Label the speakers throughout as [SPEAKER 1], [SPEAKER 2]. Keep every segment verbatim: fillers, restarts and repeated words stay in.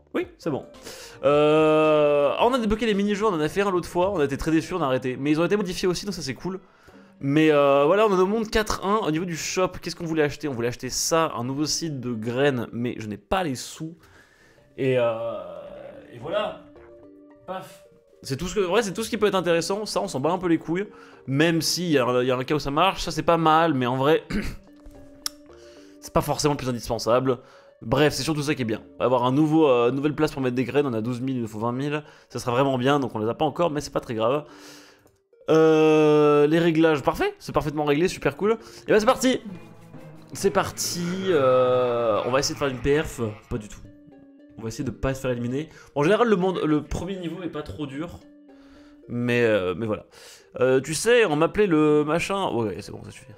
[SPEAKER 1] Oui, c'est bon. Euh... On a débloqué les mini-jeux, on en a fait un l'autre fois, on a été très déçus, on a arrêté. Mais ils ont été modifiés aussi, donc ça c'est cool. Mais euh, voilà, on a au monde quatre un. Au niveau du shop, qu'est-ce qu'on voulait acheter? On voulait acheter ça, un nouveau site de graines, mais je n'ai pas les sous. Et, euh... Et voilà. Paf. C'est tout, ce que... ouais, c'est tout ce qui peut être intéressant. Ça, on s'en bat un peu les couilles. Même s'il y, a... y a un cas où ça marche, ça c'est pas mal, mais en vrai, c'est pas forcément le plus indispensable. Bref, c'est surtout ça qui est bien. Avoir un nouveau, euh, nouvelle place pour mettre des graines, on a douze mille, il nous faut vingt mille. Ça sera vraiment bien, donc on les a pas encore, mais c'est pas très grave. Euh, les réglages, parfait, c'est parfaitement réglé, super cool. Et bah c'est parti. C'est parti, euh, on va essayer de faire une perf, pas du tout. On va essayer de pas se faire éliminer. En général, le, monde, le premier niveau est pas trop dur. Mais, euh, mais voilà. Euh, tu sais, on m'appelait le machin... Ouais, c'est bon, ça suffit.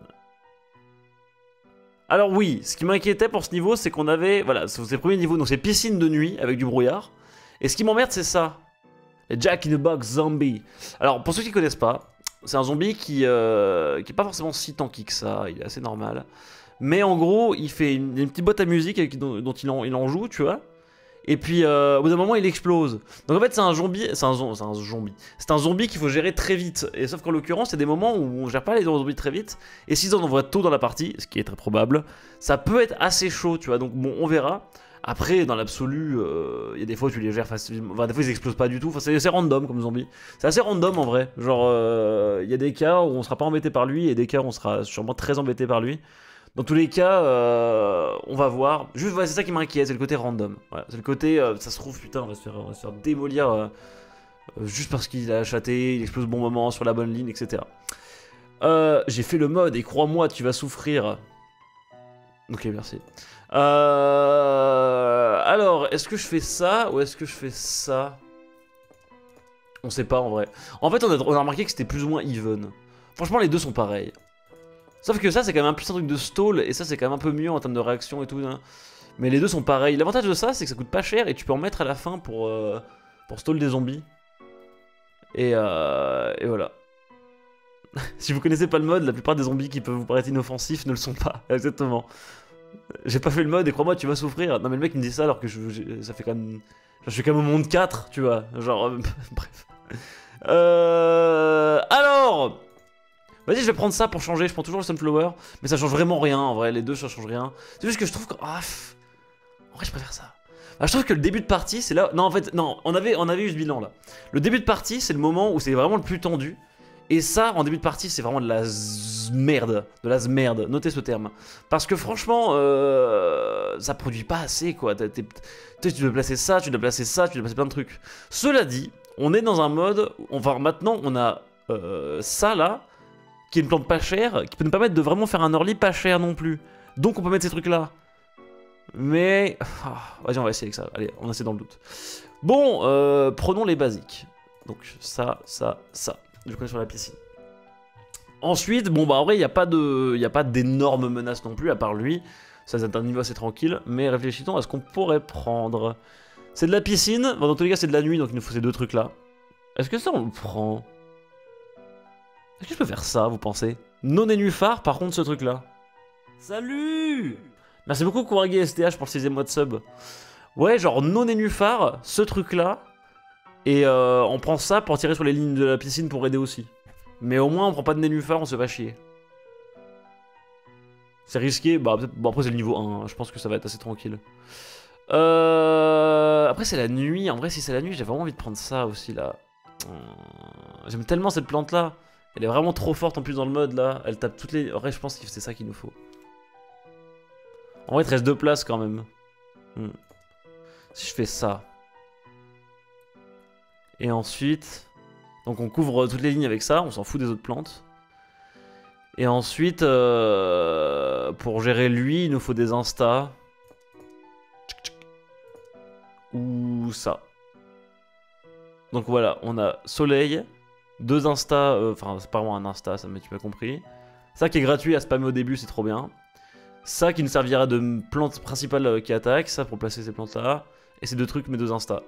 [SPEAKER 1] Alors oui, ce qui m'inquiétait pour ce niveau, c'est qu'on avait... Voilà, c'est le premier niveau, donc c'est piscine de nuit avec du brouillard. Et ce qui m'emmerde, c'est ça. Jack in the Box Zombie. Alors, pour ceux qui connaissent pas, c'est un zombie qui, euh, qui est pas forcément si tanky que ça, il est assez normal. Mais en gros, il fait une, une petite boîte à musique avec, dont, dont il, en, il en joue, tu vois. Et puis, euh, au bout d'un moment, il explose. Donc en fait, c'est un zombie, c'est un, c'est un zombie. C'est un zombie qu'il faut gérer très vite. Et sauf qu'en l'occurrence, il y a des moments où on gère pas les zombies très vite. Et s'ils en envoient tôt dans la partie, ce qui est très probable, ça peut être assez chaud, tu vois. Donc bon, on verra. Après, dans l'absolu, il euh, y a des fois où tu les gères facilement. Enfin, des fois, ils explosent pas du tout. Enfin, c'est assez random comme zombie. C'est assez random en vrai. Genre, il euh, y a des cas où on sera pas embêté par lui et des cas où on sera sûrement très embêté par lui. Dans tous les cas, euh, on va voir. Juste, voilà, c'est ça qui m'inquiète, c'est le côté random. Voilà, c'est le côté, euh, ça se trouve, putain, on va se faire, on va se faire démolir euh, euh, juste parce qu'il a chaté, il explose au bon moment, sur la bonne ligne, et cetera. Euh, J'ai fait le mode et crois-moi, tu vas souffrir. Ok, merci. Euh, alors, est-ce que je fais ça ou est-ce que je fais ça? On sait pas en vrai. En fait, on a, on a remarqué que c'était plus ou moins even. Franchement, les deux sont pareils. Sauf que ça, c'est quand même un putain truc de stall, et ça, c'est quand même un peu mieux en termes de réaction et tout. Hein. Mais les deux sont pareils. L'avantage de ça, c'est que ça coûte pas cher, et tu peux en mettre à la fin pour, euh, pour stall des zombies. Et, euh, et voilà. Si vous connaissez pas le mode, la plupart des zombies qui peuvent vous paraître inoffensifs ne le sont pas. Exactement. J'ai pas fait le mode, et crois-moi, tu vas souffrir. Non mais le mec il me dit ça alors que je, je, ça fait quand même... Je suis quand même au monde quatre, tu vois. Genre... Euh, bref. Euh... Alors... Vas-y, je vais prendre ça pour changer. Je prends toujours le Sunflower. Mais ça change vraiment rien en vrai. Les deux, ça change rien. C'est juste que je trouve que. Ah, pff. En vrai, je préfère ça. Ah, je trouve que le début de partie, c'est là. Non, en fait, non. On avait, on avait eu ce bilan là. Le début de partie, c'est le moment où c'est vraiment le plus tendu. Et ça, en début de partie, c'est vraiment de la merde. De la merde. Notez ce terme. Parce que franchement, euh, ça produit pas assez quoi. T'es, t'es, tu dois placer ça, tu dois placer ça, tu dois placer plein de trucs. Cela dit, on est dans un mode. Enfin, maintenant, on a euh, ça là. Qui est une plante pas chère, qui peut nous permettre de vraiment faire un early pas cher non plus. Donc on peut mettre ces trucs là. Mais... Ah, vas-y, on va essayer avec ça. Allez, on essaie dans le doute. Bon, euh, prenons les basiques. Donc ça, ça, ça. Je connais sur la piscine. Ensuite, bon bah en vrai, il n'y a pas de, il y a pas d'énormes menaces non plus, à part lui. Ça, c'est un niveau assez tranquille. Mais réfléchissons à ce qu'on pourrait prendre. C'est de la piscine. Bon, dans tous les cas, c'est de la nuit, donc il nous faut ces deux trucs là. Est-ce que ça, on le prend ? Est-ce que je peux faire ça, vous pensez? Non nénuphar, par contre, ce truc-là. Salut! Merci beaucoup, Kouragi S T H, pour le sixième mois de sub. Ouais, genre non nénuphar, ce truc-là. Et euh, on prend ça pour tirer sur les lignes de la piscine pour aider aussi. Mais au moins, on prend pas de nénuphar, on se va chier. C'est risqué, bah bon, après c'est le niveau un, hein. Je pense que ça va être assez tranquille. Euh... Après, c'est la nuit. En vrai, si c'est la nuit, j'ai vraiment envie de prendre ça aussi, là. J'aime tellement cette plante-là. Elle est vraiment trop forte en plus dans le mode là. Elle tape toutes les... En vrai, je pense que c'est ça qu'il nous faut. En vrai, il te reste deux places quand même. Hmm. Si je fais ça. Et ensuite... Donc on couvre toutes les lignes avec ça. On s'en fout des autres plantes. Et ensuite, euh... pour gérer lui, il nous faut des instas. Ou ça. Donc voilà, on a soleil. Deux insta, enfin euh, c'est pas vraiment un insta, ça mais tu m'as compris. Ça qui est gratuit à spammer au début, c'est trop bien. Ça qui nous servira de plante principale euh, qui attaque, ça pour placer ces plantes là. Et ces deux trucs, mes deux insta.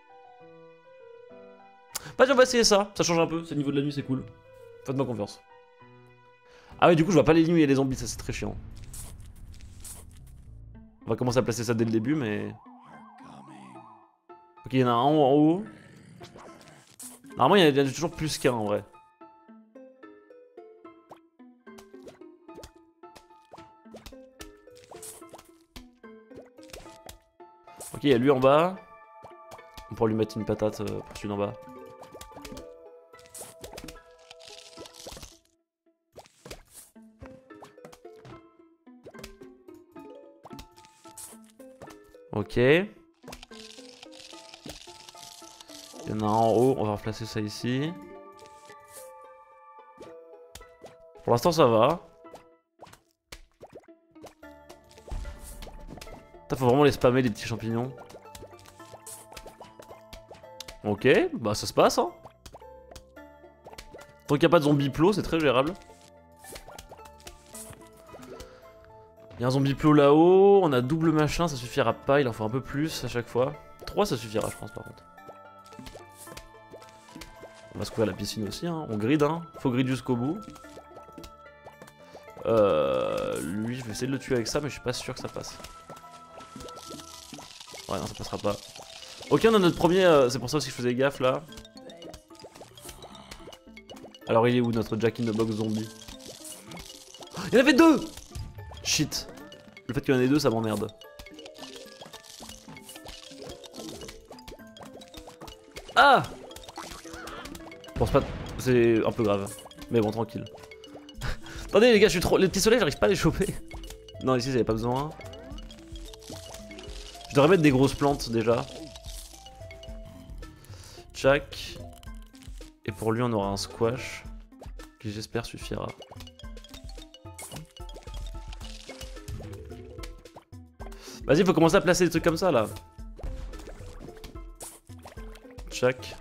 [SPEAKER 1] Vas-y, on va essayer ça, ça change un peu, c'est le niveau de la nuit, c'est cool. Faites-moi confiance. Ah ouais, du coup je vois pas les lignes où il y a les zombies, ça c'est très chiant. On va commencer à placer ça dès le début, mais... Ok, il y en a un en haut. Normalement, il y en a toujours plus qu'un en vrai. Ok, il y a lui en bas. On pourra lui mettre une patate euh, pour celui d'en bas. Ok. Il y en a un en haut, on va replacer ça ici. Pour l'instant ça va. Putain, faut vraiment les spammer les petits champignons. Ok, bah ça se passe hein. Tant qu'il n'y a pas de zombie plot, c'est très gérable. Il y a un zombie plot là-haut, on a double machin, ça suffira pas, il en faut un peu plus à chaque fois. trois ça suffira je pense par contre. On va se couvrir la piscine aussi, hein. On grid, hein. Faut grid jusqu'au bout. Euh, lui, je vais essayer de le tuer avec ça, mais je suis pas sûr que ça passe. Ouais, non, ça passera pas. Ok, on a notre premier, euh, c'est pour ça aussi que je faisais gaffe là. Alors il est où notre Jack in the Box zombie? Il y en avait deux! Shit. Le fait qu'il y en ait deux, ça m'emmerde. Ah! Bon, c'est pas... c'est un peu grave. Mais bon, tranquille. Attendez les gars, je suis trop... Les petits soleils, j'arrive pas à les choper. Non, ici, j'avais pas besoin. Je devrais mettre des grosses plantes, déjà. Jack. Et pour lui, on aura un squash. Qui, j'espère, suffira. Vas-y, faut commencer à placer des trucs comme ça, là. Jack.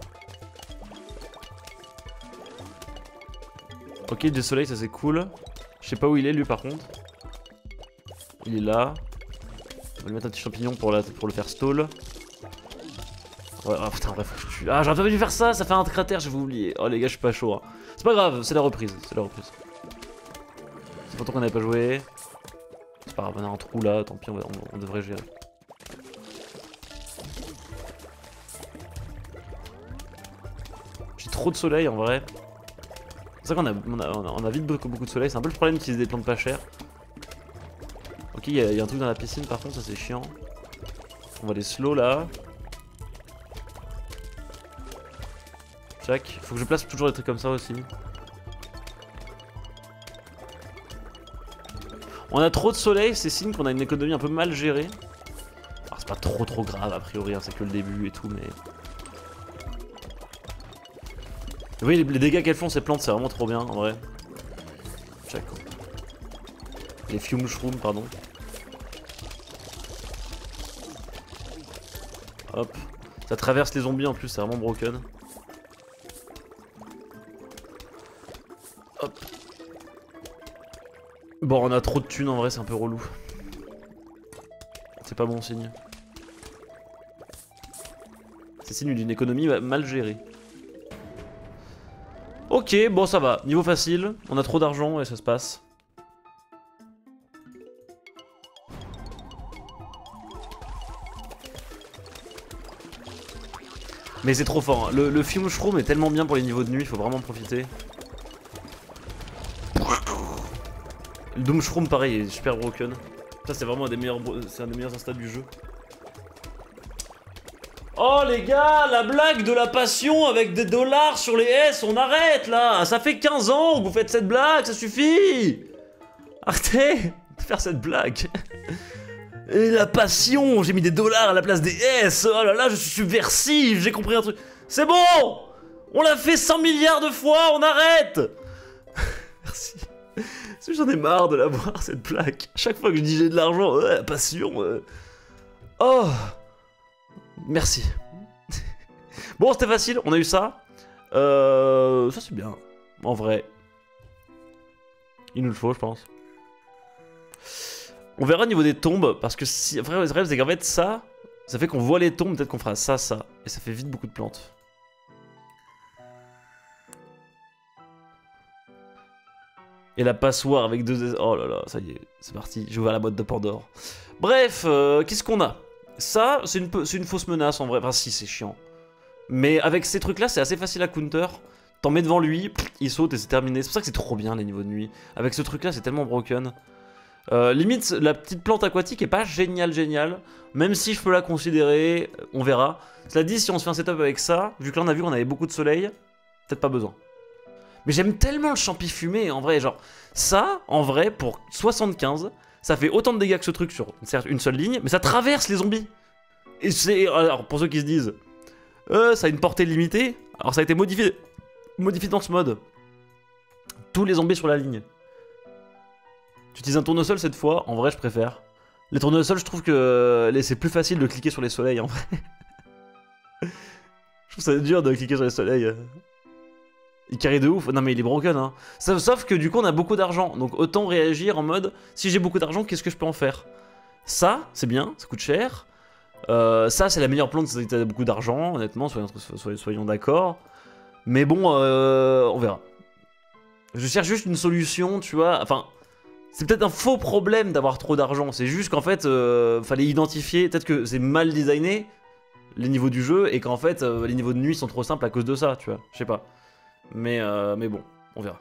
[SPEAKER 1] Ok, du soleil, ça c'est cool. Je sais pas où il est, lui, par contre. Il est là. On va lui mettre un petit champignon pour, la, pour le faire stall. Ouais, oh putain, bref, faut que je tue. Ah, j'aurais pas dû faire ça, ça fait un cratère, j'avais oublié. Oh les gars, je suis pas chaud. Hein. C'est pas grave, c'est la reprise, c'est la reprise. C'est longtemps qu'on n'avait pas joué. C'est pas grave, on a un trou là, tant pis, on, va, on, on devrait gérer. J'ai trop de soleil en vrai. C'est ça qu'on a, on a, on a vite beaucoup, beaucoup de soleil, c'est un peu le problème d'utiliser des plantes pas chères. Ok, il y, y a un truc dans la piscine par contre, ça c'est chiant. On va les slow là. Jack, faut que je place toujours des trucs comme ça aussi. On a trop de soleil, c'est signe qu'on a une économie un peu mal gérée. Alors c'est pas trop trop grave a priori, hein, c'est que le début et tout, mais... Oui, les, les dégâts qu'elles font ces plantes, c'est vraiment trop bien en vrai. Jack. Les fume shrooms, pardon. Hop. Ça traverse les zombies en plus, c'est vraiment broken. Hop. Bon, on a trop de thunes en vrai, c'est un peu relou. C'est pas bon signe. C'est signe d'une économie mal gérée. Ok, bon ça va. Niveau facile, on a trop d'argent et ça se passe. Mais c'est trop fort, hein. Le, le film Shroom est tellement bien pour les niveaux de nuit, il faut vraiment en profiter. Le Doom Shroom pareil, est super broken. Ça c'est vraiment un des meilleurs, c'est un des meilleurs instats du jeu. Oh les gars, la blague de la passion avec des dollars sur les S, on arrête là. Ça fait quinze ans que vous faites cette blague, ça suffit. Arrêtez de faire cette blague. Et la passion, j'ai mis des dollars à la place des S. Oh là là, je suis subversif, j'ai compris un truc. C'est bon, on l'a fait cent milliards de fois, on arrête. Merci. Parce que j'en ai marre de la voir cette blague. Chaque fois que je dis j'ai de l'argent, ouais, la passion. Euh... Oh. Merci. Bon, c'était facile, on a eu ça. Euh, ça c'est bien, en vrai. Il nous le faut, je pense. On verra au niveau des tombes, parce que si... Après, le rêve, c'est qu'en fait, ça, ça fait qu'on voit les tombes, peut-être qu'on fera ça, ça. Et ça fait vite beaucoup de plantes. Et la passoire avec deux... Oh là là, ça y est, c'est parti. J'ai ouvert la boîte de Pandore. Bref, euh, qu'est-ce qu'on a? Ça, c'est une, une fausse menace en vrai. Enfin, si, c'est chiant. Mais avec ces trucs-là, c'est assez facile à counter. T'en mets devant lui, pff, il saute et c'est terminé. C'est pour ça que c'est trop bien les niveaux de nuit. Avec ce truc-là, c'est tellement broken. Euh, limite, la petite plante aquatique est pas géniale, géniale. Même si je peux la considérer, on verra. Cela dit, si on se fait un setup avec ça, vu que là on a vu qu'on avait beaucoup de soleil, peut-être pas besoin. Mais j'aime tellement le champi fumé, en vrai, genre, ça, en vrai, pour soixante-quinze, ça fait autant de dégâts que ce truc sur, certes, une seule ligne, mais ça traverse les zombies. Et c'est, alors, pour ceux qui se disent, euh, ça a une portée limitée, alors ça a été modifié, modifié dans ce mode. Tous les zombies sur la ligne. Tu utilises un tournesol cette fois, en vrai, je préfère. Les tournesols, je trouve que c'est plus facile de cliquer sur les soleils, en vrai. Je trouve ça dur de cliquer sur les soleils. Il carry de ouf. Non mais il est broken hein. Sauf que du coup on a beaucoup d'argent. Donc autant réagir en mode si j'ai beaucoup d'argent qu'est-ce que je peux en faire. Ça c'est bien, ça coûte cher. euh, Ça c'est la meilleure plante si t'as beaucoup d'argent. Honnêtement soyons, soyons, soyons d'accord. Mais bon euh, on verra. Je cherche juste une solution tu vois. Enfin c'est peut-être un faux problème d'avoir trop d'argent. C'est juste qu'en fait euh, fallait identifier. Peut-être que c'est mal designé les niveaux du jeu. Et qu'en fait euh, les niveaux de nuit sont trop simples à cause de ça tu vois. Je sais pas. Mais, euh, mais bon, on verra.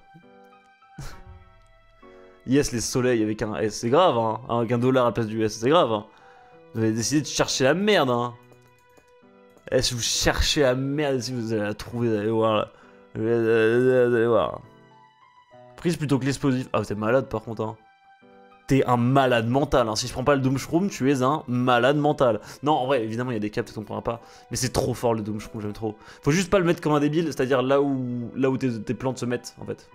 [SPEAKER 1] Yes, les soleils avec un S, c'est grave, hein. Avec un dollar à la place du S, c'est grave. Hein. Vous avez décidé de chercher la merde, hein. Eh, si vous cherchez la merde, si vous allez la trouver, vous allez voir là. Vous allez voir. Prise plutôt que l'explosif. Ah, t'es malade par contre, hein. T'es un malade mental, hein. Si je prends pas le Doomshroom, tu es un malade mental. Non, en vrai, évidemment, il y a des caps, peut-être on prendra pas. Mais c'est trop fort le Doomshroom, j'aime trop. Faut juste pas le mettre comme un débile, c'est-à-dire là où, là où tes, tes plantes se mettent, en fait.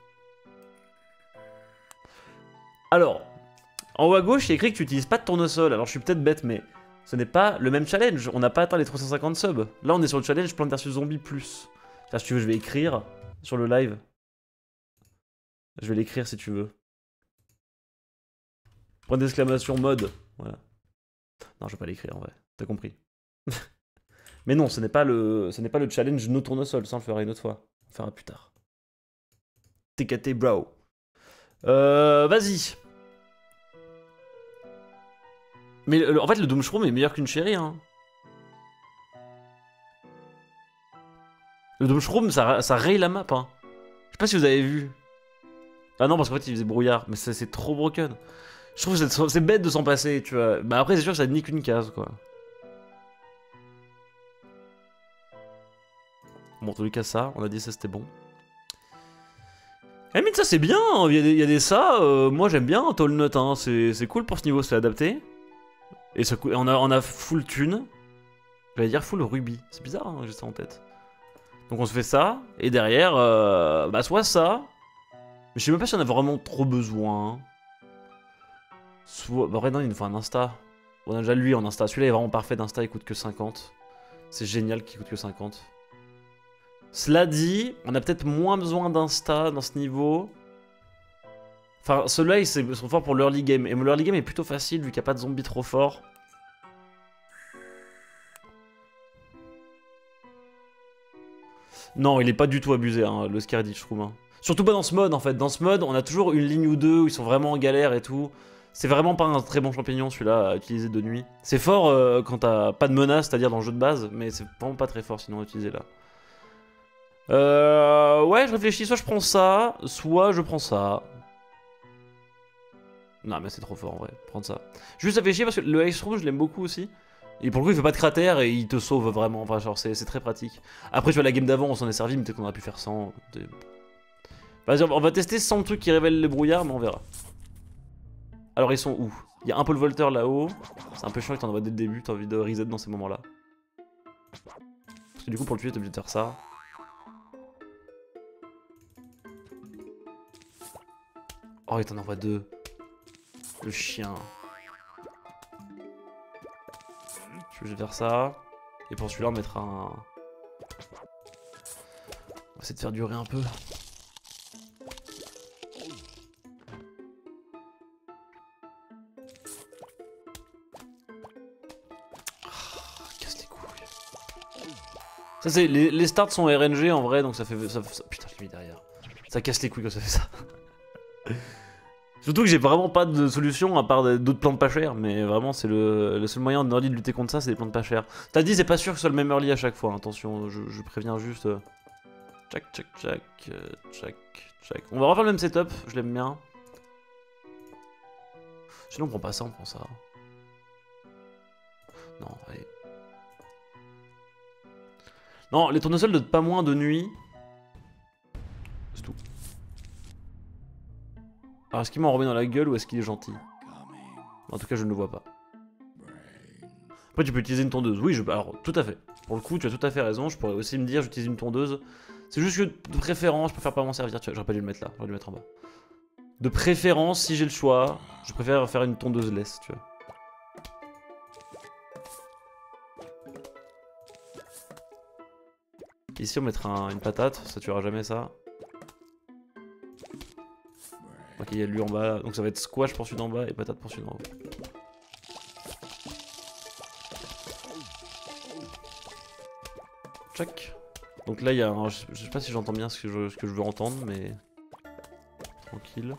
[SPEAKER 1] Alors, en haut à gauche, il y a écrit que tu utilises pas de tournesol. Alors, je suis peut-être bête, mais ce n'est pas le même challenge. On n'a pas atteint les trois cent cinquante subs. Là, on est sur le challenge plante versus zombie plus. Enfin, si tu veux, je vais écrire sur le live. Je vais l'écrire si tu veux. Point d'exclamation mode. Voilà. Non, je vais pas l'écrire en vrai. T'as compris. Mais non, ce n'est pas le, ce n'est pas le challenge no tournesol. Ça, on le fera une autre fois. On le fera plus tard. T K T bro. Euh, vas-y. Mais le, en fait, le Doomshroom est meilleur qu'une Cherry. Hein. Le Doomshroom, ça, ça raye la map. Hein. Je sais pas si vous avez vu. Ah non, parce qu'en fait, il faisait brouillard. Mais c'est trop broken. Je trouve que c'est bête de s'en passer, tu vois. Bah après, c'est sûr que ça nique une case, quoi. Bon, en tous les cas, ça, on a dit ça, c'était bon. Eh, mais ça, c'est bien, hein. il, y a des, il y a des ça. Euh, moi, j'aime bien Tall Nut, hein. C'est cool pour ce niveau, c'est adapté. Et ça, on, a, on a full thune. J'allais dire full rubis. C'est bizarre, hein, j'ai ça en tête. Donc on se fait ça, et derrière, euh, bah soit ça. Mais je sais même pas si on a vraiment trop besoin. Hein. Soit... Bah, après, non, il nous faut un Insta. On a déjà lui en Insta. Celui-là est vraiment parfait d'Insta, il coûte que cinquante. C'est génial qu'il coûte que cinquante. Cela dit, on a peut-être moins besoin d'Insta dans ce niveau. Enfin, ceux-là, ils sont forts pour l'early game. Et l'early game est plutôt facile vu qu'il n'y a pas de zombies trop forts. Non, il est pas du tout abusé, hein, le Scaredy, je trouve. Hein. Surtout pas dans ce mode, en fait. Dans ce mode, on a toujours une ligne ou deux où ils sont vraiment en galère et tout. C'est vraiment pas un très bon champignon celui-là à utiliser de nuit. C'est fort euh, quand t'as pas de menace, c'est-à-dire dans le jeu de base, mais c'est vraiment pas très fort sinon à utiliser là. Euh... Ouais, je réfléchis, soit je prends ça, soit je prends ça. Non mais c'est trop fort en vrai, prendre ça. Juste réfléchir parce que le Ice Room je l'aime beaucoup aussi. Et pour le coup il fait pas de cratère et il te sauve vraiment, enfin genre c'est très pratique. Après tu vois la game d'avant on s'en est servi mais peut-être qu'on aurait pu faire sans. Vas-y on va tester sans le truc qui révèle le brouillard mais on verra. Alors ils sont où? Il y a un pole vaulter là-haut. C'est un peu chiant que t'en envoies dès le début, t'as envie de reset dans ces moments-là. Parce que du coup pour le tuer t'es obligé de faire ça. Oh il t'en envoie deux. Le chien. Je vais faire ça. Et pour celui-là on mettra un... On va essayer de faire durer un peu. Ça c'est les, les starts sont R N G en vrai donc ça fait ça, ça putain je l'ai mis derrière. Ça casse les couilles quand ça fait ça. Surtout que j'ai vraiment pas de solution à part d'autres plantes pas chères, mais vraiment c'est le, le seul moyen de early de lutter contre ça, c'est des plantes pas chères. T'as dit c'est pas sûr que ce soit le même early à chaque fois, attention, je, je préviens juste. Tchac tchac tchac, tchac tchac. On va refaire le même setup, je l'aime bien. Sinon on prend pas ça, on prend ça. Non, allez. Non, les tournesols de pas moins de nuit. C'est tout. Alors est-ce qu'il m'a enrobé dans la gueule ou est-ce qu'il est gentil? En tout cas je ne le vois pas. Après tu peux utiliser une tondeuse. Oui, je... alors tout à fait. Pour le coup tu as tout à fait raison. Je pourrais aussi me dire j'utilise une tondeuse. C'est juste que de préférence je préfère pas m'en servir. J'aurais pas dû le mettre là, j'aurais dû le mettre en bas. De préférence si j'ai le choix, je préfère faire une tondeuse laisse, tu vois. Ici on mettra un, une patate, ça tuera jamais ça. Ok, il y a lui en bas, donc ça va être squash pour celui d'en bas et patate pour celui d'en haut. Tchac. Donc là il y a un, je, je sais pas si j'entends bien ce que, je, ce que je veux entendre, mais tranquille.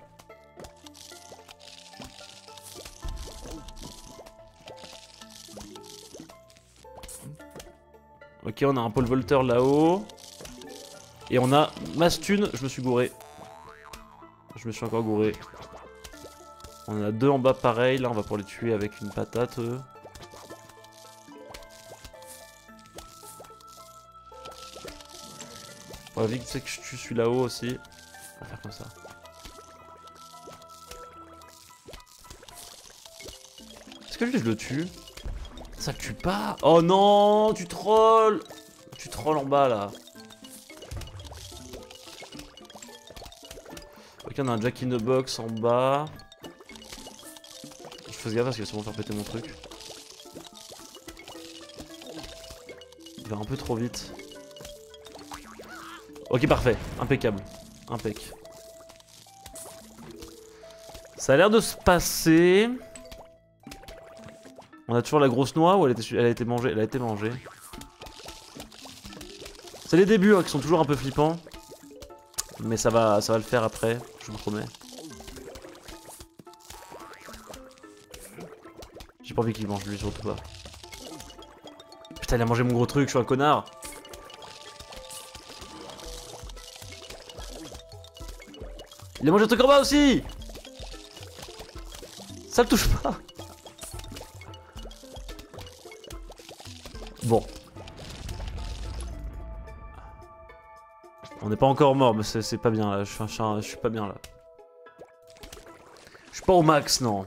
[SPEAKER 1] Ok, on a un pole vaulter là-haut. Et on a Mastune, je me suis gouré. Je me suis encore gouré. On en a deux en bas pareil, là on va pouvoir les tuer avec une patate. Eux. On va vite, tu sais que je tue celui là-haut aussi. On va faire comme ça. Est-ce que lui je le tue? Ça le tue pas? Oh non, tu trolls! Tu trolls en bas là. Ok, on a un Jack in the Box en bas. Je fasse gaffe parce qu'il va sûrement faire péter mon truc. Il va un peu trop vite. Ok, parfait. Impeccable. Impec. Ça a l'air de se passer. On a toujours la grosse noix ou elle a été, elle a été mangée? Elle a été mangée. C'est les débuts hein, qui sont toujours un peu flippants. Mais ça va, ça va le faire après, je vous promets. J'ai pas envie qu'il mange lui, surtout pas. Putain, il a mangé mon gros truc, je suis un connard. Il a mangé le truc en bas aussi. Ça le touche pas. Bon. On n'est pas encore mort, mais c'est pas bien là. Je suis, un, je suis pas bien là. Je suis pas au max, non.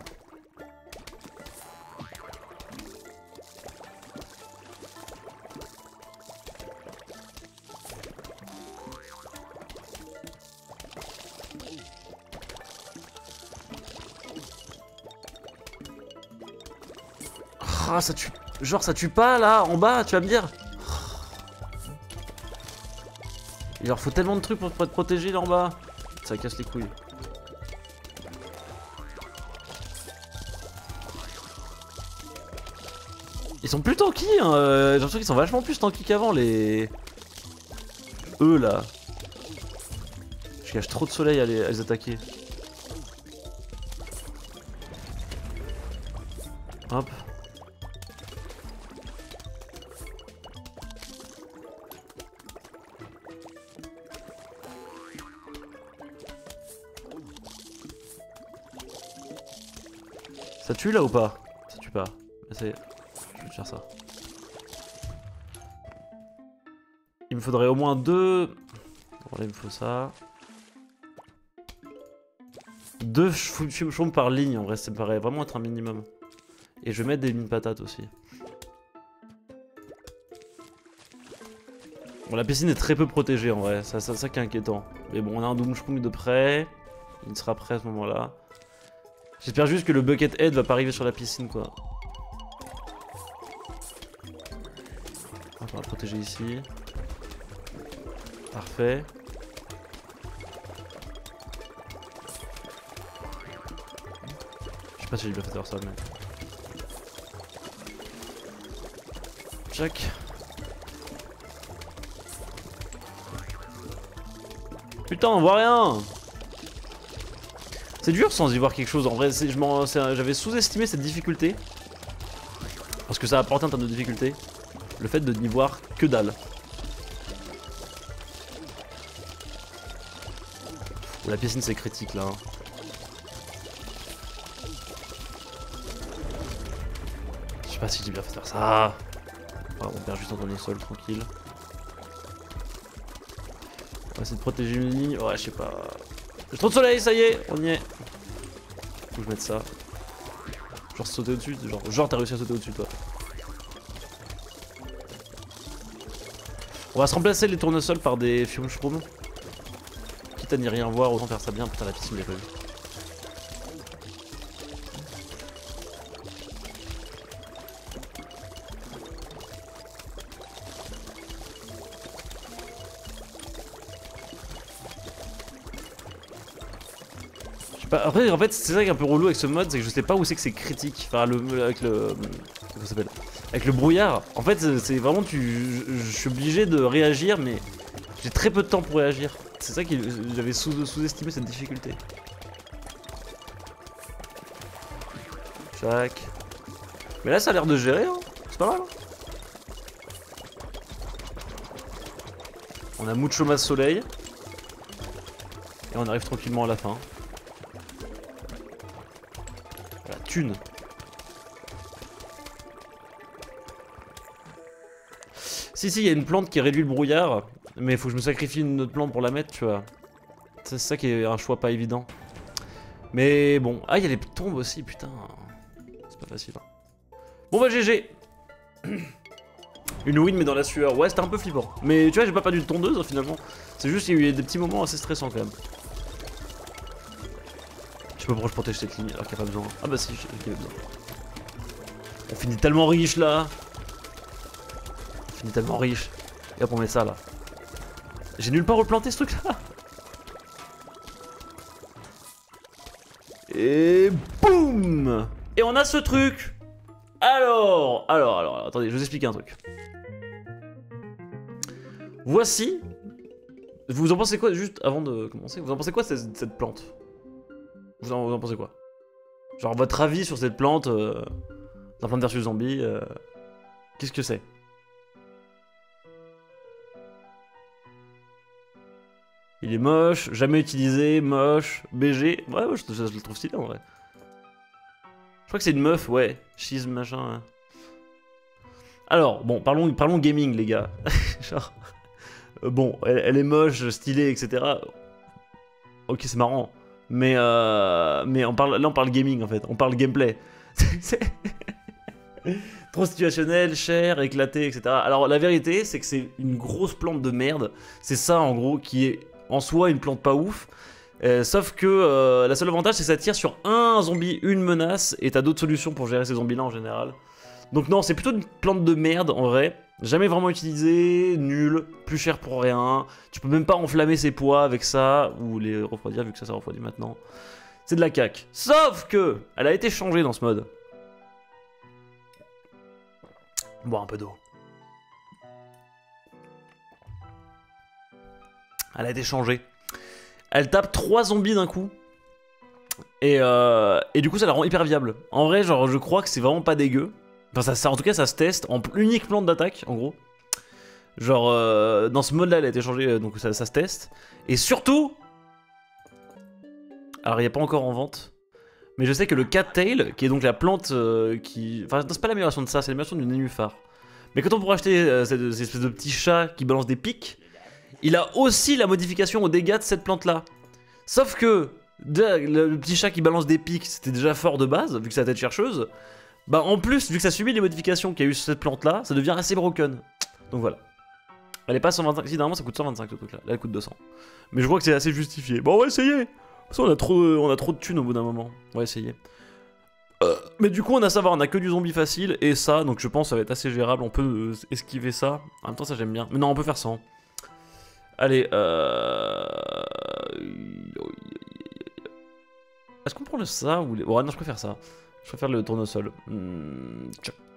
[SPEAKER 1] Ah, ça tue. Genre, ça tue pas là, en bas, tu vas me dire. Il leur faut tellement de trucs pour être protégés là en bas. Ça casse les couilles. Ils sont plus tanky, hein. J'ai l'impression qu'ils sont vachement plus tanky qu'avant, les... Eux là. Je gâche trop de soleil à les, à les attaquer. Hop. Ça tue là ou pas? Ça tue pas. Essayez. Je vais te faire ça. Il me faudrait au moins deux... Bon là il me faut ça. Deux chaumes par ligne en vrai, ça me paraît vraiment être un minimum. Et je vais mettre des mini patates aussi. Bon la piscine est très peu protégée en vrai, c'est ça, ça qui est inquiétant. Mais bon on a un Doomshkung de près. Il sera prêt à ce moment là. J'espère juste que le Buckethead va pas arriver sur la piscine quoi. On va protéger ici. Parfait. Je sais pas si j'ai bien fait faire ça mais... Check. Putain on voit rien. C'est dur sans y voir quelque chose. En vrai, j'avais sous-estimé cette difficulté. Parce que ça apporte en termes de difficulté. Le fait de n'y voir que dalle. La piscine c'est critique là. Hein. Je sais pas si j'ai bien fait faire ça. Ah, on perd juste en tourner sol, tranquille. On va essayer de protéger une ligne. Ouais, je sais pas. J'ai trop de soleil, ça y est, on y est. Faut que je mette ça. Genre sauter au-dessus, genre, genre t'as réussi à sauter au-dessus toi. On va se remplacer les tournesols par des fiumes shrooms. Quitte à n'y rien voir, autant faire ça bien. Putain, la piscine, j'ai pas vu. Après, en fait, c'est ça qui est un peu relou avec ce mode, c'est que je sais pas où c'est que c'est critique. Enfin, le, avec le. Comment ça s'appelle? Avec le brouillard. En fait, c'est vraiment. Tu, je, je suis obligé de réagir, mais j'ai très peu de temps pour réagir. C'est ça qui. J'avais sous-estimé cette difficulté. Chac. Mais là, ça a l'air de gérer, hein. C'est pas mal. Hein. On a mucho mas soleil. Et on arrive tranquillement à la fin. Thune. Si si, il y a une plante qui réduit le brouillard, mais il faut que je me sacrifie une autre plante pour la mettre, tu vois. C'est ça qui est un choix pas évident. Mais bon, ah il y a les tombes aussi, putain. C'est pas facile. Hein. Bon bah G G. Une win mais dans la sueur, ouais c'était un peu flippant. Mais tu vois j'ai pas perdu de tondeuse hein, finalement. C'est juste qu'il y a eu des petits moments assez stressants quand même. Je sais pas pourquoi je protège cette ligne alors qu'il n'y a pas besoin. Ah bah si, il y a besoin. On finit tellement riche là. On finit tellement riche. Et hop on met ça là. J'ai nulle part replanté ce truc là. Et boum. Et on a ce truc. Alors, alors, alors, attendez, je vais vous expliquer un truc. Voici. Vous en pensez quoi juste avant de commencer? Vous en pensez quoi cette, cette plante? Vous en, vous en pensez quoi? Genre votre avis sur cette plante euh, dans Plante versus Zombie euh, qu'est-ce que c'est? Il est moche, jamais utilisé, moche, B G. Ouais, ouais je, je, je le trouve stylé en vrai. Je crois que c'est une meuf, ouais. Cheese machin. Hein. Alors, bon, parlons, parlons gaming les gars. Genre, euh, bon, elle, elle est moche, stylée, et cetera. Ok, c'est marrant. Mais, euh, mais on parle, là on parle gaming en fait, on parle gameplay. Trop situationnel, cher, éclaté, et cetera. Alors la vérité c'est que c'est une grosse plante de merde. C'est ça en gros qui est en soi une plante pas ouf. Euh, sauf que euh, la seule avantage c'est que ça tire sur un zombie, une menace, et t'as d'autres solutions pour gérer ces zombies là en général. Donc non, c'est plutôt une plante de merde en vrai. Jamais vraiment utilisé, nul, plus cher pour rien. Tu peux même pas enflammer ses pois avec ça, ou les refroidir vu que ça, ça refroidit maintenant. C'est de la caque. Sauf que, elle a été changée dans ce mode. Boire un peu d'eau. Elle a été changée. Elle tape trois zombies d'un coup. Et, euh, et du coup ça la rend hyper viable. En vrai, genre je crois que c'est vraiment pas dégueu. Enfin, ça, ça, en tout cas, ça se teste en unique plante d'attaque, en gros. Genre, euh, dans ce mode-là, elle a été changée, donc ça, ça se teste. Et surtout... Alors, il n'y a pas encore en vente. Mais je sais que le Cattail, qui est donc la plante euh, qui... Enfin, c'est pas l'amélioration de ça, c'est l'amélioration du nénuphar. Mais quand on pourra acheter euh, cette, cette espèce de petit chat qui balance des pics, il a aussi la modification aux dégâts de cette plante-là. Sauf que, le, le petit chat qui balance des pics, c'était déjà fort de base, vu que c'est la tête chercheuse. Bah en plus, vu que ça subit les modifications qu'il y a eu sur cette plante là, ça devient assez broken. Donc voilà. Elle est pas cent vingt-cinq, si normalement ça coûte cent vingt-cinq ce truc là, là elle coûte deux cents. Mais je vois que c'est assez justifié. Bon on va essayer. Parce qu'on a trop, on a trop de thunes au bout d'un moment. On va essayer. Euh, mais du coup on a ça va, on a que du zombie facile et ça, donc je pense que ça va être assez gérable, on peut euh, esquiver ça. En même temps ça j'aime bien. Mais non on peut faire ça. Hein. Allez, euh... Est-ce qu'on prend le ça ou les... Ouais non je préfère ça. Je préfère le tournesol. Hmm.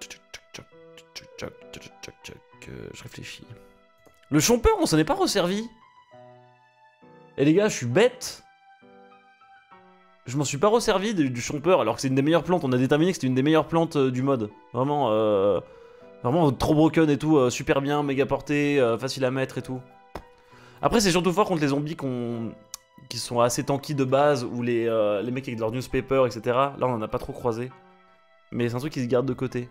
[SPEAKER 1] Je réfléchis. Le chompeur, on s'en est pas resservi. Et les gars, je suis bête. je m'en suis pas resservi du, du chompeur alors que c'est une des meilleures plantes. On a déterminé que c'était une des meilleures plantes euh, du mode. Vraiment, euh, vraiment trop broken et tout, euh, super bien, méga portée, euh, facile à mettre et tout. Après, c'est surtout fort contre les zombies qu'on... qui sont assez tanky de base, ou les, euh, les mecs avec leur newspaper, et cetera. Là, on en a pas trop croisé. Mais c'est un truc qui se garde de côté.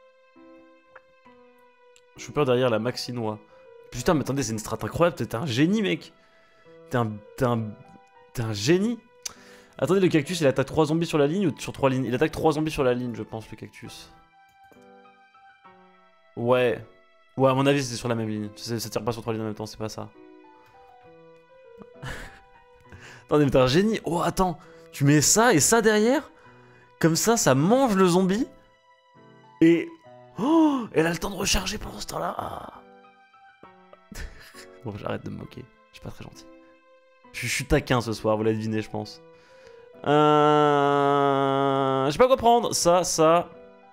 [SPEAKER 1] Je suis peur derrière la maxinois. Putain, mais attendez, c'est une strat incroyable. T'es un génie, mec. T'es un... T'es un... T'es un génie. Attendez, le cactus, il attaque trois zombies sur la ligne ou sur trois lignes? Il attaque trois zombies sur la ligne, je pense, le cactus. Ouais. Ouais, à mon avis, c'est sur la même ligne. Ça tire pas sur trois lignes en même temps, c'est pas ça. Attendez, mais t'es un génie. Oh, attends. Tu mets ça et ça derrière? Comme ça, ça mange le zombie. Et... Oh, elle a le temps de recharger pendant ce temps-là. Ah. Bon, j'arrête de me moquer. Je suis pas très gentil. Je, je suis taquin ce soir, vous l'avez deviné, je pense. Euh... Je sais pas quoi prendre. Ça, ça...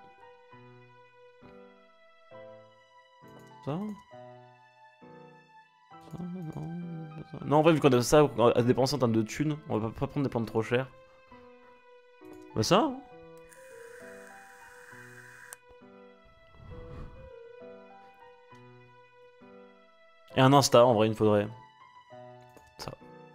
[SPEAKER 1] Ça... Ça, non... Non, en vrai, vu qu'on a ça à dépenser en termes de thunes, on va pas prendre des plantes trop chères. Bah ça hein. Et un insta, en vrai, il me faudrait. Ça.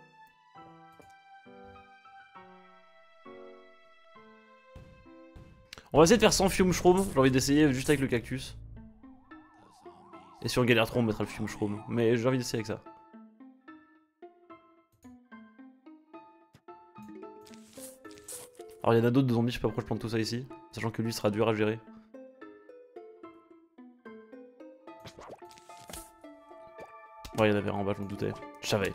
[SPEAKER 1] On va essayer de faire sans fume shroom. J'ai envie d'essayer juste avec le cactus. Et si on galère trop, on mettra le fume shroom. Mais j'ai envie d'essayer avec ça. Alors il y en a d'autres de zombies, je sais pas pourquoi je plante tout ça ici. Sachant que lui sera dur à gérer. Ouais, il y en avait un en bas, je me doutais. Je savais.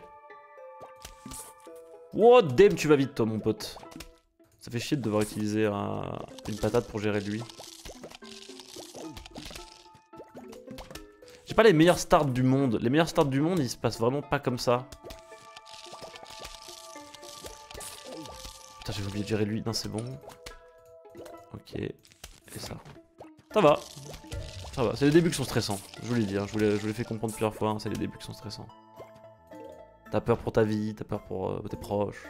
[SPEAKER 1] What damn, tu vas vite toi mon pote. Ça fait chier de devoir utiliser un... une patate pour gérer lui. J'ai pas les meilleurs starts du monde. Les meilleurs starts du monde, ils se passent vraiment pas comme ça. Putain, j'ai oublié de gérer lui. Non, c'est bon. Ok. Et ça. Ça va. Ça va. C'est les débuts qui sont stressants. Je vous l'ai dit, hein. je vous l'ai fait comprendre plusieurs fois. Hein. C'est les débuts qui sont stressants. T'as peur pour ta vie, t'as peur pour euh, tes proches.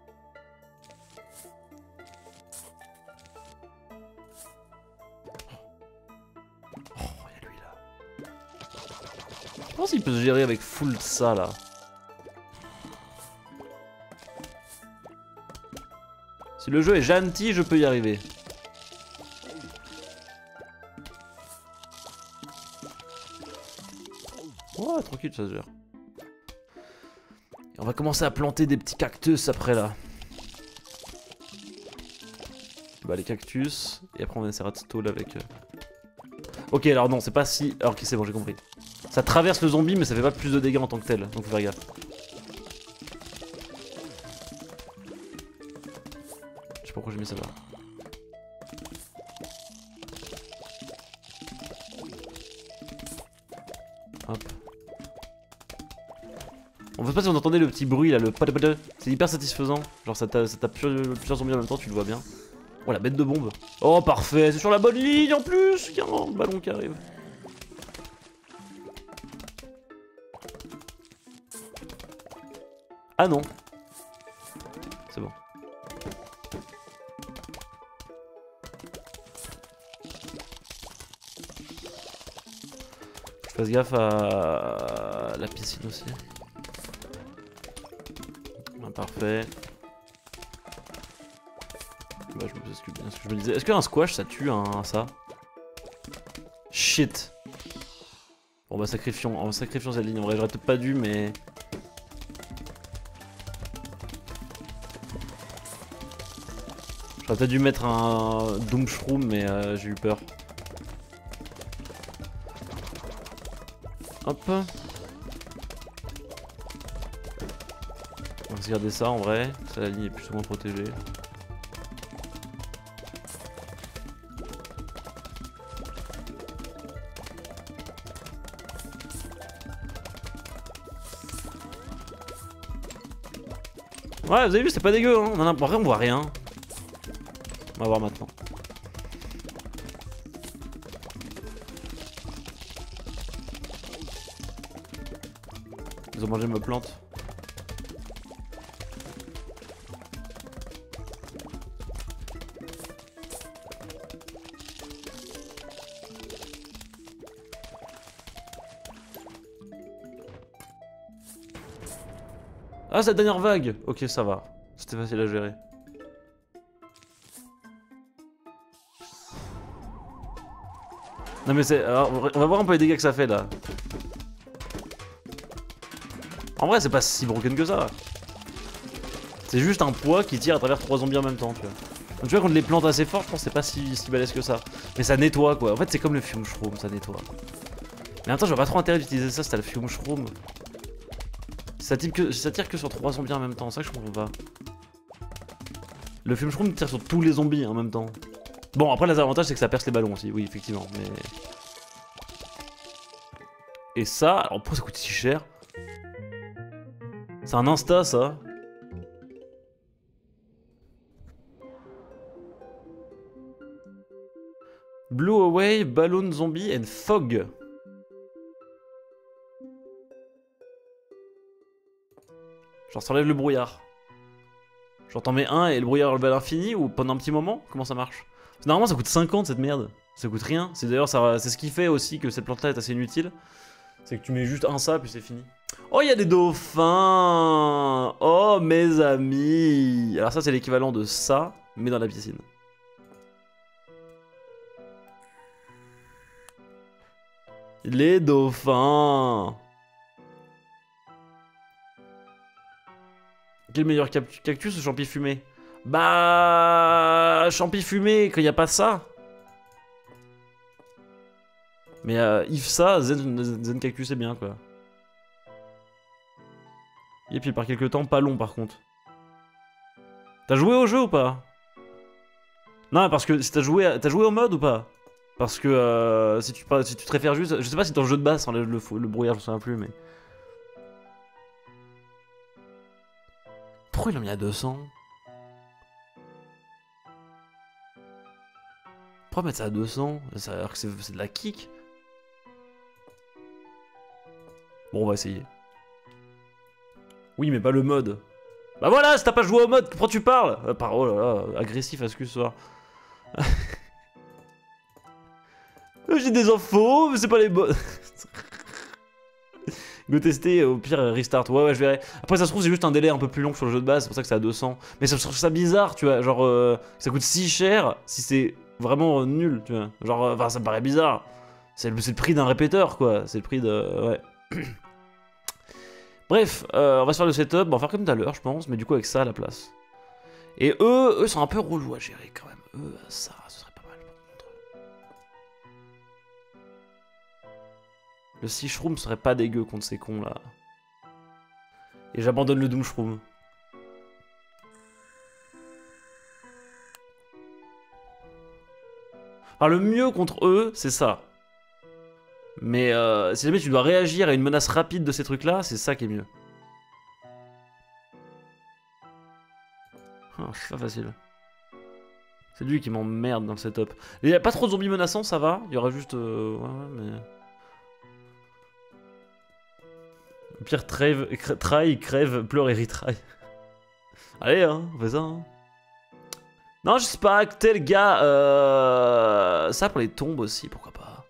[SPEAKER 1] Oh, y'a lui là. Je pense qu'il peut se gérer avec full ça là. Si le jeu est gentil, je peux y arriver. Ouais, tranquille, ça se gère. Et on va commencer à planter des petits cactus après là. Bah les cactus, et après on essaiera de stall avec... Euh... Ok, alors non, c'est pas si... Alors ok, c'est bon, j'ai compris. Ça traverse le zombie, mais ça fait pas plus de dégâts en tant que tel, donc faut faire gaffe. Je sais pas pourquoi j'ai mis ça là. Hop. On sait pas si on entendait le petit bruit là, le padabada. C'est hyper satisfaisant. Genre ça tape plusieurs zombies en même temps, tu le vois bien. Oh la bête de bombe. Oh parfait, c'est sur la bonne ligne en plus. Il y a un ballon qui arrive. Ah non. C'est bon. Je fasse gaffe à la piscine aussi. Ah, parfait. Bah, je me sais ce que, ce que je me disais. Est-ce qu'un squash ça tue un ça? Shit. Bon bah sacrifions, en sacrifions cette ligne. En vrai j'aurais peut-être pas dû mais... J'aurais peut-être dû mettre un Doom Shroom mais euh, j'ai eu peur. Hop. On va se garder ça en vrai. Ça la ligne est plus ou moins protégée. Ouais, vous avez vu, c'est pas dégueu, hein. Non, non, en vrai, on voit rien. On va voir maintenant. Ils ont mangé ma plante. Ah, c'est la dernière vague. Ok, ça va. C'était facile à gérer. Non mais c'est... Alors, on va voir un peu les dégâts que ça fait là. En vrai, c'est pas si broken que ça. C'est juste un poids qui tire à travers trois zombies en même temps, tu vois. Donc, tu vois, contre les plantes assez fortes, je pense que c'est pas si, si balèze que ça. Mais ça nettoie quoi. En fait, c'est comme le fume shroom, ça nettoie. Mais en même temps, j'aurais pas trop intérêt d'utiliser ça si t'as le fume shroom. Ça tire, que, ça tire que sur trois zombies en même temps, c'est ça que je comprends pas. Le fume shroom tire sur tous les zombies en même temps. Bon, après, les avantages, c'est que ça perce les ballons aussi, oui, effectivement. Mais... Et ça, alors pourquoi ça coûte si cher? C'est un insta, ça. Blow away, balloon zombie and fog. Genre, ça enlève le brouillard. Genre, t'en mets un et le brouillard le à l'infini ou pendant un petit moment? Comment ça marche? Normalement, ça coûte cinquante cette merde. Ça coûte rien. C'est d'ailleurs, c'est ce qui fait aussi que cette plante-là est assez inutile. C'est que tu mets juste un ça, puis c'est fini. Oh, il y a des dauphins! Oh, mes amis! Alors ça, c'est l'équivalent de ça, mais dans la piscine. Les dauphins! Quel meilleur cactus ou champi fumé? Bah... Champi fumé, quand il n'y a pas ça. Mais euh, if ça, Zen, Zen Cactus c'est bien quoi. Et puis par quelques temps, pas long par contre. T'as joué au jeu ou pas? Non, parce que si t'as joué, t'as joué au mode ou pas? Parce que euh, si, tu, si tu te réfères juste... Je sais pas si dans le jeu de base, hein, le, le, le brouillard, je me souviens plus, mais... Pourquoi ils l'ont mis à deux cents? Pourquoi mettre ça à deux cents? Ça a l'air que c'est de la kick. Bon, on va essayer. Oui, mais pas le mode. Bah voilà, si t'as pas joué au mode, pourquoi tu parles? euh, par... Oh là là, agressif, excuse ce soir. J'ai des infos, mais c'est pas les bonnes. Go tester, au pire restart. Ouais, ouais, je verrai. Après, ça se trouve, c'est juste un délai un peu plus long sur le jeu de base, c'est pour ça que c'est à deux cents. Mais ça, je trouve ça bizarre, tu vois. Genre, euh, ça coûte si cher si c'est vraiment euh, nul, tu vois. Genre, enfin, euh, ça me paraît bizarre. C'est le, le prix d'un répéteur, quoi. C'est le prix de. Ouais. Bref, euh, on va se faire le setup. On va faire comme tout à l'heure, je pense, mais du coup, avec ça à la place. Et eux, eux sont un peu relous à gérer quand même. Eux, ça, ce serait pas mal par contre. Le six shroom serait pas dégueu contre ces cons là. Et j'abandonne le Doom Shroom. Alors le mieux contre eux, c'est ça. Mais euh, si jamais tu dois réagir à une menace rapide de ces trucs là, c'est ça qui est mieux. Ah, c'est pas facile. C'est lui qui m'emmerde dans le setup. Il n'y a pas trop de zombies menaçants, ça va. Il y aura juste... Euh, ouais, ouais, mais... Au pire, trave, try, crève, pleure et retry. Allez, hein, on fait ça, hein. Non, je sais pas, tel gars... Euh... Ça pour les tombes aussi, pourquoi pas.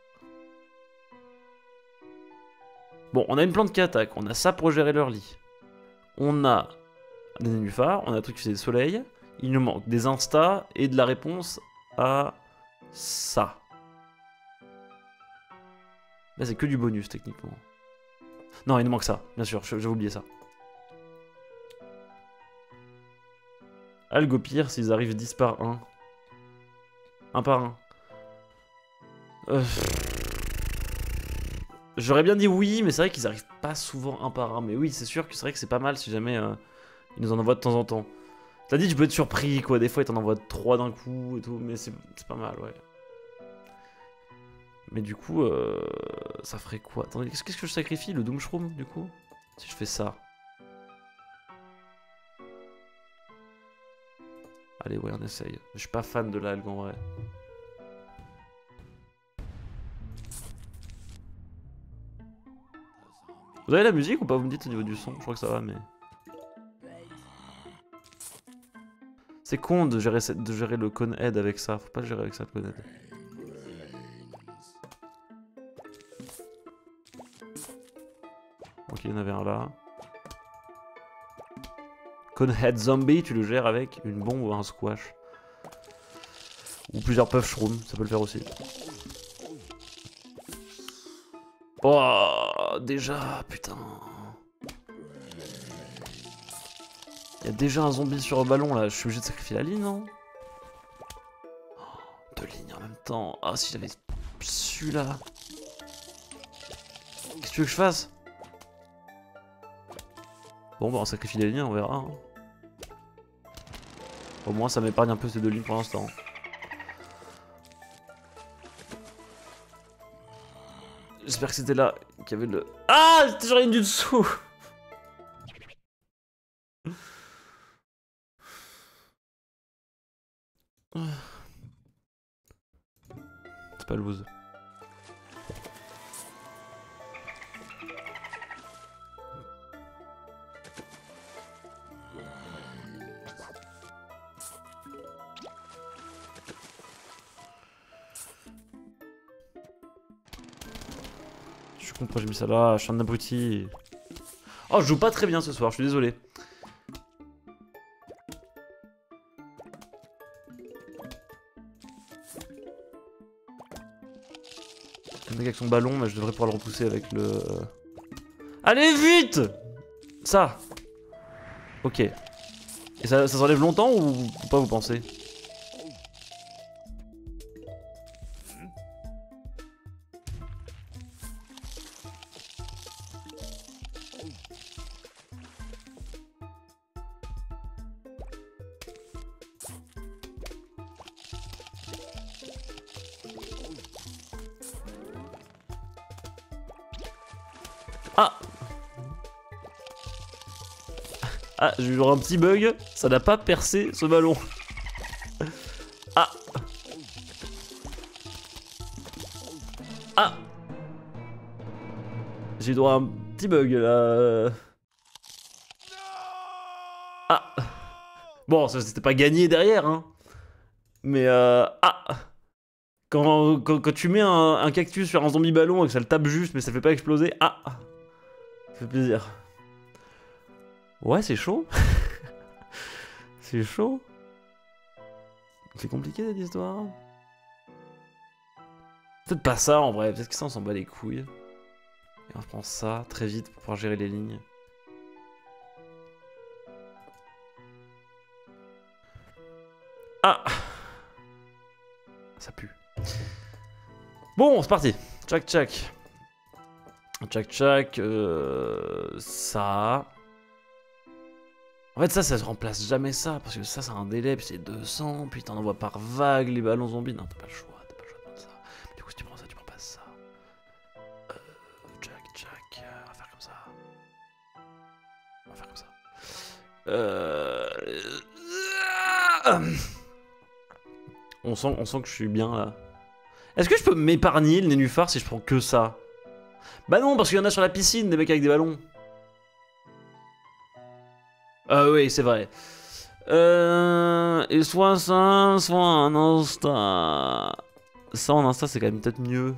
[SPEAKER 1] Bon, on a une plante qui attaque, on a ça pour gérer leur lit. On a des nénuphars, on a un truc qui fait des soleils. Il nous manque des instas et de la réponse à ça. Là, c'est que du bonus, techniquement. Non, il nous manque ça, bien sûr, j'avais oublié ça. Algo pire s'ils arrivent dix par un. un par un. Euh... J'aurais bien dit oui, mais c'est vrai qu'ils arrivent pas souvent un par un. Mais oui, c'est sûr que c'est vrai que c'est pas mal si jamais euh, ils nous en envoient de temps en temps. T'as dit tu peux être surpris quoi, des fois ils t'en envoient trois d'un coup et tout, mais c'est pas mal, ouais. Mais du coup, euh, ça ferait quoi? Attendez, qu'est-ce que je sacrifie? Le Doom Shroom, du coup? Si je fais ça. Allez, ouais, on essaye. Je suis pas fan de l'algue en vrai. Vous avez la musique ou pas? Vous me dites au niveau du son, je crois que ça va, mais... C'est con de gérer, cette, de gérer le Conehead avec ça, faut pas le gérer avec ça, le Conehead. Ok, il y en avait un là. Conehead Zombie, tu le gères avec une bombe ou un squash. Ou plusieurs puff shrooms, ça peut le faire aussi. Oh, déjà, putain. Il y a déjà un zombie sur le ballon là, je suis obligé de sacrifier la ligne, non? Oh, deux lignes en même temps. Ah, si j'avais su là. Qu'est-ce que tu veux que je fasse? Bon, bah on sacrifie les lignes, on verra. Hein. Au moins, ça m'épargne un peu ces deux lignes pour l'instant. J'espère que c'était là qu'il y avait le... Ah, c'était sur la ligne du dessous. C'est pas loose. Je suis con, pourquoi j'ai mis ça là, je suis un abruti. Oh, je joue pas très bien ce soir, je suis désolé. Le mec avec son ballon, mais je devrais pouvoir le repousser avec le... Allez, vite! Ça! Ok. Et ça, ça s'enlève longtemps ou, ou pas, vous pensez? Ah! Ah, j'ai eu genre un petit bug, ça n'a pas percé ce ballon. Ah! Ah! J'ai eu droit à un petit bug là. Ah! Bon, ça c'était pas gagné derrière, hein. Mais euh... Ah! Quand, quand, quand tu mets un, un cactus sur un zombie ballon et que ça le tape juste mais ça fait pas exploser, ah! Ça fait plaisir. Ouais, c'est chaud. C'est chaud. C'est compliqué cette histoire. Peut-être pas ça en vrai, peut-être que ça on s'en bat les couilles. Et on prend ça très vite pour pouvoir gérer les lignes. Ah! Ça pue. Bon, c'est parti. Tchac tchac. Tchac tchac. Euh, ça. En fait, ça, ça se remplace jamais ça. Parce que ça, c'est un délai. Puis c'est deux cents. Puis t'en envoies par vague les ballons zombies. Non, t'as pas le choix. T'as pas le choix de prendre ça. Mais du coup, si tu prends ça, tu prends pas ça. Euh, tchac tchac. On va faire comme ça. On va faire comme ça. Euh. On sent, on sent que je suis bien là. Est-ce que je peux m'épargner le nénuphar si je prends que ça? Bah non, parce qu'il y en a sur la piscine, des mecs avec des ballons. Ah oui, c'est vrai. Euh... Et soit ça, soit un Insta. Ça en Insta, c'est quand même peut-être mieux.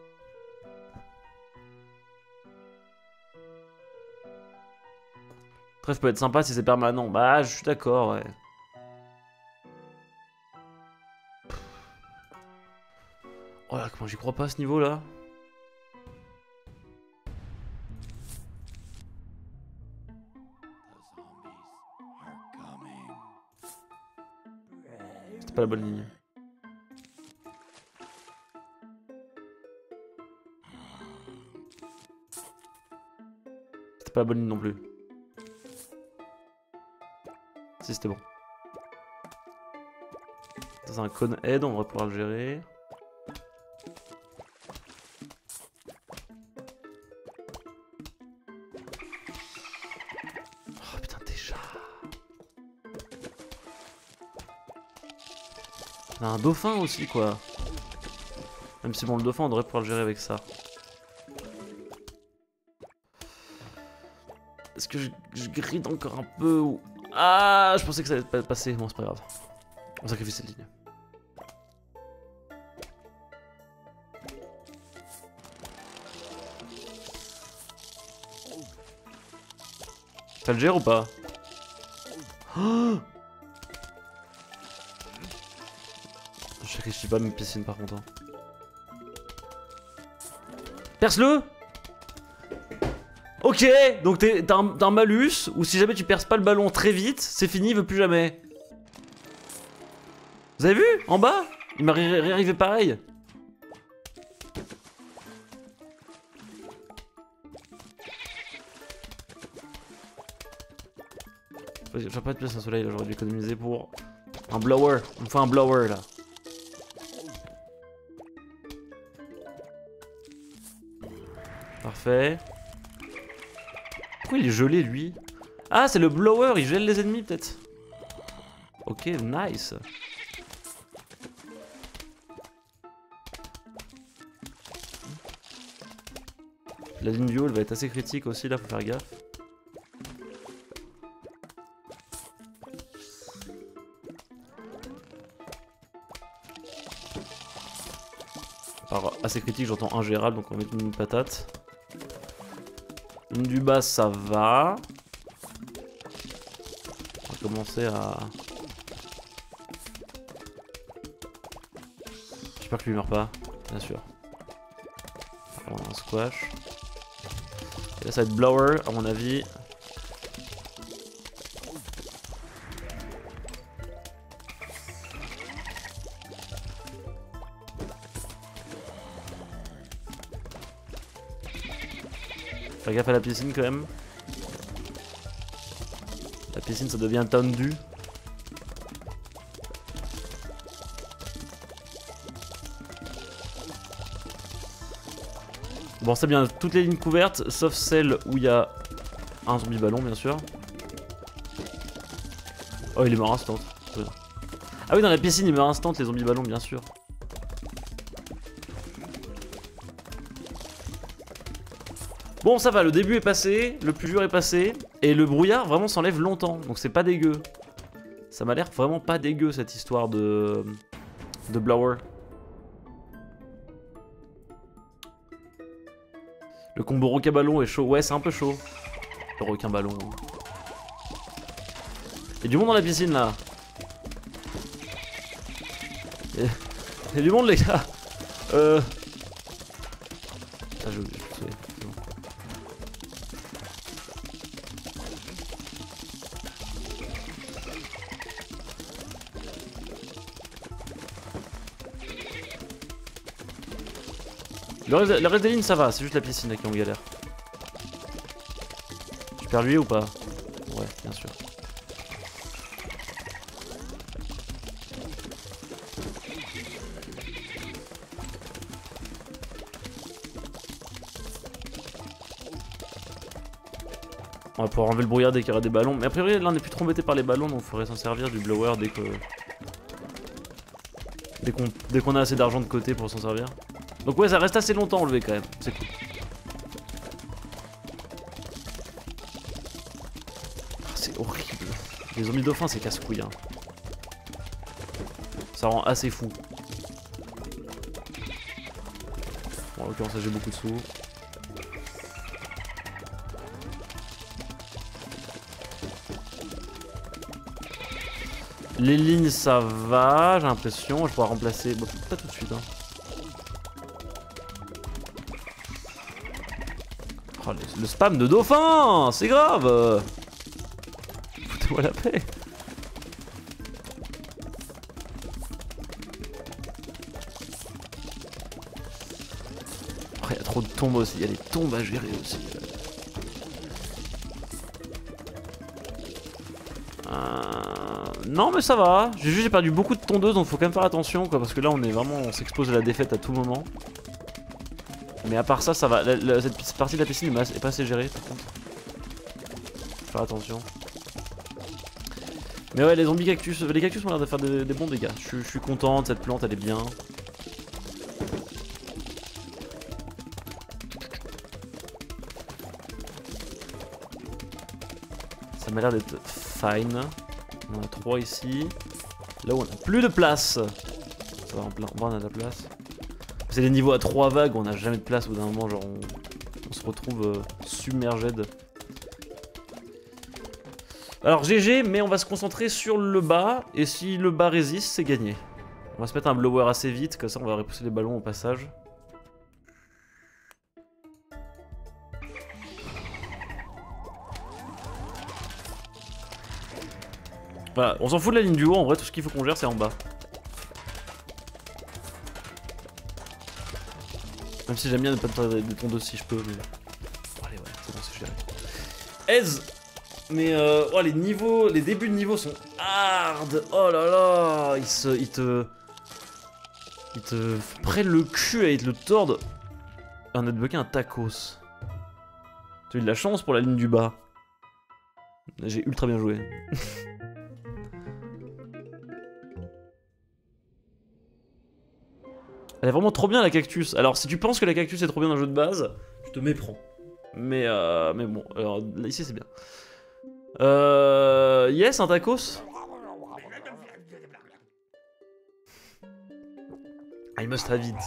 [SPEAKER 1] Bref, peut être sympa si c'est permanent. Bah, je suis d'accord, ouais. Oh là, comment j'y crois pas à ce niveau-là. C'était pas la bonne ligne. C'était pas la bonne ligne non plus. Si, c'était bon. Ça, c'est un cône aide, on va pouvoir le gérer. Oh putain, déjà. On a un dauphin aussi, quoi. Même si bon, le dauphin, on devrait pouvoir le gérer avec ça. Est-ce que je, je gride encore un peu ou... Ah, je pensais que ça allait pas passer. Bon, c'est pas grave. On sacrifie cette ligne. Ça le gère ou pas? Oh, je réfléchis pas mes piscines par contre. Hein. Perce-le. Ok, donc t'as un, un malus, ou si jamais tu perces pas le ballon très vite, c'est fini, il veut plus jamais. Vous avez vu? En bas? Il m'est réarrivé pareil. J'ai pas de place à soleil là, j'aurais dû économiser pour un blower. On me fait un blower là. Parfait. Pourquoi il est gelé lui? Ah, c'est le blower, il gèle les ennemis peut-être. Ok, nice. La ligne du haut elle va être assez critique aussi là, faut faire gaffe. Par assez critique j'entends ingérable donc on va mettre une patate. Ligne du bas ça va. On va commencer à... J'espère que lui meurt pas, bien sûr. On a un squash. Et là ça va être blower à mon avis. Fais gaffe à la piscine quand même. La piscine ça devient tendu. Bon c'est bien, toutes les lignes couvertes, sauf celle où il y a un zombie ballon bien sûr. Oh il est mort instant. Ah oui dans la piscine il meurt instant les zombies ballons bien sûr. Bon ça va, le début est passé, le plus dur est passé, et le brouillard vraiment s'enlève longtemps, donc c'est pas dégueu. Ça m'a l'air vraiment pas dégueu cette histoire de... de blower. Le combo requin ballon est chaud, ouais c'est un peu chaud. Le requin ballon. Il y a du monde dans la piscine là. Il y a, Il y a du monde les gars. Euh... Ah j'ai oublié, je suis désolé. Le reste, le reste des lignes ça va, c'est juste la piscine là qui est en galère. Je perds lui ou pas? Ouais, bien sûr. On va pouvoir enlever le brouillard dès qu'il y aura des ballons. Mais a priori là on n'est plus trop embêté par les ballons donc il faudrait s'en servir du blower dès que... Dès qu'on dès qu'on a assez d'argent de côté pour s'en servir. Donc ouais ça reste assez longtemps enlevé quand même, c'est cool. Oh, c'est horrible. Les zombies dauphins c'est casse-couille hein. Ça rend assez fou. Bon en l'occurrence j'ai beaucoup de sous. Les lignes ça va, j'ai l'impression, je pourrais remplacer, bon, pas tout de suite hein. Oh, le, le spam de dauphin, c'est grave. Foutez-moi la paix. Oh, il y a trop de tombes aussi, il y a des tombes à gérer aussi. Euh... Non mais ça va, j'ai juste perdu beaucoup de tondeuses donc faut quand même faire attention quoi, parce que là on est vraiment, on s'expose à la défaite à tout moment. Mais à part ça, ça va. La, la, cette partie de la piscine est pas assez gérée par contre. Faut faire attention. Mais ouais, les zombies cactus, les cactus ont l'air de faire des, des bons dégâts. Je, je suis content de cette plante, elle est bien. Ça m'a l'air d'être fine. On en a trois ici. Là où on a plus de place. Ça va, en plein, on a de la place. C'est des niveaux à trois vagues, on n'a jamais de place au bout d'un moment, genre on, on se retrouve euh, submergé de... Alors G G, mais on va se concentrer sur le bas, et si le bas résiste, c'est gagné. On va se mettre un blower assez vite, comme ça on va repousser les ballons au passage. Voilà, on s'en fout de la ligne du haut, en vrai tout ce qu'il faut qu'on gère c'est en bas. Même si j'aime bien ne pas faire des tondeuses si je peux, mais... Oh, allez ouais, c'est bon, c'est géré. Aise. Mais euh, oh, les niveaux, les débuts de niveau sont hard. Oh là là, ils se, ils te, ils te prennent le cul et ils te le tordent. On a débloqué un tacos. Tu as eu de la chance pour la ligne du bas. J'ai ultra bien joué. Elle est vraiment trop bien la cactus. Alors si tu penses que la cactus est trop bien dans le jeu de base, je te méprends. Mais euh, mais bon, alors ici c'est bien. Euh... Yes, un tacos. I must have it.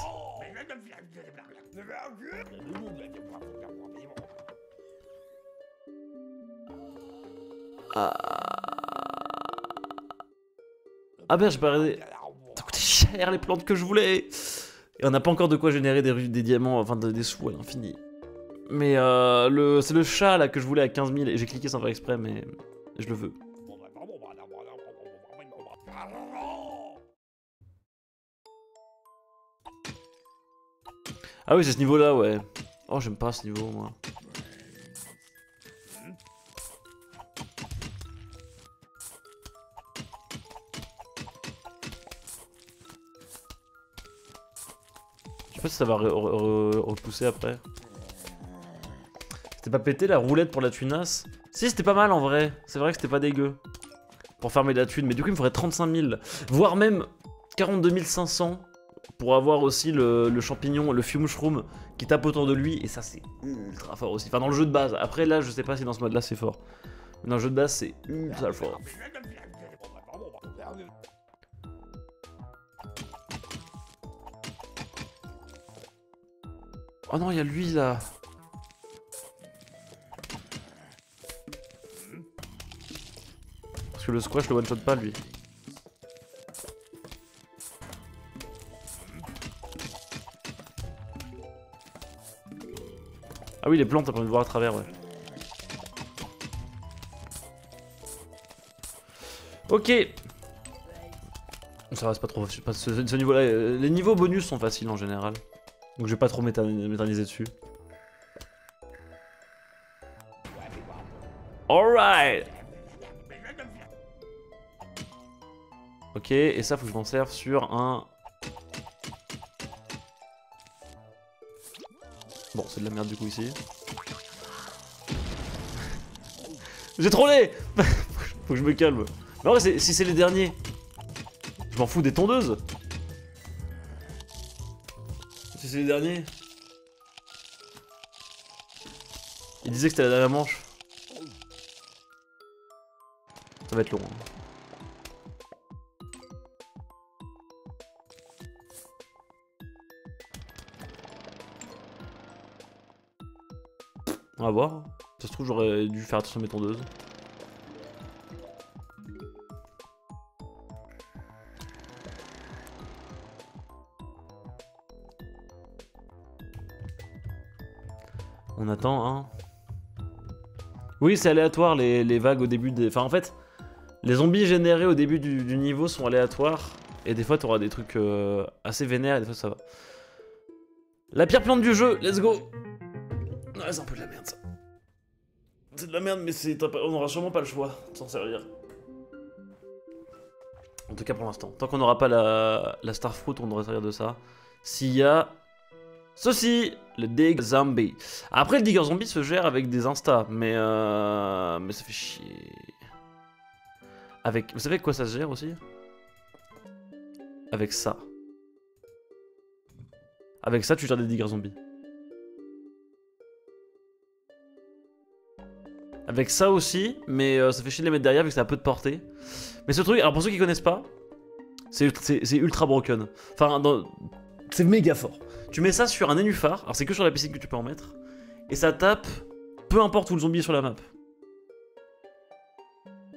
[SPEAKER 1] Ah, ah ben j'ai pas regardé. Ça coûtait cher les plantes que je voulais. Et on n'a pas encore de quoi générer des, des diamants, enfin des sous à l'infini. Mais euh, le, c'est le chat là que je voulais à quinze mille et j'ai cliqué sans faire exprès, mais je le veux. Ah oui, c'est ce niveau là, ouais. Oh, j'aime pas ce niveau, moi. Je sais pas si ça va re re re repousser après. C'était pas pété la roulette pour la tunasse? Si, c'était pas mal en vrai. C'est vrai que c'était pas dégueu. Pour farmer de la thune. Mais du coup, il me faudrait trente-cinq mille. Voire même quarante-deux mille cinq cents. Pour avoir aussi le, le champignon, le fume shroom qui tape autour de lui. Et ça, c'est ultra fort aussi. Enfin, dans le jeu de base. Après, là, je sais pas si dans ce mode-là, c'est fort. Mais dans le jeu de base, c'est ultra fort. Oh non, il y a lui là. Parce que le squash le one shot pas lui. Ah oui, les plantes, t'as pas envie de voir à travers, ouais. Ok. Ça va, c'est pas trop. Pas ce, ce niveau-là, les niveaux bonus sont faciles en général. Donc je vais pas trop m'éterniser dessus. Alright. Ok, et ça faut que je m'en serve sur un... Bon, c'est de la merde du coup ici. J'ai trollé. Faut que je me calme. Mais en vrai, si c'est les derniers, je m'en fous des tondeuses. Si c'est les derniers. Il disait que c'était la dernière manche. Ça va être long. Hein. On va voir. Ça se trouve, j'aurais dû faire attention à mes tondeuses. On attend, hein. Oui, c'est aléatoire les, les vagues au début des... Enfin, en fait, les zombies générés au début du, du niveau sont aléatoires. Et des fois, t'auras des trucs euh, assez vénères et des fois, ça va. La pire plante du jeu, let's go. Ouais, c'est un peu de la merde, ça. C'est de la merde, mais c'est on aura sûrement pas le choix de s'en servir. En tout cas, pour l'instant. Tant qu'on n'aura pas la, la Starfruit, on devrait servir de ça. S'il y a... Ceci, le Dig Zombie. Après, le Digger Zombie se gère avec des instas, mais euh... mais ça fait chier. Avec... Vous savez avec quoi ça se gère aussi? Avec ça. Avec ça, tu gères des Digger Zombies. Avec ça aussi, mais euh, ça fait chier de les mettre derrière vu que ça a peu de portée. Mais ce truc, alors pour ceux qui connaissent pas, c'est ultra broken. Enfin, c'est méga fort. Tu mets ça sur un nénuphar, alors c'est que sur la piscine que tu peux en mettre, et ça tape peu importe où le zombie est sur la map.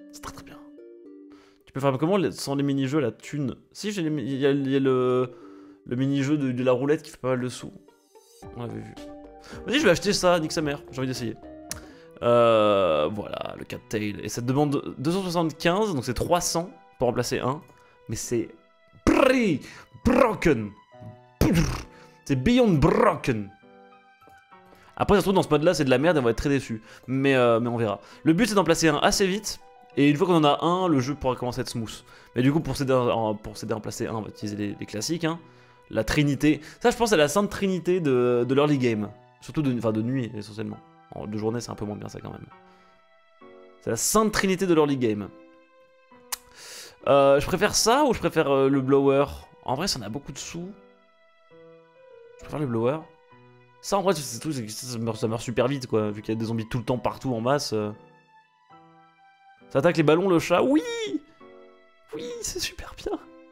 [SPEAKER 1] Tu peux faire comment sans les mini-jeux, la thune? Si, il y, y a le, le mini-jeu de, de la roulette qui fait pas mal de sous. On l'avait vu. Vas-y, je vais acheter ça, nique sa mère, j'ai envie d'essayer. Euh, voilà, le Cattail. Et ça te demande deux cent soixante-quinze, donc c'est trois cents pour remplacer un. Mais c'est... broken. C'est beyond broken. Après, ça se trouve, dans ce mode-là, c'est de la merde et on va être très déçus. Mais, euh, mais on verra. Le but, c'est d'en placer un assez vite. Et une fois qu'on en a un, le jeu pourra commencer à être smooth. Mais du coup, pour s'aider à, pour s'aider à en placer un, on va utiliser les, les classiques. Hein. La trinité. Ça, je pense, c'est la sainte trinité de, de l'early game. Surtout de, enfin, de nuit, essentiellement. De journée, c'est un peu moins bien, ça, quand même. C'est la sainte trinité de l'early game. Euh, je préfère ça ou je préfère euh, le blower? En vrai, ça en a beaucoup de sous. Je préfère le blower. Ça, en vrai, c'est tout, ça meurt, ça meurt super vite, quoi. Vu qu'il y a des zombies tout le temps, partout, en masse. Euh... Ça attaque les ballons, le chat. Oui! Oui, c'est super bien.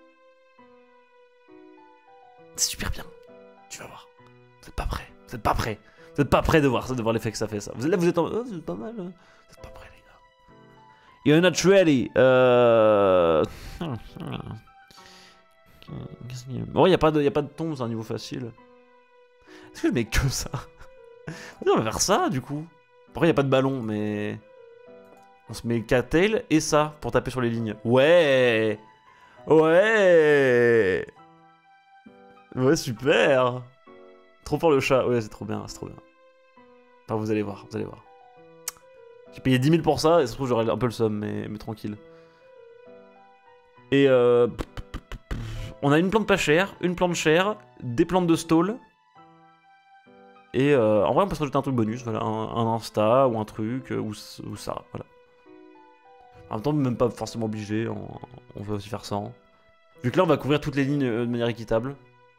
[SPEAKER 1] C'est super bien. Tu vas voir. Vous êtes pas prêts. Vous êtes pas prêts. Vous êtes pas prêts de voir ça, de voir l'effet que ça fait, ça. Vous êtes là, vous êtes en... Oh, c'est pas mal. Hein. Vous êtes pas prêts, les gars. You're not ready. Euh... Bon, il n'y a pas de, y a pas de tombe, c'est un niveau facile. Est-ce que je mets que ça? On va faire ça, du coup. Après, il n'y a pas de ballon, mais... On se met Cattail et ça, pour taper sur les lignes. Ouais. Ouais. Ouais, super. Trop fort le chat. Ouais, c'est trop bien, c'est trop bien. Enfin, vous allez voir, vous allez voir. J'ai payé dix mille pour ça, et ça se trouve, j'aurais un peu le somme, mais, mais tranquille. Et euh... on a une plante pas chère, une plante chère, des plantes de stall. Et euh, en vrai, on peut se rajouter un truc bonus, voilà, un, un insta ou un truc, ou, ou ça, voilà. En même temps, même pas forcément obligé, on, on va aussi faire ça. Hein. Vu que là, on va couvrir toutes les lignes de manière équitable.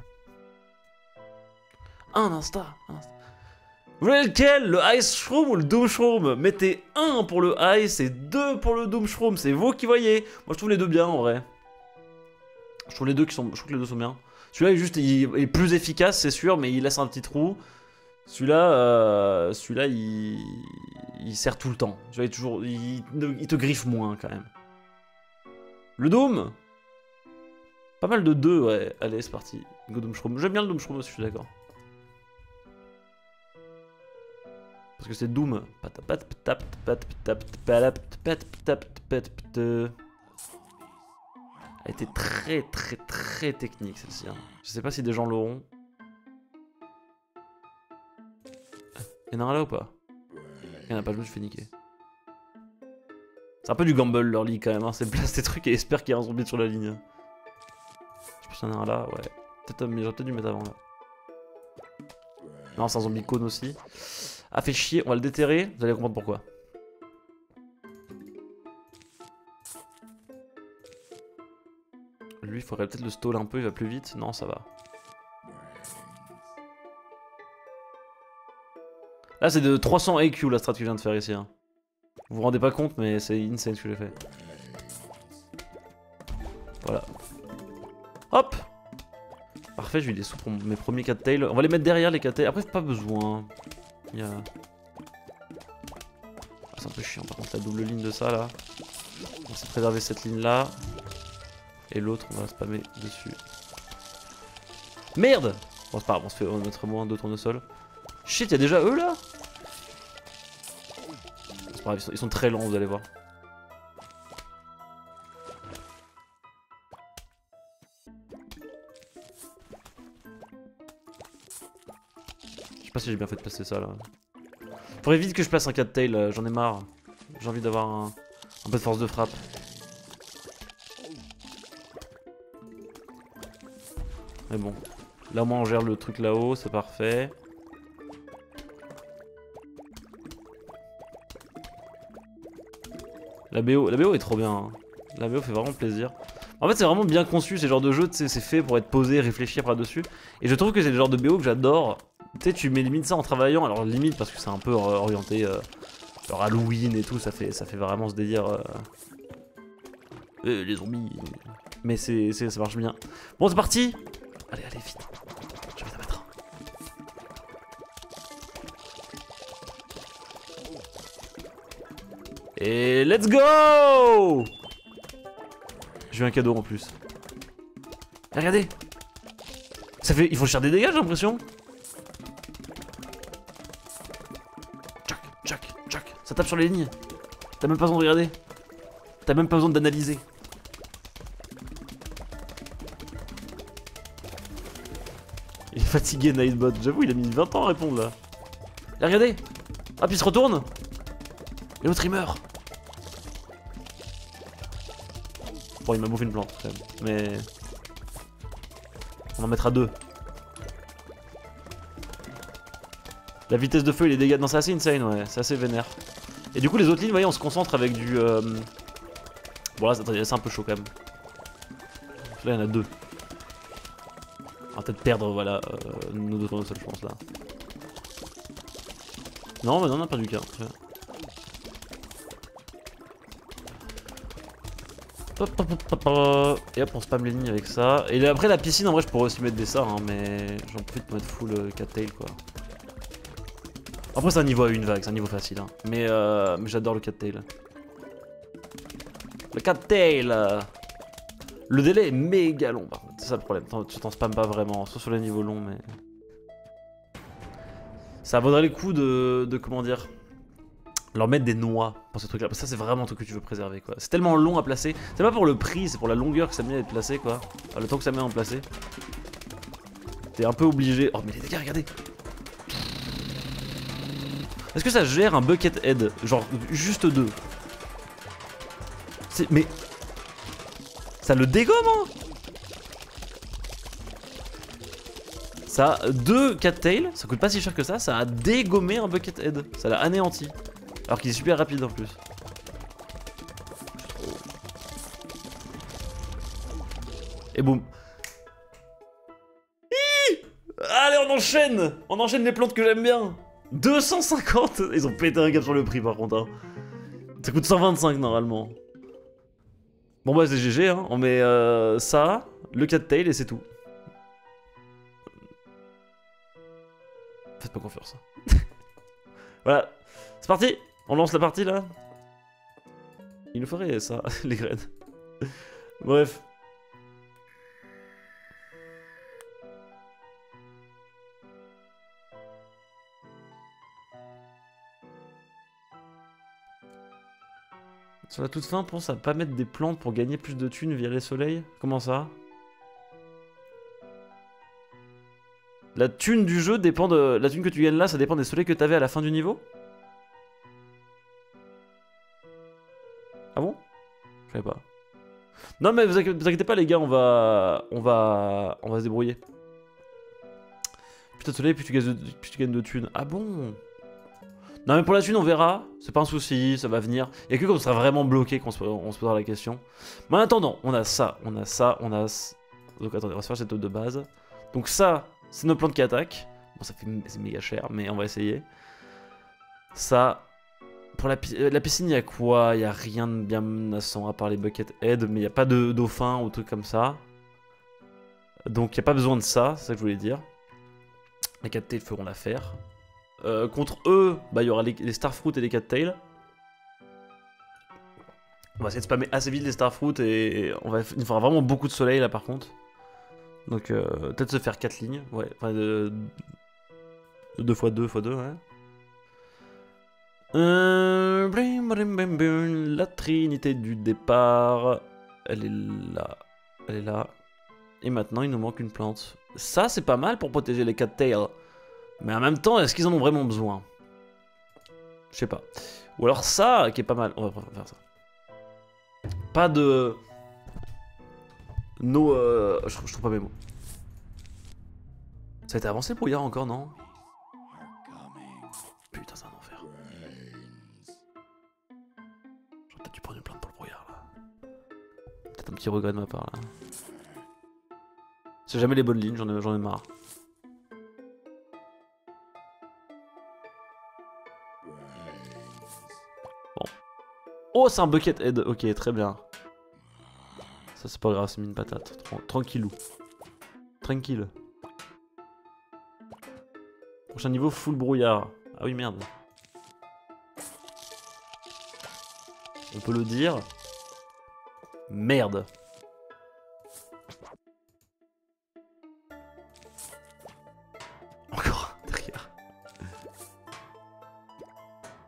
[SPEAKER 1] Un insta, un insta. Vous voulez lequel? Le Ice Shroom ou le Doom Shroom? Mettez un pour le Ice et deux pour le Doom Shroom, c'est vous qui voyez. Moi, je trouve les deux bien, en vrai. Je trouve les deux qui sont, je trouve que les deux sont bien. Celui-là, il, juste, il est plus efficace, c'est sûr, mais il laisse un petit trou. Celui-là, euh, celui-là, il... il sert tout le temps. Tu vois, il, toujours... il... il te griffe moins, quand même. Le Doom? Pas mal de deux, ouais. Allez, c'est parti. Go Doom Shroom. J'aime bien le Doom Shroom aussi, je suis d'accord. Parce que c'est Doom. Elle était très, très, très technique, celle-ci. Hein. Je sais pas si des gens l'auront. Y'en a un là ou pas? Y'en a pas, je me suis fait niquer. C'est un peu du gamble leur lit quand même, hein. C'est place tes trucs et espère qu'il y a un zombie sur la ligne. Je sais pas s'il y en a un là, ouais. Peut-être, mais j'aurais peut-être dû mettre avant là. Non, c'est un zombie cône aussi. Ah, fait chier, on va le déterrer, vous allez comprendre pourquoi. Lui, il faudrait peut-être le stall un peu, il va plus vite. Non, ça va. Là, c'est de trois cents A Q la strat que je viens de faire ici. Hein. Vous vous rendez pas compte, mais c'est insane ce que j'ai fait. Voilà. Hop! Parfait, j'ai eu des sous pour mes premiers Cattail. On va les mettre derrière les Cattail. Après, pas besoin. Il y a... Ah, c'est un peu chiant, par contre, la double ligne de ça là. On va essayer de préserver cette ligne là. Et l'autre, on va spammer dessus. Merde! Bon, c'est pas grave, on se fait on va mettre moins deux tournesols. Shit, y'a déjà eux là? C'est pas grave, ils sont, ils sont très lents, vous allez voir. Je sais pas si j'ai bien fait de placer ça là. Faudrait vite que je place un Cattail, j'en ai marre. J'ai envie d'avoir un, un peu de force de frappe. Mais bon, là au moins on gère le truc là-haut, c'est parfait. La B O, la B O est trop bien. Hein. La B O fait vraiment plaisir. En fait, c'est vraiment bien conçu, ces genres de jeux, c'est fait pour être posé, réfléchir par-dessus. Et je trouve que c'est le genre de B O que j'adore. Tu sais, tu mets limite ça en travaillant, alors limite parce que c'est un peu orienté euh, genre Halloween et tout, ça fait, ça fait vraiment ce délire. Euh... Euh, les zombies. Mais c'est, ça marche bien. Bon, c'est parti! Allez, allez, vite. Je vais te mettre. Et let's go! J'ai eu un cadeau en plus. Et regardez. Ça fait... Ils font cher des dégâts, j'ai l'impression. Tchac, tchac, tchac. Ça tape sur les lignes. T'as même pas besoin de regarder. T'as même pas besoin d'analyser. Il est fatigué, Nightbot. J'avoue, il a mis vingt ans à répondre là. Et regardez. Ah, puis il se retourne. Et l'autre il meurt. Bon, il m'a bouffé une plante quand même. Mais. On en mettra deux. La vitesse de feu et les dégâts. Non, c'est assez insane, ouais. C'est assez vénère. Et du coup, les autres lignes, vous voyez, on se concentre avec du. Euh... Bon, là, c'est un peu chaud quand même. Là, il y en a deux. On va peut-être perdre, voilà, euh, nos deux tournesols, je pense là. Non, mais non, on a perdu qu'un. Et hop, on spam les lignes avec ça. Et après, la piscine, en vrai, je pourrais aussi mettre des sorts, hein, mais j'en profite pour mettre full euh, cattail, quoi. Après, c'est un niveau à une vague, c'est un niveau facile, hein. Mais, euh, mais j'adore le cattail. Le cattail. Le délai est méga long, par contre. C'est ça le problème. Tu t'en spammes pas vraiment, sauf sur les niveaux longs, mais. Ça vaudrait le coup de, de comment dire, leur mettre des noix pour ce truc là. Parce que ça c'est vraiment un truc que tu veux préserver quoi. C'est tellement long à placer. C'est pas pour le prix, c'est pour la longueur que ça met à être placé quoi. Enfin, le temps que ça met à en placer. T'es un peu obligé. Oh mais les dégâts, regardez. Est-ce que ça gère un bucket head? Genre juste deux. Mais. Ça le dégomme hein. Ça a deux cattails, ça coûte pas si cher que ça, ça a dégommé un bucket head. Ça l'a anéanti. Alors qu'il est super rapide en plus. Et boum. Allez, on enchaîne. On enchaîne les plantes que j'aime bien. deux cent cinquante. Ils ont pété un cap sur le prix par contre. Hein. Ça coûte cent vingt-cinq normalement. Bon bah c'est G G, hein. On met euh, ça, le cattail et c'est tout. Faites pas confiance. Voilà, c'est parti. On lance la partie là. Il nous faudrait ça, les graines. Bref. Sur la toute fin, pense à pas mettre des plantes pour gagner plus de thunes via les soleils. Comment ça? La thune du jeu dépend de... La thune que tu gagnes là, ça dépend des soleils que t'avais à la fin du niveau? Ah bon? Je savais pas. Non mais vous inquiétez, vous inquiétez pas les gars, on va... On va... On va se débrouiller. Plus t'as de soleil, plus tu gagnes de, plus tu gagnes de thunes. Ah bon? Non mais pour la thune on verra, c'est pas un souci, ça va venir. Il y a que quand on sera vraiment bloqué qu'on se, on se posera la question. Mais en attendant, on a ça, on a ça, on a... Donc attendez, on va se faire cette autre de base. Donc ça... C'est nos plantes qui attaquent. Bon, ça fait c'est méga cher, mais on va essayer. Ça. Pour la, euh, la piscine, il y a quoi? Il y a rien de bien menaçant à part les bucket head, mais il n'y a pas de dauphin ou truc comme ça. Donc il n'y a pas besoin de ça, c'est ça que je voulais dire. Les cattails feront l'affaire. Euh, contre eux, bah, il y aura les, les starfruit et les cattails. On va essayer de spammer assez vite les starfruit et on va, il faudra vraiment beaucoup de soleil là par contre. Donc euh, peut-être se faire quatre lignes, ouais, enfin de deux fois deux fois deux, ouais. Euh, blim, blim, blim, blim, la trinité du départ, elle est là, elle est là. Et maintenant il nous manque une plante. Ça c'est pas mal pour protéger les cattails, mais en même temps est-ce qu'ils en ont vraiment besoin? Je sais pas. Ou alors ça qui est pas mal, on va faire ça. Pas de... No, euh, je, je trouve pas mes mots. Ça a été avancé le brouillard encore, non? Putain, c'est un enfer. J'aurais peut-être dû prendre une plante pour le brouillard là. Peut-être un petit regret de ma part là. C'est jamais les bonnes lignes, j'en ai, j'en ai marre. Bon. Oh, c'est un bucket head, ok, très bien. Ça c'est pas grave, c'est mis une patate. Tranquillou. Tranquille. Prochain niveau, full brouillard. Ah oui, merde. On peut le dire. Merde.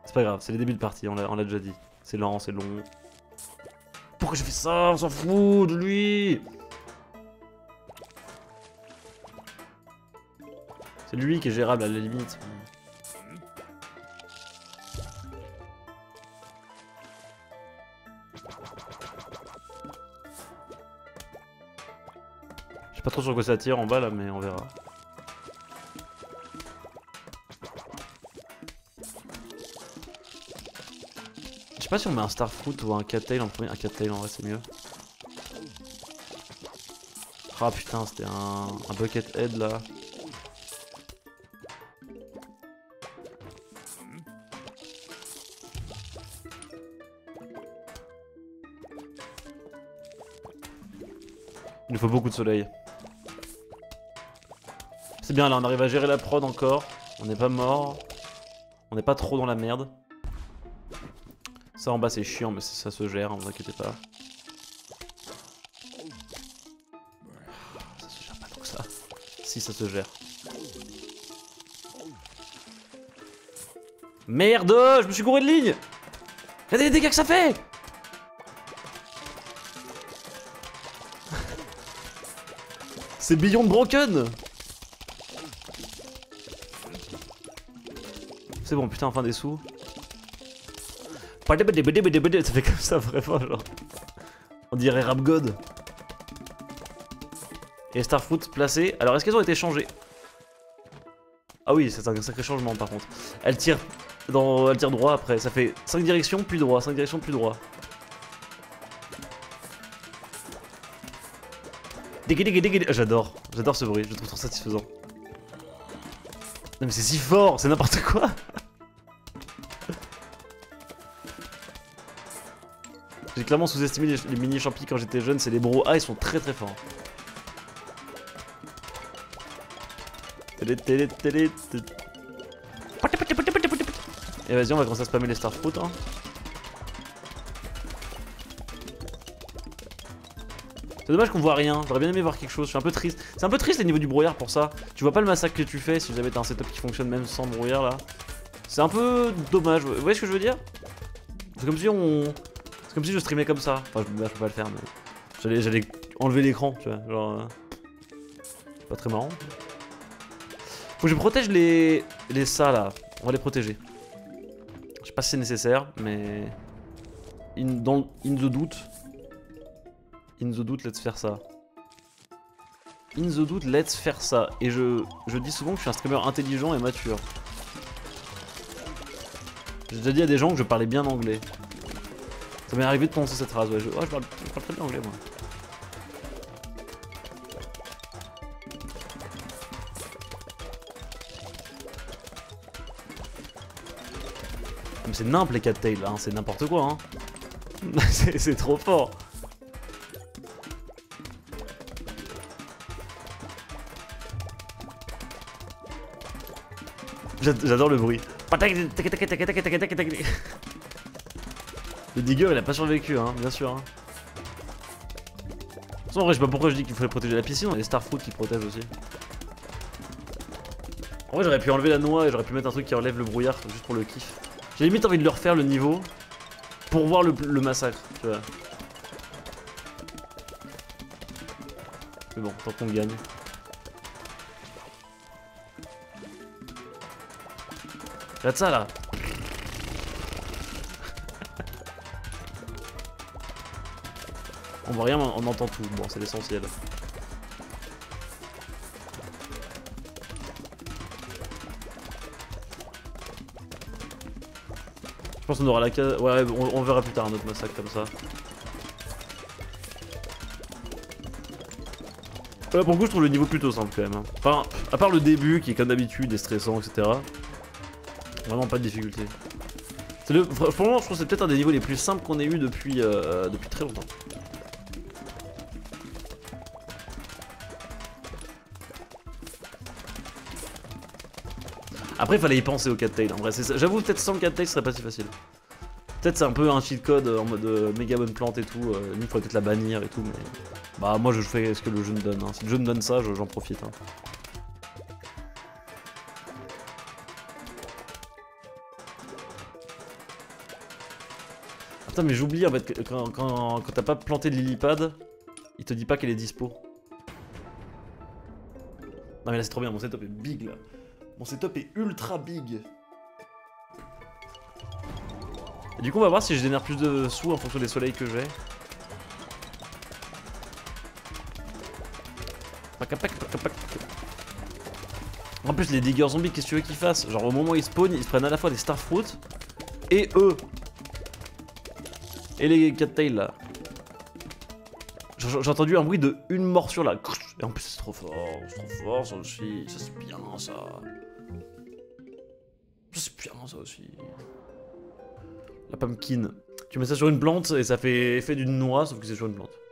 [SPEAKER 1] C'est pas grave, c'est les débuts de partie, on l'a déjà dit. C'est lent, c'est long. Pourquoi j'ai fait ça? On s'en fout de lui. C'est lui qui est gérable à la limite. Je sais pas trop sur quoi ça tire en bas là, mais on verra. Je sais pas si on met un Starfruit ou un Cattail en premier. Un Cattail en vrai c'est mieux. Ah putain, c'était un, un Buckethead là. Il nous faut beaucoup de soleil. C'est bien là, on arrive à gérer la prod encore. On n'est pas mort. On n'est pas trop dans la merde. Ça en bas c'est chiant mais ça se gère, ne vous inquiétez pas. Ça se gère pas tant que ça. Si ça se gère. Merde, je me suis gouré de ligne. Regardez les dégâts que ça fait. C'est Beyond Broken. C'est bon, putain, enfin des sous. Ça fait comme ça, vraiment, genre. On dirait Rap God. Et Starfruit placé. Alors, est-ce qu'elles ont été changées? Ah oui, c'est un sacré changement, par contre. Elle tire, dans... Elle tire droit après. Ça fait cinq directions, puis droit. cinq directions, puis droit. J'adore, j'adore ce bruit, je le trouve trop satisfaisant. Non mais c'est si fort, c'est n'importe quoi. J'ai clairement sous-estimé les, les mini champis quand j'étais jeune, c'est les bros A, ils sont très très forts. Et vas-y, on va commencer à spammer les Starfruit. Hein. C'est dommage qu'on voit rien, j'aurais bien aimé voir quelque chose, je suis un peu triste. C'est un peu triste les niveaux du brouillard pour ça. Tu vois pas le massacre que tu fais si jamais t'as un setup qui fonctionne même sans brouillard là. C'est un peu dommage, vous voyez ce que je veux dire? C'est comme si on... C'est comme si je streamais comme ça. Enfin, je, bah, je peux pas le faire mais... J'allais enlever l'écran, tu vois, genre... Euh... Pas très marrant. Faut que je protège les... Les ça là, on va les protéger. Je sais pas si c'est nécessaire, mais... In, dans... In the doute... In the doute, let's faire ça. In the doute, let's faire ça. Et je, je dis souvent que je suis un streamer intelligent et mature. J'ai déjà dit à des gens que je parlais bien anglais. Ça m'est arrivé de penser cette phrase, ouais. Je, oh, je, parle, je parle très bien anglais, moi. Mais c'est nimp les Cattail là, hein. C'est n'importe quoi, hein. C'est trop fort. J'adore le bruit. Le digger il a pas survécu hein, bien sûr. Hein. De toute façon, en vrai, je sais pas pourquoi je dis qu'il fallait protéger la piscine, on a les Starfruit qui protègent aussi. En vrai, j'aurais pu enlever la noix et j'aurais pu mettre un truc qui enlève le brouillard juste pour le kiff. J'ai limite envie de leur faire le niveau pour voir le, le massacre, tu vois. Mais bon, tant qu'on gagne. Regarde ça là. On voit rien, on entend tout. Bon, c'est l'essentiel. Je pense qu'on aura la case. Ouais, on, on verra plus tard un autre massacre comme ça. Ouais, pour le coup, je trouve le niveau plutôt simple quand même. Hein. Enfin, à part le début qui est comme d'habitude est stressant, et cetera. Vraiment pas de difficulté. Le, franchement, je trouve que c'est peut-être un des niveaux les plus simples qu'on ait eu depuis, euh, depuis très longtemps. Après, il fallait y penser au Cattail. En vrai, j'avoue, peut-être sans le Cattail, ce serait pas si facile. Peut-être c'est un peu un cheat code en mode euh, méga bonne plante et tout. Euh, il faudrait peut-être la bannir et tout, mais bah moi je fais ce que le jeu me donne. Hein. Si le jeu me donne ça, j'en profite. Hein. Putain mais j'oublie en fait que quand, quand, quand t'as pas planté de lily-pad, il te dit pas qu'elle est dispo. Non mais là c'est trop bien, mon setup est big là. Mon setup est ultra big. Et du coup on va voir si je génère plus de sous en fonction des soleils que j'ai. En plus les diggers zombies, qu'est-ce que tu veux qu'ils fassent? Genre au moment où ils spawnent, ils se prennent à la fois des starfruits et eux. Et les cattails là. J'ai entendu un bruit de une morsure là. Et en plus c'est trop fort, c'est trop fort ça aussi. Ça c'est bien ça. Ça c'est bien ça aussi. La pumpkin. Tu mets ça sur une plante et ça fait effet d'une noix sauf que c'est sur une plante.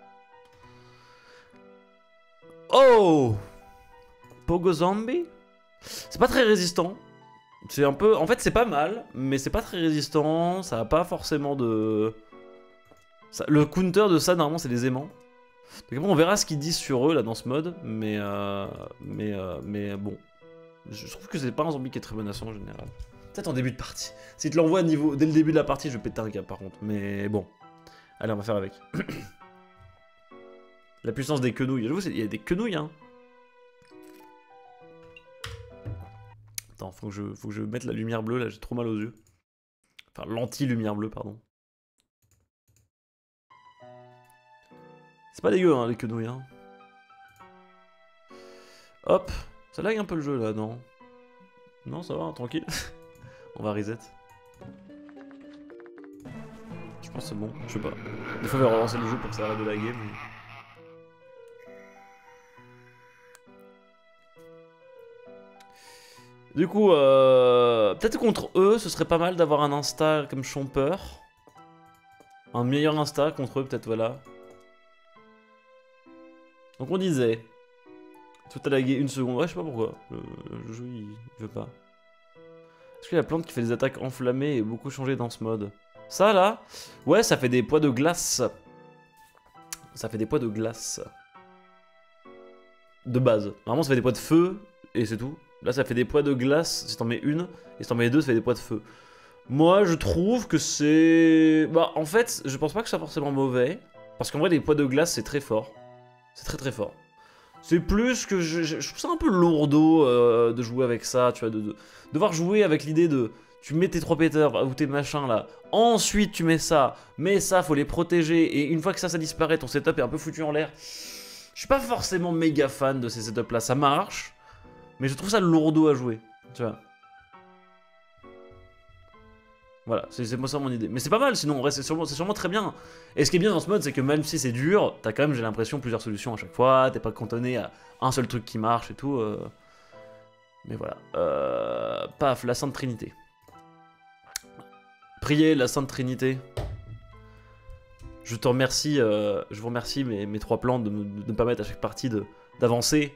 [SPEAKER 1] Oh! Pogo Zombie? C'est pas très résistant. C'est un peu... En fait c'est pas mal, mais c'est pas très résistant. Ça a pas forcément de... Ça... Le counter de ça normalement c'est les aimants. Donc bon, on verra ce qu'ils disent sur eux là dans ce mode. Mais euh... Mais euh... Mais bon. Je trouve que c'est pas un zombie qui est très menaçant en général. Peut-être en début de partie. Si tu l'envoies à niveau... dès le début de la partie, je vais péter un câble par contre. Mais bon. Allez, on va faire avec. La puissance des quenouilles. J'avoue, il y a des quenouilles, hein. Attends, faut que je, faut que je mette la lumière bleue, là, j'ai trop mal aux yeux. Enfin, l'anti-lumière bleue, pardon. C'est pas dégueu, hein, les quenouilles, hein. Hop. Ça lag un peu le jeu, là, non? Non, ça va, hein, tranquille. On va reset. Je pense que c'est bon, je sais pas. Des fois, on va relancer le jeu pour que ça arrête de laguer, mais... Du coup, euh, peut-être contre eux, ce serait pas mal d'avoir un insta comme Chomper. Un meilleur insta contre eux, peut-être, voilà. Donc on disait... Tout a lagué une seconde. Ouais, je sais pas pourquoi. Le, le jeu, il, il veut pas. Est-ce que la plante qui fait des attaques enflammées est beaucoup changée dans ce mode? Ça, là? Ouais, ça fait des poids de glace. Ça fait des poids de glace. De base. Normalement, ça fait des poids de feu, et c'est tout. Là, ça fait des poids de glace si t'en mets une, et si t'en mets deux, ça fait des poids de feu. Moi, je trouve que c'est... Bah, en fait, je pense pas que ce soit forcément mauvais. Parce qu'en vrai, les poids de glace, c'est très fort. C'est très très fort. C'est plus que... Je, je, je trouve ça un peu lourdeau euh, de jouer avec ça, tu vois. De, de devoir jouer avec l'idée de... Tu mets tes trois péteurs ou tes machins là. Ensuite, tu mets ça. Mais ça, faut les protéger. Et une fois que ça, ça disparaît, ton setup est un peu foutu en l'air. Je suis pas forcément méga fan de ces setups là. Ça marche. Mais je trouve ça lourdeau à jouer, tu vois. Voilà, c'est moi ça mon idée. Mais c'est pas mal sinon, en vrai c'est sûrement, sûrement très bien. Et ce qui est bien dans ce mode, c'est que même si c'est dur, t'as quand même, j'ai l'impression, plusieurs solutions à chaque fois. T'es pas cantonné à un seul truc qui marche et tout. Euh... Mais voilà. Euh... Paf, la Sainte Trinité. Priez la Sainte Trinité. Je te remercie, euh... je vous remercie mes, mes trois plans de ne de, de pas mettre à chaque partie d'avancer.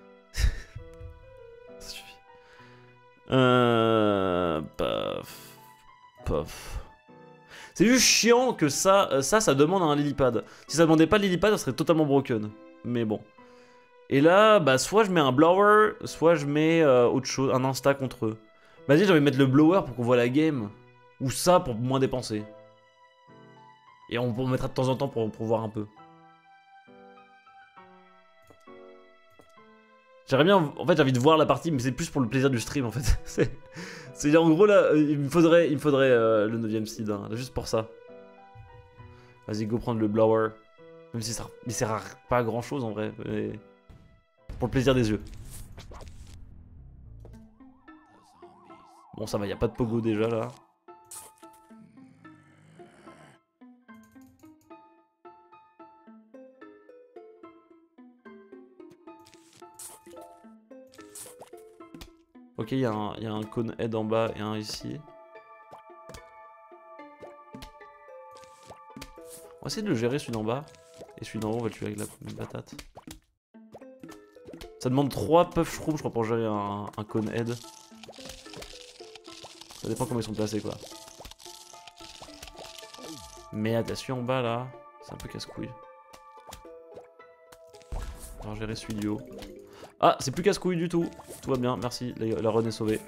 [SPEAKER 1] Euh... Paf. Paf. C'est juste chiant que ça, ça, ça demande un lily-pad. Si ça demandait pas le lily-pad, ça serait totalement broken. Mais bon. Et là, bah, soit je mets un blower, soit je mets euh, autre chose, un insta contre eux. Vas-y, j'ai envie de mettre le blower pour qu'on voit la game. Ou ça pour moins dépenser. Et on, on mettra de temps en temps pour, pour voir un peu. J'aimerais bien, en fait j'ai envie de voir la partie, mais c'est plus pour le plaisir du stream en fait. C'est en gros là, il me faudrait, il me faudrait euh, le neuvième seed, hein, juste pour ça. Vas-y, go prendre le blower. Même si ça il sert à pas à grand chose en vrai, mais pour le plaisir des yeux. Bon ça va, y a pas de pogo déjà là. Ok, il y, y a un cone head en bas et un ici. On va essayer de le gérer celui d'en bas. Et celui d'en haut, on va le tuer avec la patate. Ça demande trois puff shrooms, je crois, pour gérer un, un cone head. Ça dépend comment ils sont placés, quoi. Mais attention en bas, là. C'est un peu casse-couille. On va gérer celui du haut. Ah, c'est plus casse-couille du tout. Tout va bien, merci. La, la run est sauvée.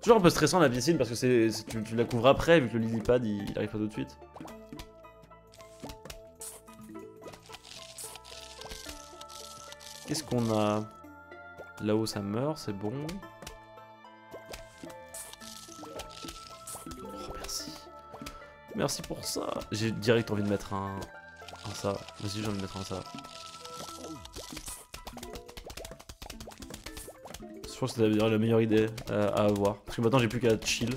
[SPEAKER 1] Toujours un peu stressant la piscine parce que c'est tu, tu la couvres après vu que le lily pad il, il arrive pas tout de suite. Qu'est-ce qu'on a? Là-haut ça meurt, c'est bon. Oh merci. Merci pour ça. J'ai direct envie de mettre un, un ça. Vas-y, j'ai envie de mettre un ça. Je pense que c'est la meilleure idée euh, à avoir. Parce que maintenant j'ai plus qu'à chill.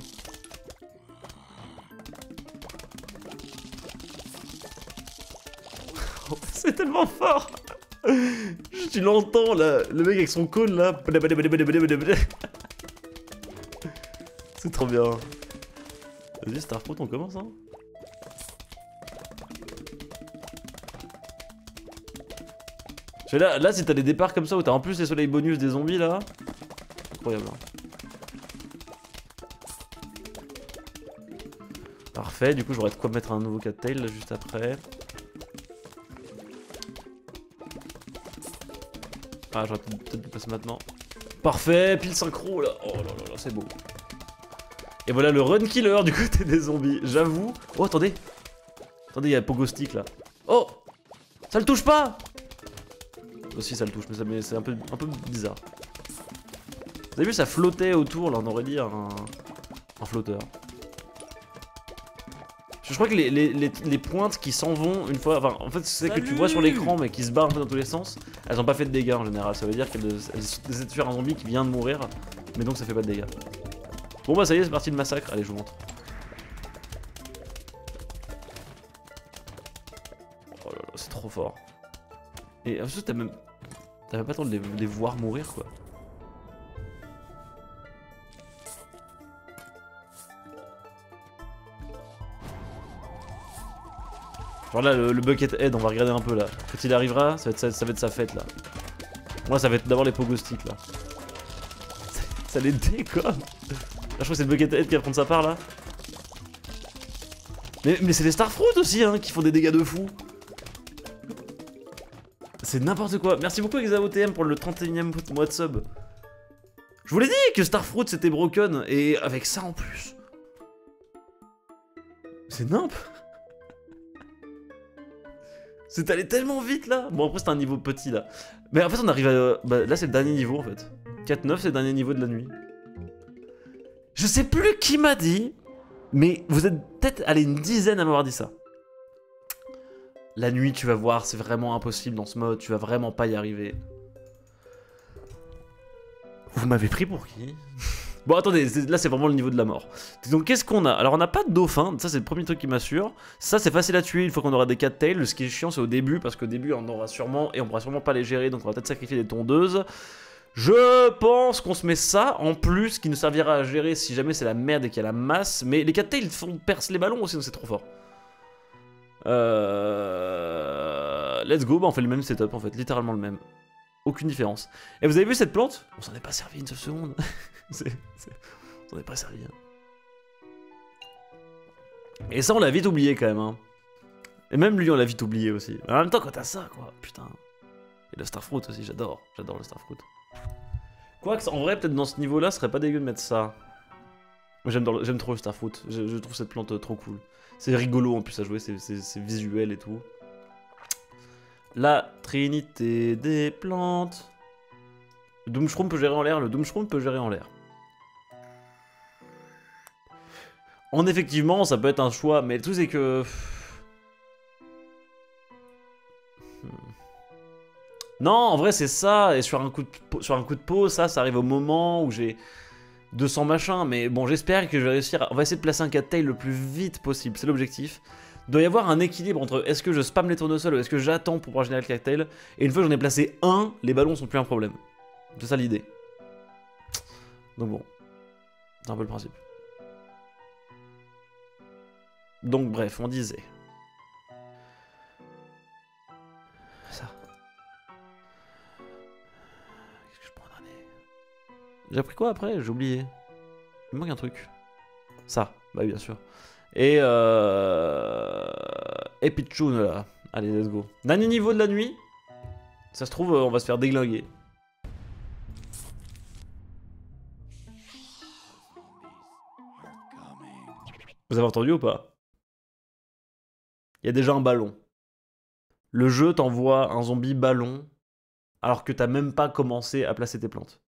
[SPEAKER 1] C'est tellement fort. Tu l'entends là, le mec avec son cône là. C'est trop bien. Vas-y Starfruit, on commence hein. Là, là si t'as des départs comme ça où t'as en plus les soleils bonus des zombies là. Incroyable hein. Parfait, du coup j'aurais de quoi mettre un nouveau cattail là juste après. Ah j'aurais peut-être dû passer maintenant. Parfait, pile synchro là. Oh là là là, c'est beau. Et voilà le run killer du côté des zombies, j'avoue. Oh attendez. Attendez, il y a Pogo Stick là. Oh, ça le touche pas. Aussi ça le touche, mais c'est un peu, un peu bizarre. Vous avez vu ça flottait autour là, on aurait dit un, un flotteur. Je crois que les, les, les, les pointes qui s'en vont une fois, enfin en fait c'est que tu vois sur l'écran mais qui se barrent un peu dans tous les sens, elles ont pas fait de dégâts en général, ça veut dire qu'elles essaient de tuer un zombie qui vient de mourir, mais donc ça fait pas de dégâts. Bon bah ça y est c'est parti le massacre, allez je vous montre. Oh là là c'est trop fort. Et en fait t'as même, t'as même pas le temps de les, de les voir mourir quoi. Genre là, le, le Bucket Head, on va regarder un peu là. Quand il arrivera, ça va être, ça, ça va être sa fête là. Moi, ça va être d'abord les Pogo Sticks là. Ça, ça les déconne. Là, je crois que c'est le Bucket Head qui va prendre sa part là. Mais, mais c'est les Starfruit aussi hein, qui font des dégâts de fou. C'est n'importe quoi. Merci beaucoup ExaOTM pour le trente et unième mois de sub. Je vous l'ai dit que Starfruit c'était broken et avec ça en plus. C'est nimp. C'est allé tellement vite là. Bon après c'est un niveau petit là. Mais en fait on arrive à... Bah, là c'est le dernier niveau en fait. quatre neuf c'est le dernier niveau de la nuit. Je sais plus qui m'a dit. Mais vous êtes peut-être allé une dizaine à m'avoir dit ça. La nuit tu vas voir c'est vraiment impossible dans ce mode. Tu vas vraiment pas y arriver. Vous m'avez pris pour qui? Bon attendez, là c'est vraiment le niveau de la mort. Donc qu'est-ce qu'on a? Alors on n'a pas de dauphin, ça c'est le premier truc qui m'assure. Ça c'est facile à tuer une fois qu'on aura des cattails. Ce qui est chiant c'est au début, parce qu'au début on aura sûrement, et on pourra sûrement pas les gérer, donc on va peut-être sacrifier des tondeuses. Je pense qu'on se met ça en plus, qui nous servira à gérer si jamais c'est la merde et qu'il y a la masse. Mais les cattails font percer les ballons aussi, donc c'est trop fort. Euh... Let's go, bah on fait le même setup en fait, littéralement le même. Aucune différence. Et vous avez vu cette plante? On s'en est pas servi une seule seconde. C'est, c'est... On s'en est pas servi. Hein. Et ça, on l'a vite oublié quand même. Hein. Et même lui, on l'a vite oublié aussi. Mais en même temps, quand t'as ça, quoi, putain. Et le Starfruit aussi, j'adore. J'adore le Starfruit. Quoique, en vrai, peut-être dans ce niveau-là, ce serait pas dégueu de mettre ça. J'aime, dans le... J'aime trop le Starfruit. Je... Je trouve cette plante euh, trop cool. C'est rigolo en plus à jouer, c'est, c'est... c'est visuel et tout. La trinité des plantes. Le Doomshroom peut gérer en l'air, le Doomshroom peut gérer en l'air. En effectivement, ça peut être un choix, mais le truc c'est que... Non, en vrai c'est ça, et sur un coup de, sur un coup de peau, ça, ça arrive au moment où j'ai deux cents machins, mais bon, j'espère que je vais réussir à... On va essayer de placer un cattail le plus vite possible, c'est l'objectif. Il doit y avoir un équilibre entre est-ce que je spam les tournesols ou est-ce que j'attends pour pouvoir générer le cattail, et une fois que j'en ai placé un, les ballons sont plus un problème. C'est ça l'idée. Donc bon, c'est un peu le principe. Donc bref, on disait. Ça. Qu'est-ce que je prends en dernier? J'ai appris quoi après? J'ai oublié. Il me manque un truc. Ça, bah bien sûr. Et euh... Et Pichoun là. Allez, let's go. Dernier niveau de la nuit. Ça se trouve, on va se faire déglinguer. Vous avez entendu ou pas? Il y a déjà un ballon. Le jeu t'envoie un zombie ballon alors que t'as même pas commencé à placer tes plantes.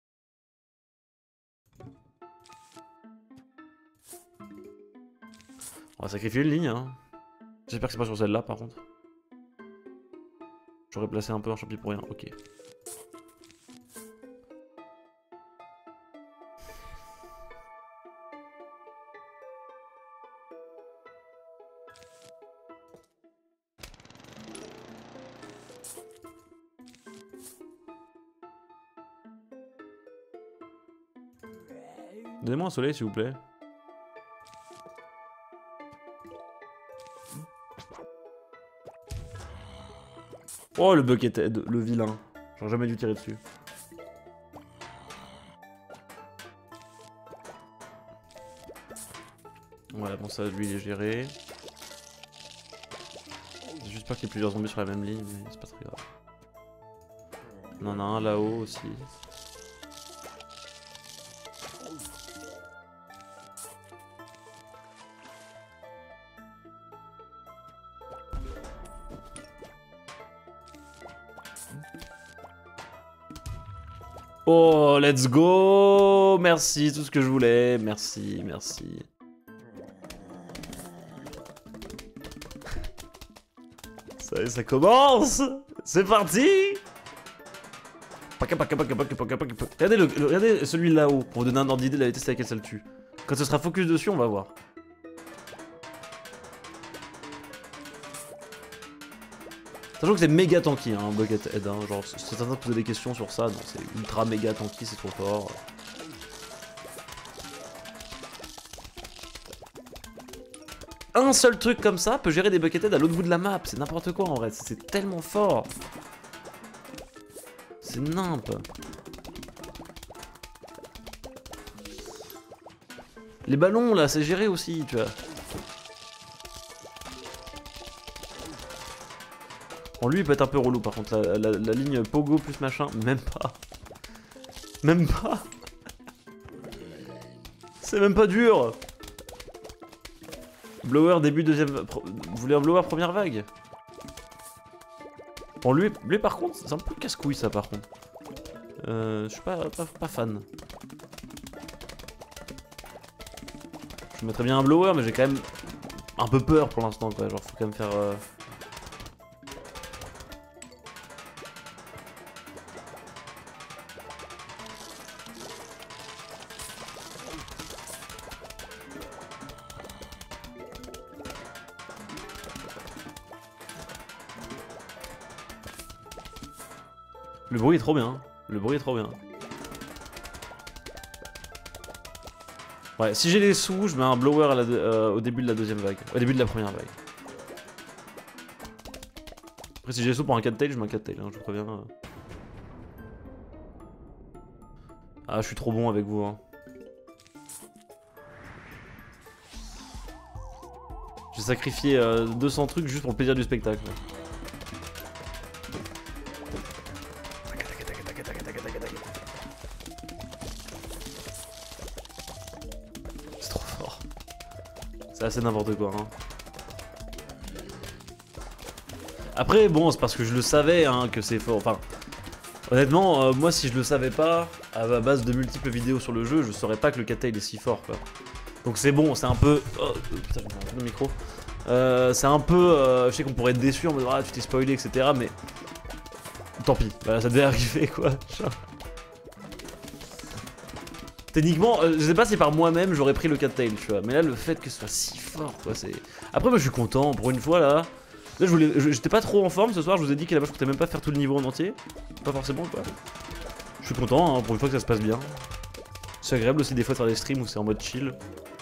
[SPEAKER 1] On va sacrifier une ligne, hein. J'espère que c'est pas sur celle-là, par contre. J'aurais placé un peu un champi pour rien, ok. Donnez-moi un soleil, s'il vous plaît. Oh, le Buckethead, le vilain. J'aurais jamais dû tirer dessus. Voilà, bon ça, lui, il est géré. J'ai juste peur qu'il y ait plusieurs zombies sur la même ligne, mais c'est pas très grave. On en a un là-haut aussi. Oh, let's go! Merci, tout ce que je voulais. Merci, merci. Ça y est, ça commence! C'est parti! Regardez, le, le, regardez celui là-haut, pour vous donner un ordre d'idée de la vitesse à laquelle ça le tue. Quand ce sera focus dessus, on va voir. Sachant que c'est méga tanky, hein, Buckethead, hein, genre, c'est certain de poser des questions sur ça, non, c'est ultra méga tanky, c'est trop fort. Un seul truc comme ça peut gérer des Buckethead à l'autre bout de la map, c'est n'importe quoi en vrai, c'est tellement fort. C'est nimp. Les ballons là, c'est géré aussi, tu vois. Bon, lui il peut être un peu relou par contre, la, la, la ligne pogo plus machin, même pas. Même pas. C'est même pas dur. Blower début deuxième... Vous voulez un blower première vague? Bon lui, lui par contre, c'est un peu casse-couille ça par contre. Euh, je suis pas, pas, pas fan. Je mettrais bien un blower mais j'ai quand même un peu peur pour l'instant quoi, genre faut quand même faire... Euh... Le bruit est trop bien, le bruit est trop bien. Ouais, si j'ai les sous, je mets un blower à la de, euh, au début de la deuxième vague, au début de la première vague. Après si j'ai les sous pour un cattail, je mets un cattail, hein, je vous préviens. Ah, je suis trop bon avec vous, hein. J'ai sacrifié euh, deux cents trucs juste pour le plaisir du spectacle. C'est assez n'importe quoi, hein. Après, bon, c'est parce que je le savais, hein, que c'est fort. Enfin, honnêtement, euh, moi, si je le savais pas, à la base de multiples vidéos sur le jeu, je saurais pas que le cattail est si fort, quoi. Donc c'est bon, c'est un peu... Oh, putain, j'ai un peu le micro. Euh, c'est un peu... Euh, je sais qu'on pourrait être déçu en mode, ah, tu t'es spoilé, et cetera. Mais... Tant pis, bah, ça devait arriver, quoi. Techniquement, euh, je sais pas si par moi-même j'aurais pris le cattail, tu vois. Mais là, le fait que ce soit si fort, quoi, c'est... Après, moi, je suis content. Pour une fois, là... Là, je voulais... J'étais pas trop en forme ce soir. Je vous ai dit qu'à la base, je comptais même pas faire tout le niveau en entier. Pas forcément, quoi. Je suis content, hein, pour une fois que ça se passe bien. C'est agréable aussi des fois de faire des streams où c'est en mode chill.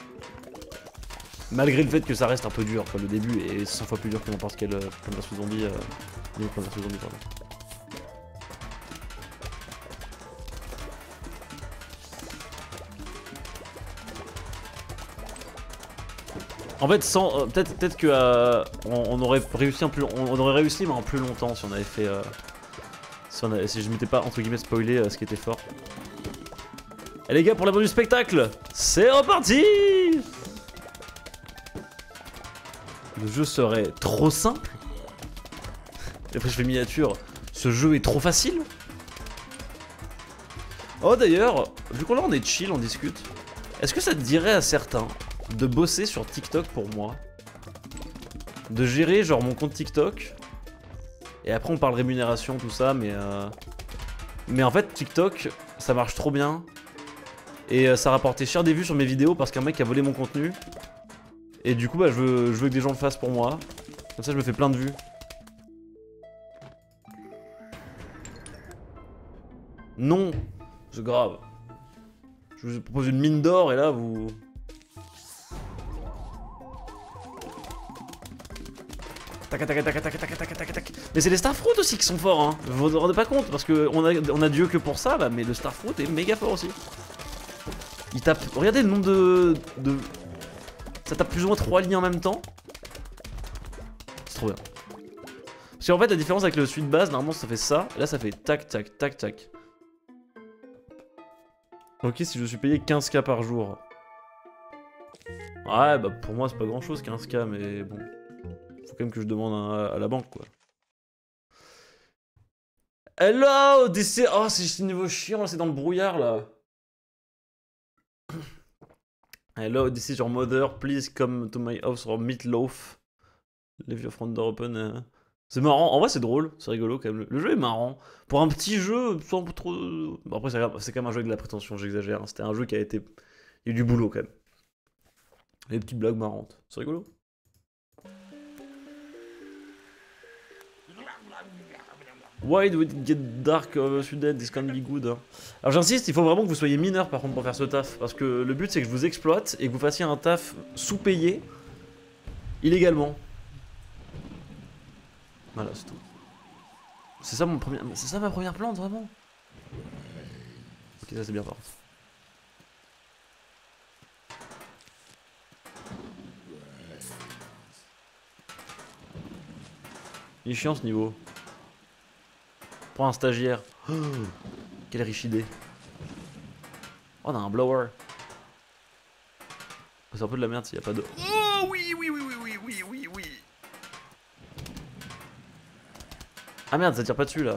[SPEAKER 1] Malgré le fait que ça reste un peu dur, quoi. Le début est cent fois plus dur que n'importe quel euh, Plants versus. Zombie. Euh... Plants versus. Zombie, pardon. En fait, sans euh, peut-être peut-être que euh, on, on aurait réussi un plus, on, on aurait réussi mais en plus longtemps si on avait fait, euh, si, on avait, si je m'étais pas entre guillemets spoilé euh, ce qui était fort. Et les gars, pour la bonne du spectacle, c'est reparti. Le jeu serait trop simple. Et après je fais miniature. Ce jeu est trop facile. Oh d'ailleurs, vu qu'on là on est chill, on discute. Est-ce que ça te dirait à certains de bosser sur TikTok pour moi? De gérer genre mon compte TikTok. Et après on parle rémunération, tout ça, mais euh... mais en fait TikTok, ça marche trop bien. Et euh, ça rapportait cher des vues sur mes vidéos parce qu'un mec a volé mon contenu. Et du coup bah je veux, je veux que des gens le fassent pour moi. Comme ça je me fais plein de vues. Non, c'est grave. Je vous propose une mine d'or et là vous... Tac tac tac tac tac tac tac tac tac. Mais c'est les Starfruit aussi qui sont forts hein. Vous vous rendez pas compte parce que on a, on a Dieu que pour ça là, mais le Starfruit est méga fort aussi. Il tape... Regardez le nombre de... de... Ça tape plus ou moins trois lignes en même temps. C'est trop bien. Parce qu'en fait la différence avec le suite base, normalement ça fait ça, et là ça fait tac tac tac tac. Ok, si je suis payé quinze K par jour. Ouais, bah pour moi c'est pas grand chose quinze K, mais bon. Faut quand même que je demande à, à la banque quoi. Hello, D C. Oh, c'est niveau chiant, c'est dans le brouillard là. Hello, this is your mother. Please come to my house or meatloaf. Leave your front door open. Uh... C'est marrant, en vrai c'est drôle, c'est rigolo quand même. Le jeu est marrant. Pour un petit jeu, sans trop... Bon, après c'est quand même un jeu avec de la prétention, j'exagère. Hein. C'était un jeu qui a été... Il y a eu du boulot quand même. Les petites blagues marrantes, c'est rigolo. Why do it get dark uh, Sudan? This can be good. Hein. Alors j'insiste, il faut vraiment que vous soyez mineur par contre pour faire ce taf. Parce que le but c'est que je vous exploite et que vous fassiez un taf sous-payé illégalement. Voilà, c'est tout. C'est ça mon premier... C'est ça ma première plante, vraiment? Ok, ça c'est bien par contre. Il est chiant ce niveau. Pour un stagiaire. Oh, quelle riche idée. Oh, on a un blower. C'est un peu de la merde s'il n'y a pas de... Oh oui, oui, oui, oui, oui, oui, oui, oui. Ah merde, ça tire pas dessus là.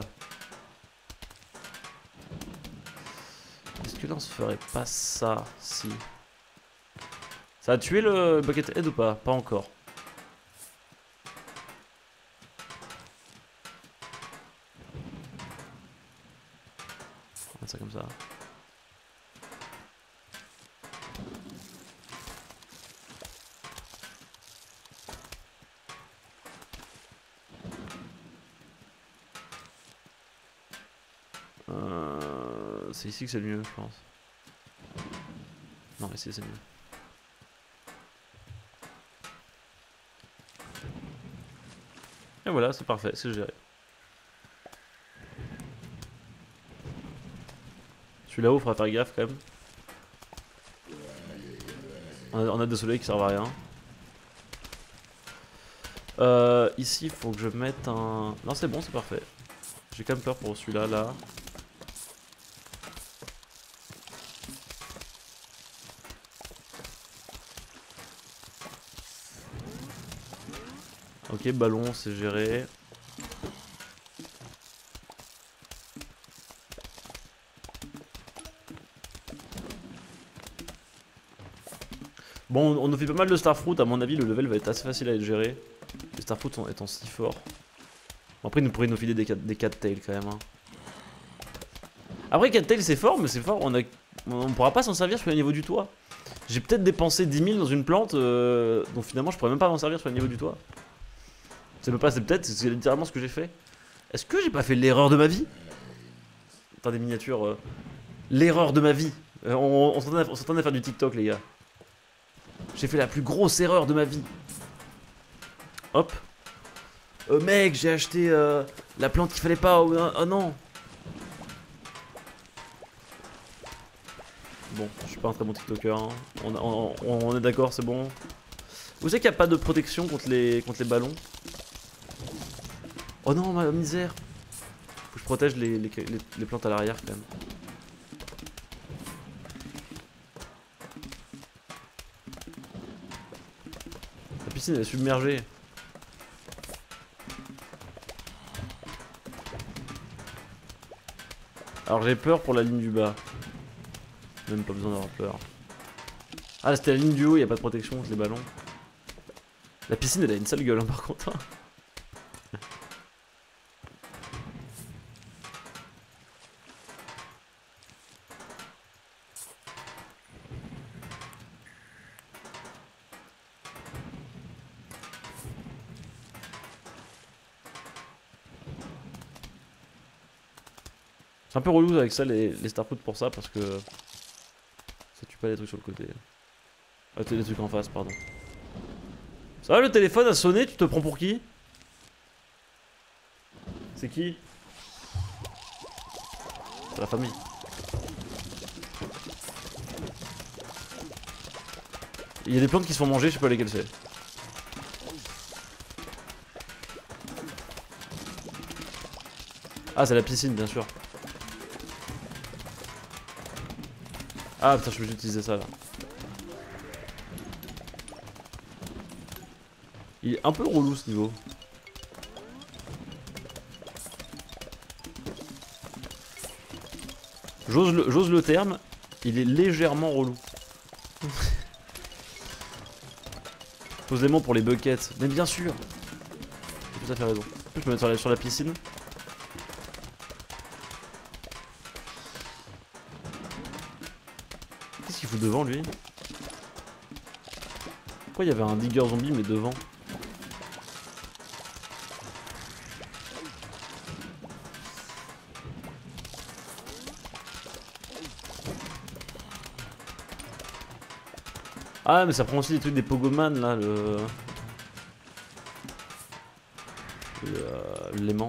[SPEAKER 1] Est-ce que là on se ferait pas ça? Si. Ça a tué le Buckethead ou pas? Pas encore. On va mettre ça comme ça. Euh, c'est ici que c'est le mieux, je pense. Non, ici c'est mieux. Et voilà, c'est parfait, c'est géré. Celui là-haut, faudra faire gaffe quand même. On a, on a des soleils qui servent à rien. Euh, ici, il faut que je mette un... Non, c'est bon, c'est parfait. J'ai quand même peur pour celui-là, là. Ok, ballon, c'est géré. Bon, on nous fait pas mal de Starfruit, à mon avis le level va être assez facile à être géré. Les Starfruit sont étant si forts. Bon, après, ils nous pourraient nous filer des, des Cattails quand même. Hein. Après, Cattails c'est fort, mais c'est fort, on, a, on pourra pas s'en servir sur le niveau du toit. J'ai peut-être dépensé dix mille dans une plante, euh, dont finalement je pourrais même pas m'en servir sur le niveau du toit. C'est pas, c'est peut-être, c'est littéralement ce que j'ai fait. Est-ce que j'ai pas fait l'erreur de ma vie? Attends, des miniatures. Euh, l'erreur de ma vie. Euh, on on s'entend à faire du TikTok, les gars. J'ai fait la plus grosse erreur de ma vie. Hop. Euh, mec, j'ai acheté euh, la plante qu'il fallait pas. Oh, oh non. Bon, je suis pas un très bon TikToker. Hein. On, on, on, on est d'accord, c'est bon. Vous savez qu'il n'y a pas de protection contre les, contre les ballons? Oh non, ma misère. Faut que je protège les, les, les, les plantes à l'arrière quand même. La piscine elle est submergée. Alors j'ai peur pour la ligne du bas. Même pas besoin d'avoir peur. Ah là c'était la ligne du haut, y a pas de protection avec les ballons. La piscine elle a une sale gueule hein, par contre. C'est un peu relou avec ça les, les starpouts pour ça parce que ça tue pas les trucs sur le côté. Ah les trucs en face pardon. Ça va le téléphone a sonné, tu te prends pour qui? C'est qui? C'est la famille. Il y a des plantes qui se font manger, je sais pas lesquelles c'est. Ah c'est la piscine bien sûr. Ah putain je peux utiliser ça là. Il est un peu relou ce niveau. J'ose le, j'ose le terme, il est légèrement relou. Pose des mots pour les buckets, mais bien sûr. Tout à fait raison. En plus je peux mettre sur la, sur la piscine. Qu'est-ce qu'il fout devant lui? Pourquoi il y avait un digger zombie mais devant? Ah mais ça prend aussi des trucs des Pogoman là, le... L'aimant.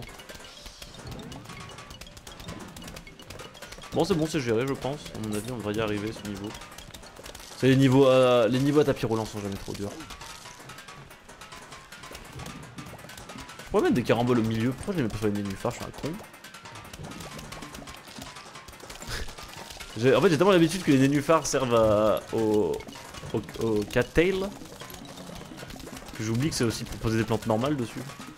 [SPEAKER 1] Bon c'est bon c'est géré je pense, à mon avis on devrait y arriver ce niveau. C'est les niveaux à... les niveaux à tapis roulant sont jamais trop durs. Je pourrais mettre des caramboles au milieu, pourquoi je les mets pas sur les nénuphars, je suis un con. En fait j'ai tellement l'habitude que les nénuphars servent à... au... au, au cattail que j'oublie que c'est aussi pour poser des plantes normales dessus.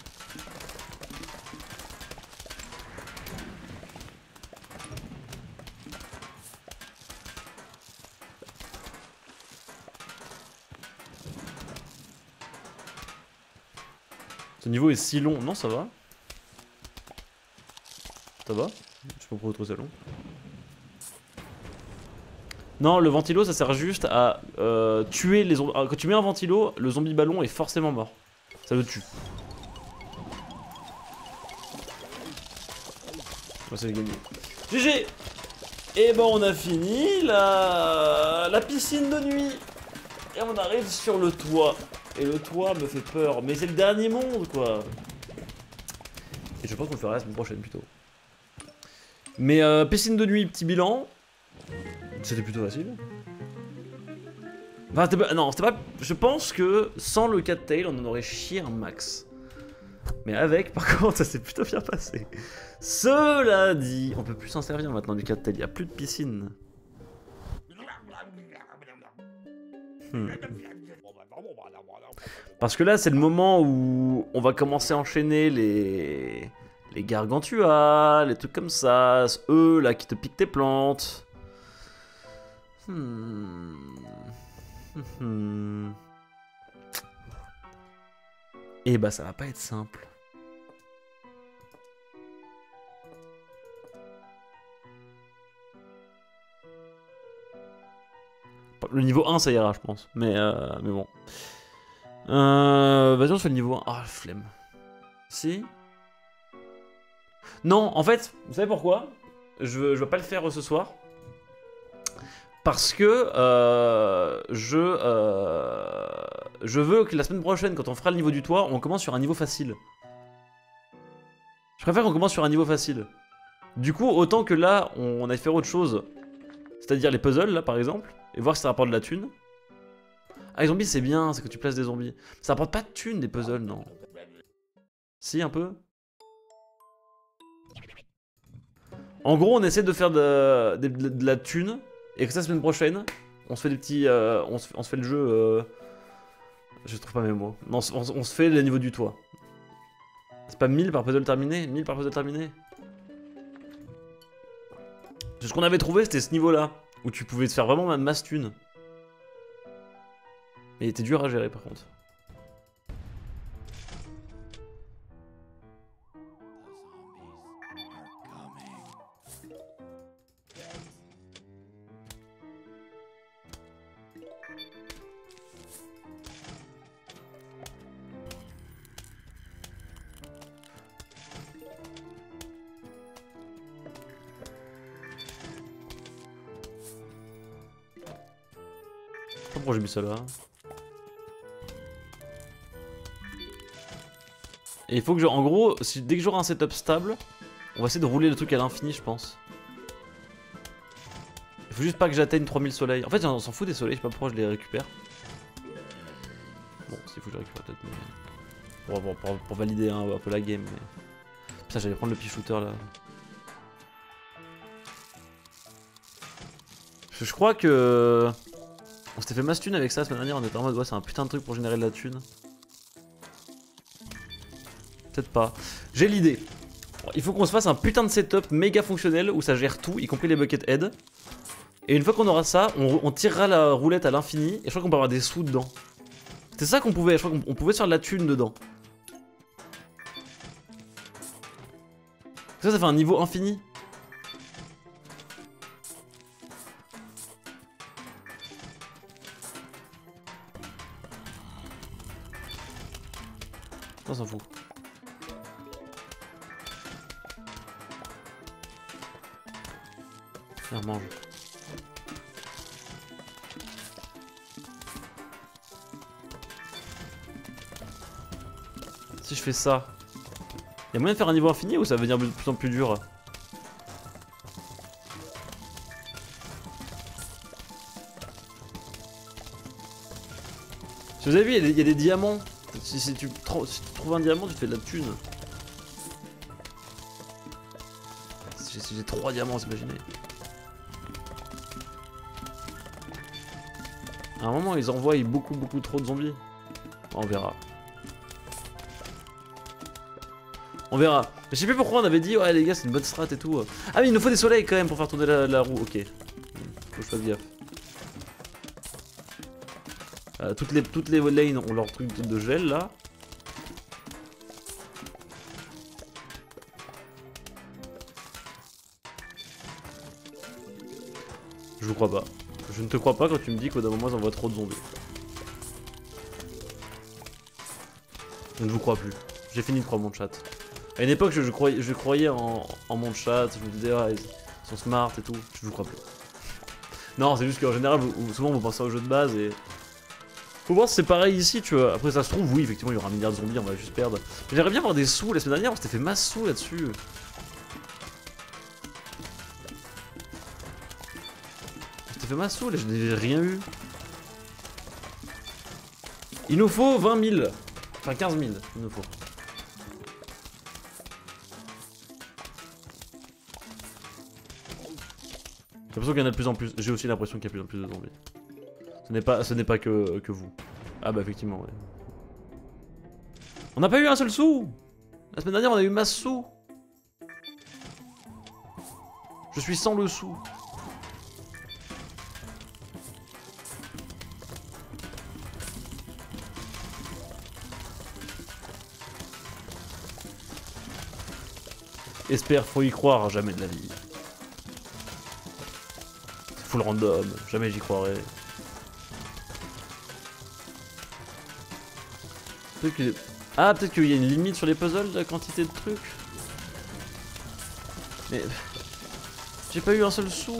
[SPEAKER 1] Ce niveau est si long. Non, ça va. Ça va. Je sais pas pourquoi trop c'est long. Non, le ventilo ça sert juste à euh, tuer les zombies. Quand tu mets un ventilo, le zombie ballon est forcément mort. Ça le tue. Ouais, c'est gagné. G G. Et ben on a fini la... la piscine de nuit. Et on arrive sur le toit. Et le toit me fait peur. Mais c'est le dernier monde quoi. Et je pense qu'on le fera la semaine prochaine plutôt. Mais euh, piscine de nuit, petit bilan. C'était plutôt facile. Enfin, c'était pas... Non, c'était pas... Je pense que sans le cattail, on en aurait chié un max. Mais avec, par contre, ça s'est plutôt bien passé. Cela dit, on peut plus s'en servir maintenant du cattail. Il n'y a plus de piscine. Hmm. Parce que là, c'est le moment où on va commencer à enchaîner les... Les gargantua, les trucs comme ça. Eux, là, qui te piquent tes plantes. Hmm. Hmm. Et bah ça va pas être simple. Le niveau un ça ira je pense. Mais, euh, mais bon. Euh, Vas-y on se fait le niveau un. Ah flemme. Si. Non en fait, vous savez pourquoi je, je vais pas le faire ce soir. Parce que euh, je, euh, je veux que la semaine prochaine, quand on fera le niveau du toit, on commence sur un niveau facile. Je préfère qu'on commence sur un niveau facile. Du coup, autant que là, on aille faire autre chose. C'est-à-dire les puzzles, là, par exemple. Et voir si ça rapporte de la thune. Ah, les zombies, c'est bien, c'est que tu places des zombies. Ça rapporte pas de thune, des puzzles, non. Si, un peu. En gros, on essaie de faire de, de, de, de la thune. Et que ça, la semaine prochaine, on se fait des petits... Euh, on, se, on se fait le jeu... Euh, je trouve pas mes mots. Non, on, on, on se fait le niveau du toit. C'est pas mille par puzzle terminé? mille par puzzle terminé? Ce qu'on avait trouvé, c'était ce niveau-là, où tu pouvais te faire vraiment ma masse thune. Mais il était dur à gérer par contre. Pourquoi j'ai mis ça là? Et il faut que je... En gros, si, dès que j'aurai un setup stable, on va essayer de rouler le truc à l'infini, je pense. Il faut juste pas que j'atteigne trois mille soleils. En fait, on s'en fout des soleils, je sais pas pourquoi je les récupère. Bon, s'il faut que je les récupère peut-être, mais... Pour, pour, pour, pour valider un, un peu la game, mais... Putain, j'allais prendre le pea shooter là. Je crois que... On s'était fait masse thune avec ça la semaine dernière, on était en mode ouais c'est un putain de truc pour générer de la thune. Peut-être pas. J'ai l'idée. Il faut qu'on se fasse un putain de setup méga fonctionnel où ça gère tout, y compris les bucket head. Et une fois qu'on aura ça, on, on tirera la roulette à l'infini et je crois qu'on peut avoir des sous dedans. C'était ça qu'on pouvait, je crois qu'on pouvait se faire de la thune dedans. Ça, ça fait un niveau infini. On s'en fout. Tiens, mange. Si je fais ça, y'a moyen de faire un niveau infini ou ça va devenir de plus en plus dur? Si vous avez vu, il y, y a des diamants. Si, si, tu, si tu trouves un diamant, tu te fais de la thune. Si j'ai trois diamants, imaginez. À un moment, ils envoient beaucoup, beaucoup trop de zombies. On verra. On verra. Mais je sais plus pourquoi on avait dit, ouais les gars, c'est une bonne strat et tout. Ah mais il nous faut des soleils quand même pour faire tourner la, la roue. Ok. Faut que je fasse gaffe. Euh, toutes, les, toutes les lanes ont leur truc de gel là. Je vous crois pas. Je ne te crois pas quand tu me dis qu'au d'un moment ils envoient trop de zombies. Je ne vous crois plus. J'ai fini de croire mon chat. À une époque je, je, croyais, je croyais en, en mon chat, je me disais ah ils sont smart et tout. Je vous crois plus. Non c'est juste qu'en général vous, souvent vous pensez au jeu de base et... Faut voir si c'est pareil ici, tu vois. Après, ça se trouve, oui, effectivement, il y aura un milliard de zombies, on va juste perdre. Mais j'aimerais bien avoir des sous. La semaine dernière, on s'était fait masse sous là-dessus. On s'était fait masse sous, là, je n'ai rien eu. Il nous faut vingt mille. Enfin, quinze mille, il nous faut. J'ai l'impression qu'il y en a de plus en plus. J'ai aussi l'impression qu'il y a de plus en plus de zombies. Ce n'est pas, ce n'est pas que, que vous. Ah bah effectivement, ouais. On n'a pas eu un seul sou. La semaine dernière, on a eu masse sous. Je suis sans le sou. Espère, faut y croire, jamais de la vie. C'est full random, jamais j'y croirais. Que... Ah, peut-être qu'il y a une limite sur les puzzles de la quantité de trucs. Mais... J'ai pas eu un seul sou.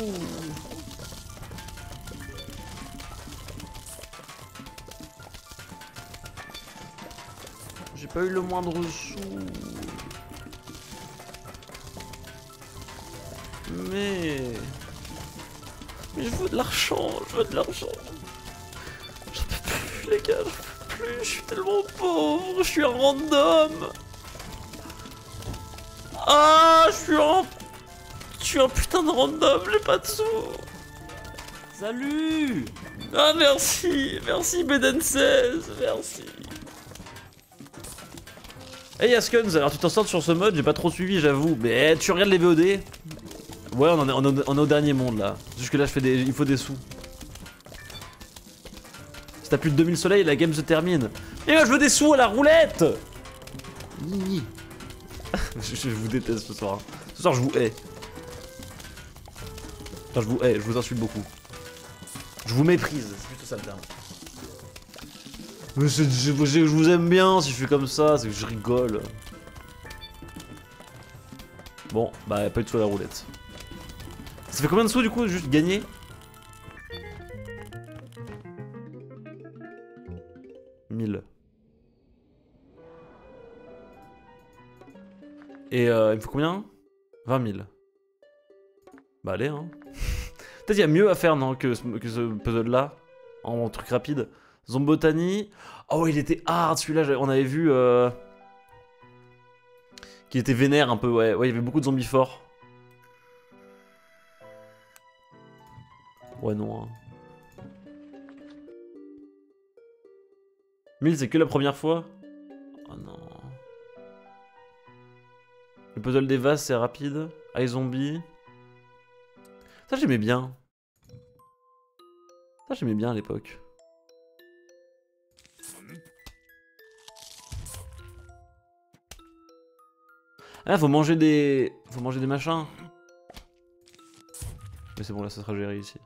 [SPEAKER 1] J'ai pas eu le moindre sou. Mais... Mais je veux de l'argent, je veux de l'argent. J'en peux plus, les gars. Plus, je suis tellement pauvre, je suis un random. Ah, je suis un... Je suis un putain de random, j'ai pas de sous. Salut. Ah, merci, merci Beden seize, merci. Hey Askuns, alors tu t'en sors sur ce mode, j'ai pas trop suivi j'avoue, mais tu regardes les V O D. Ouais, on, en est, on, est, on est au dernier monde là. Jusque là, je fais des, il faut des sous. Si t'as plus de deux mille soleils, la game se termine. Et moi, je veux des sous à la roulette. je, je vous déteste ce soir. Ce soir, je vous hais. Enfin, je vous hais, je vous insulte beaucoup. Je vous méprise, c'est plutôt ça le terme. Mais je, je, je, je vous aime bien si je fais comme ça, c'est que je rigole. Bon, bah pas du tout à la roulette. Ça fait combien de sous du coup, juste gagner? mille. Et euh, il me faut combien? vingt mille. Bah allez hein. Peut-être il y a mieux à faire non que, que ce puzzle là. En truc rapide. Zombotanie. Oh il était hard celui-là, on avait vu... Euh... Qui était vénère un peu, ouais. Ouais, il y avait beaucoup de zombies forts. Ouais non hein. mille c'est que la première fois? Oh non. Le puzzle des vases c'est rapide. iZombie. Ça j'aimais bien. Ça j'aimais bien à l'époque. Ah faut manger des... Faut manger des machins. Mais c'est bon là ça sera géré ici.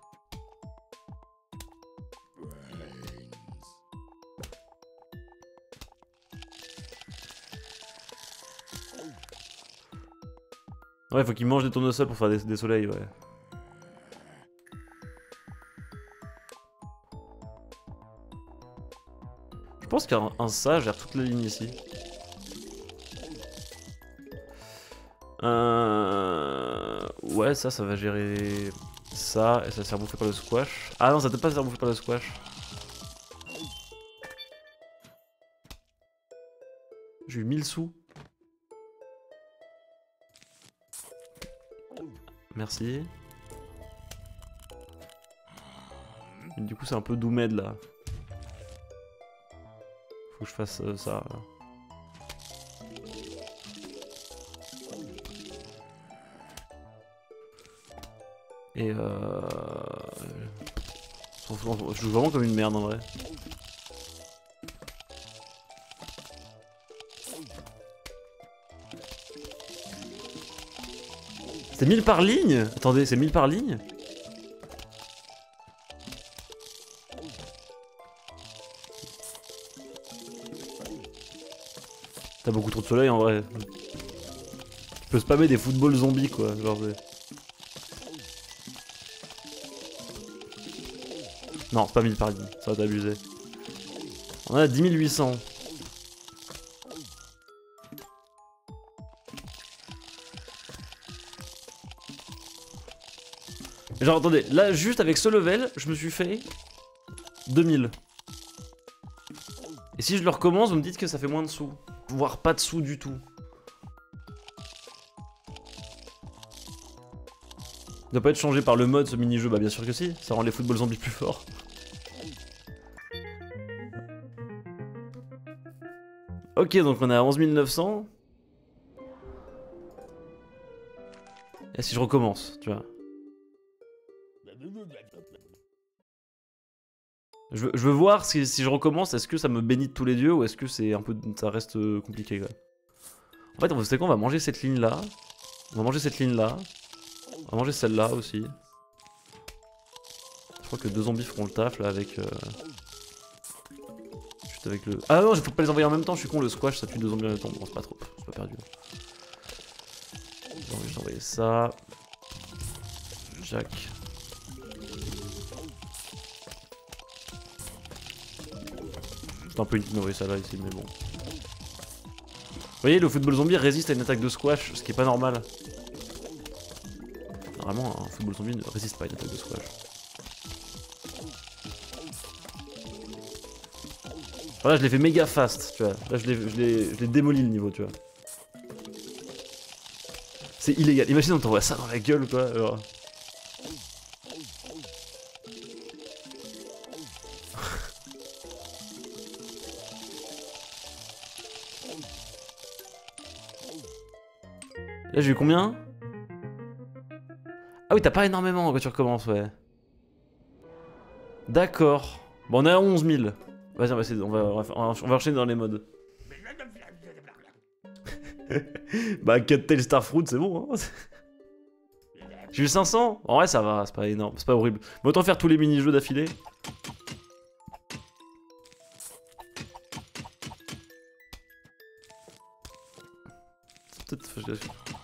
[SPEAKER 1] Ouais faut qu'il mange des tournesols pour faire des, des soleils ouais. Je pense qu'un un ça gère toute la ligne ici. Euh... Ouais, ça, ça va gérer ça, et ça va se faire bouffer par le squash. Ah non, ça peut pas se faire bouffer par le squash. J'ai eu mille sous. Merci. Et du coup, c'est un peu Doomed là. Faut que je fasse euh, ça. Là. Et euh... je joue vraiment comme une merde en vrai. C'est mille par ligne? Attendez, c'est mille par ligne? T'as beaucoup trop de soleil en vrai. Tu peux spammer des footballs zombies quoi, genre non, c'est pas mille par ligne, ça va t'abuser. On a dix mille huit cents. Genre attendez, là juste avec ce level, je me suis fait deux mille. Et si je le recommence, vous me dites que ça fait moins de sous. Voire pas de sous du tout. Il doit pas être changé par le mode ce mini-jeu, bah bien sûr que si, ça rend les football zombies plus forts. Ok, donc on est à onze mille neuf cents. Et si je recommence, tu vois. Je veux, je veux voir si, si je recommence, est-ce que ça me bénit de tous les dieux ou est-ce que c'est un peu, ça reste compliqué quoi. En fait, on va, quoi, on va manger cette ligne là. On va manger cette ligne là. On va manger celle-là aussi. Je crois que deux zombies feront le taf là avec... Euh... Juste avec le... Ah non, il faut pas les envoyer en même temps, je suis con, le squash ça tue deux zombies en même temps. Bon, c'est pas trop, c'est pas perdu. J'ai envie d'envoyer ça. Jack. C'est un peu inutile d'envoyer ça là ici, mais bon. Vous voyez, le football zombie résiste à une attaque de squash, ce qui est pas normal. Normalement, un football zombie ne résiste pas à une attaque de squash. Voilà, je l'ai fait méga fast, tu vois. Là, je l'ai démoli le niveau, tu vois. C'est illégal. Imagine, on t'envoie ça dans la gueule, quoi. Alors... Là, j'ai eu combien? Ah oui, t'as pas énormément quand tu recommences, ouais. D'accord. Bon, on est à onze mille. Vas-y, on va essayer, on va, on va, on va enchaîner dans les modes. Bah, Cut-Tail Starfruit, c'est bon, hein. J'ai eu cinq cents. En vrai, ça va, c'est pas énorme, c'est pas horrible. Mais autant faire tous les mini-jeux d'affilée. Peut-être.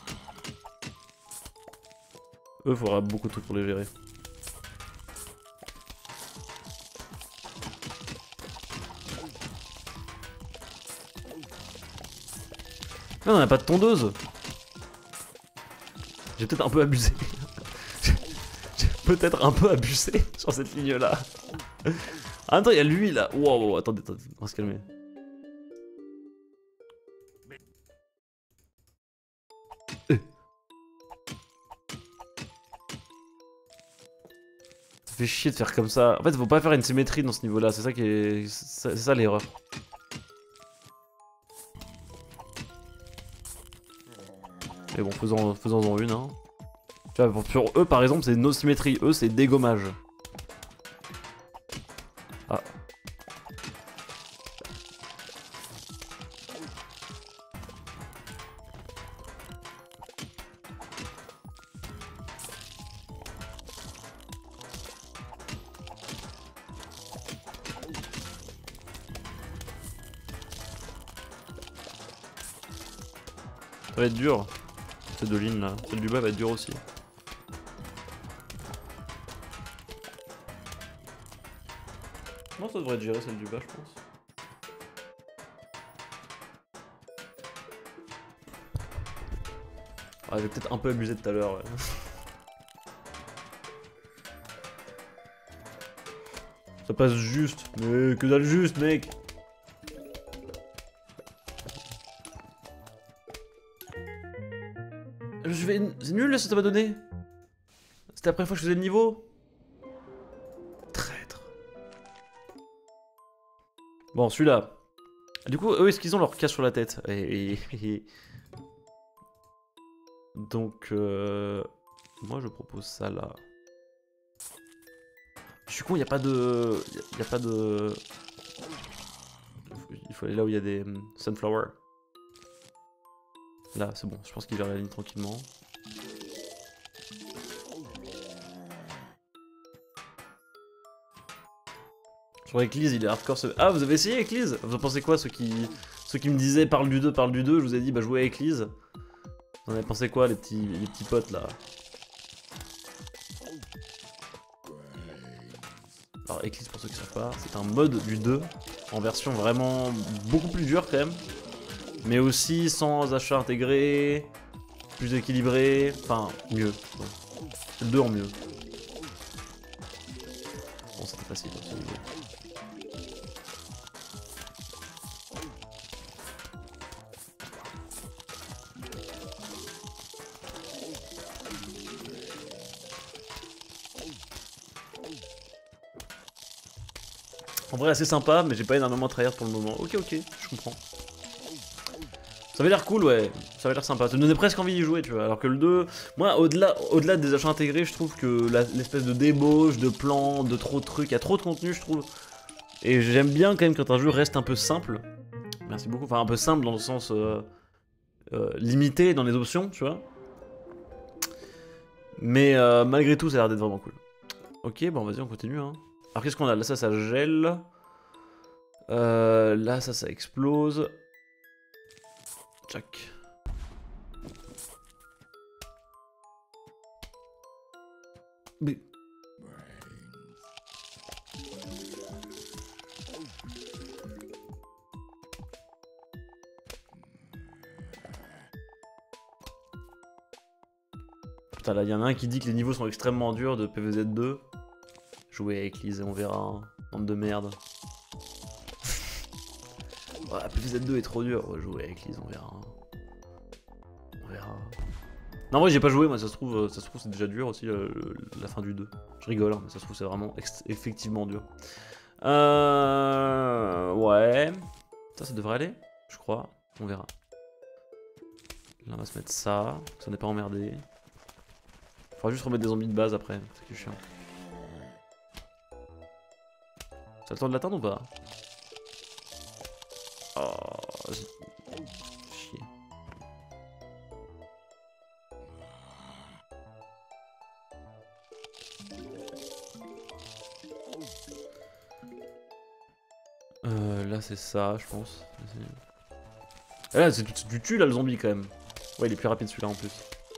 [SPEAKER 1] Eux, faudra beaucoup de trucs pour les gérer. Non, on a pas de tondeuse. J'ai peut-être un peu abusé. J'ai peut-être un peu abusé sur cette ligne-là. Ah, attends, il y a lui là. Wow, wow, attendez, attendez, on va se calmer. Euh. Ça fait chier de faire comme ça. En fait, faut pas faire une symétrie dans ce niveau-là. C'est ça qui est. C'est ça l'erreur. Mais bon, faisons-en faisons une, hein. Tu vois, sur eux, par exemple, c'est no symétrie. Eux, c'est dégommage. Ah. Ça va être dur. Ces deux lignes là. Celle du bas va être dure aussi. Non, ça devrait être géré celle du bas, je pense. Ah, j'ai peut-être un peu abusé tout à l'heure, ouais. Ça passe juste. Mais que dalle juste, mec. Je vais... C'est nul là, ça m'a donné. C'était la première fois que je faisais le niveau. Traître. Bon, celui-là. Du coup, eux, est-ce qu'ils ont leur cache sur la tête? et, et, et... Donc, euh... moi, je propose ça là. Je suis con, il n'y a pas de... Il n'y a pas de... Il faut aller là où il y a des um, sunflowers. Là, c'est bon, je pense qu'il va réaliser tranquillement. Je crois qu'Eclise, il est hardcore. Ce... Ah, vous avez essayé Eclise? Vous en pensez quoi, ceux qui... ceux qui me disaient parle du deux, parle du deux? Je vous ai dit, bah jouez à Eclise. Vous en avez pensé quoi, les petits, les petits potes là? Alors, Eclise, pour ceux qui ne savent pas, c'est un mode du deux en version vraiment beaucoup plus dure quand même. Mais aussi sans achat intégré, plus équilibré, enfin mieux. C'est le deux en mieux. Bon, c'était facile à ce niveau. En vrai, assez sympa, mais j'ai pas énormément tryhard pour le moment. Ok, ok, je comprends. Ça avait l'air cool, ouais. Ça avait l'air sympa. Ça me donnait presque envie d'y jouer, tu vois. Alors que le deux, moi, au-delà au-delà des achats intégrés, je trouve que l'espèce de débauche, de plans, de trop de trucs, il y a trop de contenu, je trouve. Et j'aime bien quand même quand un jeu reste un peu simple. Merci beaucoup. Enfin, un peu simple dans le sens euh, euh, limité dans les options, tu vois. Mais euh, malgré tout, ça a l'air d'être vraiment cool. Ok, bon, vas-y, on continue, hein. Alors, qu'est-ce qu'on a? Là, ça, ça gèle. Euh, là, ça, ça explose. Tchac. Mais... Putain, là, il y en a un qui dit que les niveaux sont extrêmement durs de P V Z deux. Jouez avec Lise et on verra. Hein. Bande de merde. Ouais, P V Z deux est trop dur. Ouais, jouer avec Lise, on verra. On verra. Non, moi j'ai pas joué, moi ça se trouve, ça se trouve c'est déjà dur aussi euh, la fin du deux. Je rigole, hein, mais ça se trouve c'est vraiment effectivement dur. Euh... Ouais. Ça, ça devrait aller, je crois. On verra. Là on va se mettre ça, ça n'est pas emmerdé. Faudra juste remettre des zombies de base après, c'est chiant. Ça a le temps de l'atteindre ou pas? Oh, chier. Euh, là c'est ça, je pense. Et là c'est du tu là le zombie quand même. Ouais, il est plus rapide celui-là en plus.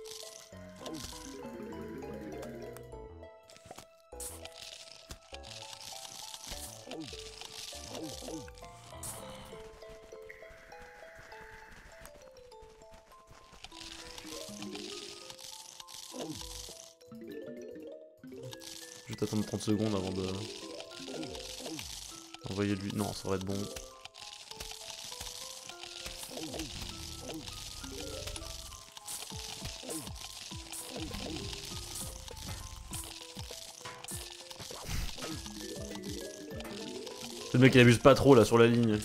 [SPEAKER 1] Je vais attendre trente secondes avant de... envoyer lui. Non, ça va être bon. Le mec il abuse pas trop là sur la ligne.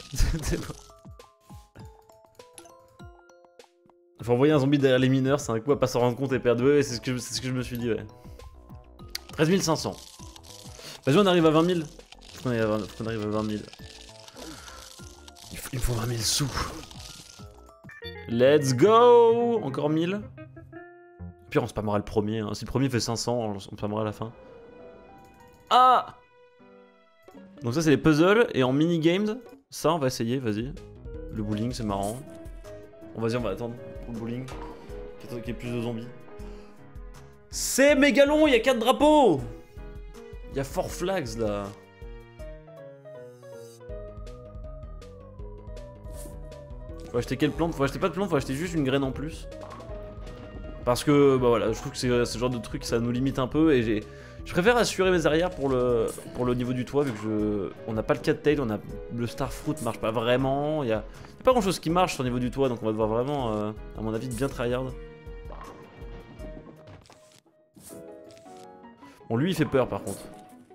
[SPEAKER 1] Faut envoyer un zombie derrière les mineurs, c'est un coup à pas s'en rendre compte et perdre. Ouais, c'est ce, que, ce que je me suis dit, ouais. treize mille cinq cents. Vas-y, on arrive à vingt mille. Faut qu'on arrive, qu arrive à vingt mille. Il, faut, il me faut vingt mille sous. Let's go. Encore mille. Puis on spammera le premier. Hein. Si le premier fait cinq cents, on spammera à la fin. Ah! Donc ça c'est les puzzles, et en mini-games, ça on va essayer, vas-y. Le bowling c'est marrant. Bon vas-y on va attendre pour le bowling, qu'il y ait plus de zombies. C'est méga long, il y a quatre drapeaux. Il y a four flags là. Faut acheter quelle plante? Faut acheter pas de plante, faut acheter juste une graine en plus. Parce que bah voilà, je trouve que c'est ce genre de truc, ça nous limite un peu, et j'ai... Je préfère assurer mes arrières pour le, pour le niveau du toit, vu que je... On n'a pas le cattail, on a... Le starfruit marche pas vraiment, il y a... y a pas grand chose qui marche sur le niveau du toit, donc on va devoir vraiment, euh, à mon avis, bien tryhard. Bon, lui il fait peur par contre.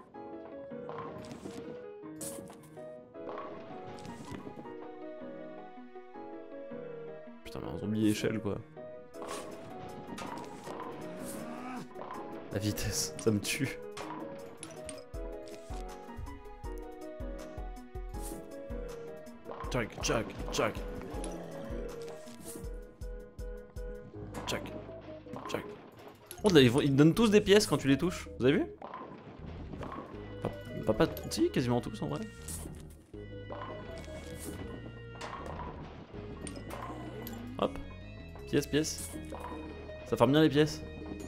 [SPEAKER 1] Putain, mais un zombie échelle quoi. La vitesse, ça me tue. Tchac, tchac, tchac. Tchac, tchac. Oh, là, ils, vont, ils te donnent tous des pièces quand tu les touches, vous avez vu? Pas, pas, pas, si, quasiment tous en vrai. Hop, pièce, pièce. Ça farme bien les pièces.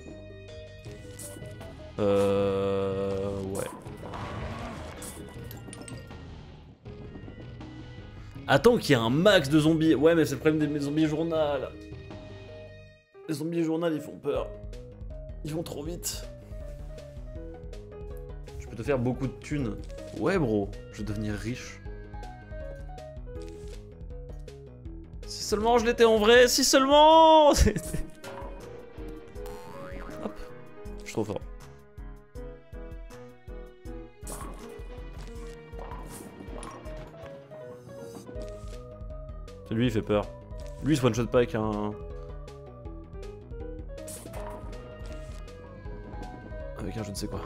[SPEAKER 1] Euh... Ouais. Attends qu'il y a un max de zombies. Ouais mais c'est le problème des zombies journal. Les zombies journal ils font peur. Ils vont trop vite. Je peux te faire beaucoup de thunes. Ouais bro, je vais devenir riche. Si seulement je l'étais en vrai, si seulement. Hop. Je suis trop fort. Lui il fait peur. Lui il se one shot pas avec un... Avec un je ne sais quoi.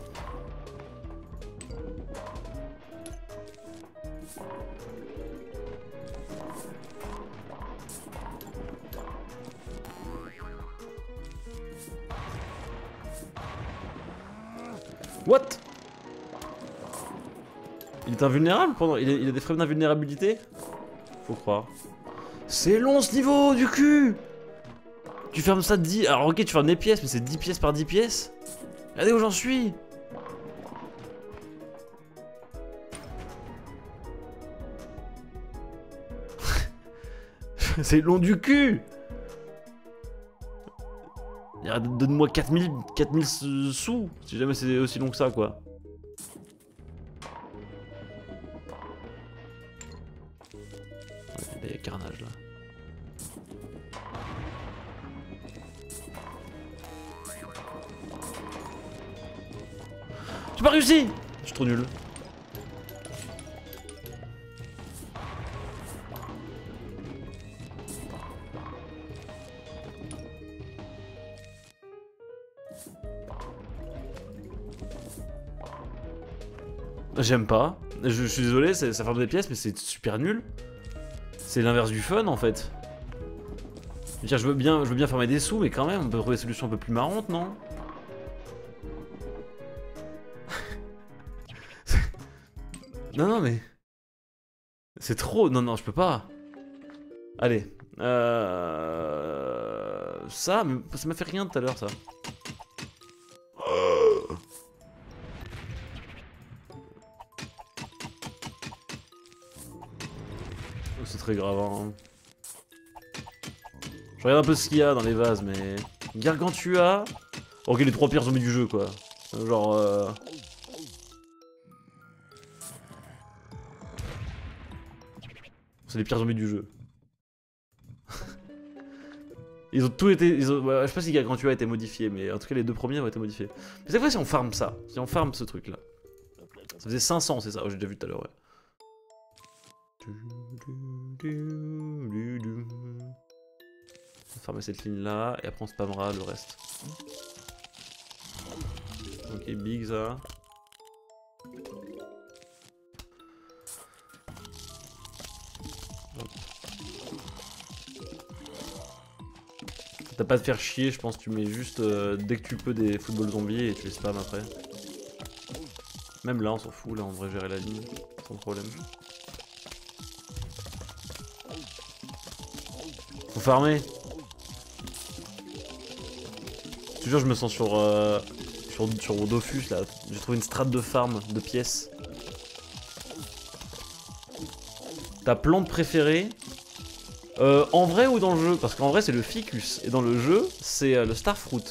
[SPEAKER 1] What? Il est invulnérable pendant... Il, est... il a des frames d'invulnérabilité? Faut croire. C'est long ce niveau du cul. Tu fermes ça de dix... Alors ok tu fermes des pièces mais c'est dix pièces par dix pièces. Regardez où j'en suis. C'est long du cul. Donne-moi quatre mille sous si jamais c'est aussi long que ça quoi. Il y a carnage là. J'ai pas réussi. Je suis trop nul. J'aime pas. Je, je suis désolé, ça farme des pièces, mais c'est super nul. C'est l'inverse du fun en fait. Je veux dire, je veux bien, je veux bien farmer des sous, mais quand même, on peut trouver des solutions un peu plus marrantes, non? Non, non, mais... C'est trop... Non, non, je peux pas. Allez. Euh... Ça, mais ça m'a fait rien tout à l'heure, ça. Oh, c'est très grave, hein. Je regarde un peu ce qu'il y a dans les vases, mais... Gargantua... Ok, les trois pires zombies du jeu, quoi. Genre... Euh... C'est les pires zombies du jeu. Ils ont tout été... Ils ont... Ouais, je sais pas si Gargantua a été modifié, mais en tout cas les deux premiers ont été modifiés. Mais cette fois si on farm ça, si on farm ce truc là. Ça faisait cinq cents, c'est ça, oh, j'ai déjà vu tout à l'heure, ouais. On va farmer cette ligne là, et après on spammera le reste. Ok, big ça. T'as pas à te faire chier, je pense que tu mets juste euh, dès que tu peux des football zombies et tu les spams après. Même là on s'en fout, là on devrait gérer la ligne, sans problème. Faut farmer. Je te jure je me sens sur, euh, sur, sur Dofus là, j'ai trouvé une strat de farm de pièces. Ta plante préférée euh, en vrai ou dans le jeu? Parce qu'en vrai c'est le ficus, et dans le jeu c'est euh, le starfruit.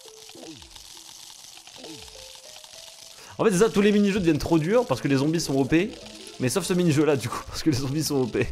[SPEAKER 1] En fait c'est ça, tous les mini-jeux deviennent trop durs parce que les zombies sont O P. Mais sauf ce mini-jeu là du coup, parce que les zombies sont O P.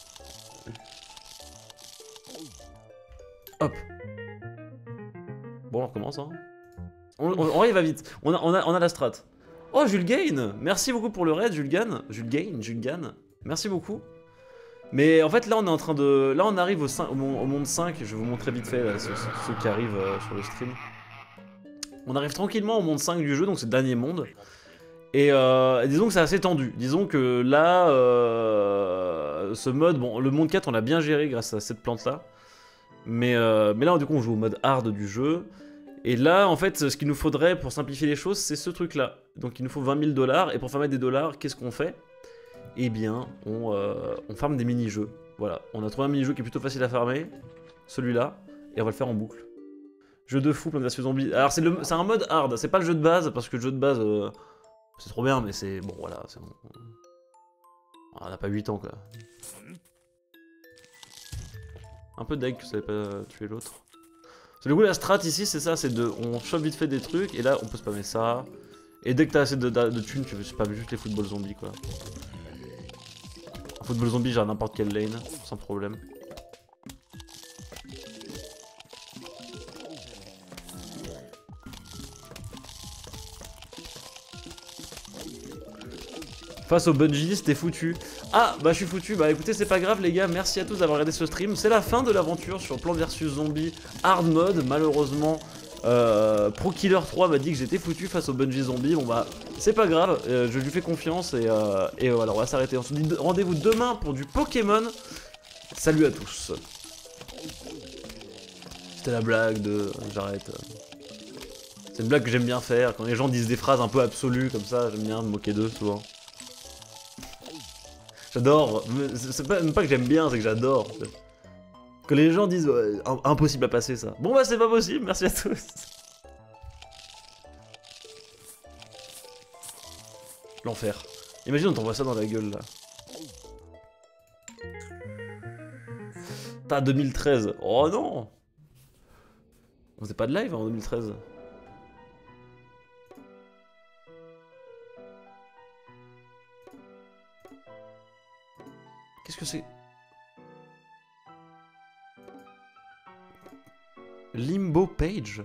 [SPEAKER 1] Hop. Bon on recommence hein. On, on, on, on va vite, on a, on, a, on a la strat. Oh Jules Gain, merci beaucoup pour le raid Jules Gain. Jules Gain, Jules Gain, merci beaucoup. Mais en fait là on est en train de... Là on arrive au, au, au monde cinq, je vais vous montrer vite fait là, ceux, ceux qui arrivent euh, sur le stream. On arrive tranquillement au monde cinq du jeu, donc c'est le dernier monde. Et euh, disons que c'est assez tendu. Disons que là, euh, ce mode, bon le monde quatre on l'a bien géré grâce à cette plante là. Mais, euh, mais là du coup on joue au mode hard du jeu. Et là en fait ce qu'il nous faudrait pour simplifier les choses c'est ce truc là. Donc il nous faut vingt mille dollars et pour farmer des dollars qu'est-ce qu'on fait? Eh bien, on, euh, on farme des mini-jeux. Voilà, on a trouvé un mini-jeu qui est plutôt facile à farmer, celui-là, et on va le faire en boucle. Jeu de fou, plein de zombies. Alors c'est un mode hard, c'est pas le jeu de base, parce que le jeu de base, euh, c'est trop bien, mais c'est... Bon, voilà, c'est... On n'a pas huit ans, quoi. Un peu deg que ça n'avait pas tué l'autre. Du coup, la strat ici, c'est ça, c'est de... On chope vite fait des trucs, et là, on peut spammer ça. Et dès que t'as assez de, de, de thunes, tu veux spammer juste les football zombies, quoi. Football zombie, j'ai n'importe quelle lane, sans problème. Face au Bungie, t'es foutu. Ah, bah je suis foutu. Bah écoutez, c'est pas grave les gars, merci à tous d'avoir regardé ce stream. C'est la fin de l'aventure sur Plants versus. Zombies hard mode. Malheureusement, euh, Pro Killer trois m'a dit que j'étais foutu face au Bungie Zombie. Bon bah, c'est pas grave, euh, je lui fais confiance et, euh, et voilà, on va s'arrêter. On se dit rendez-vous demain pour du Pokémon. Salut à tous. C'était la blague de... J'arrête. C'est une blague que j'aime bien faire. Quand les gens disent des phrases un peu absolues comme ça, j'aime bien me moquer d'eux souvent. J'adore. C'est pas, même pas que j'aime bien, c'est que j'adore. Quand les gens disent ouais, impossible à passer ça. Bon bah c'est pas possible, merci à tous. L'enfer. Imagine on t'envoie ça dans la gueule là. T'as deux mille treize. Oh non. On faisait pas de live en deux mille treize. Qu'est-ce que c'est? Limbo Page.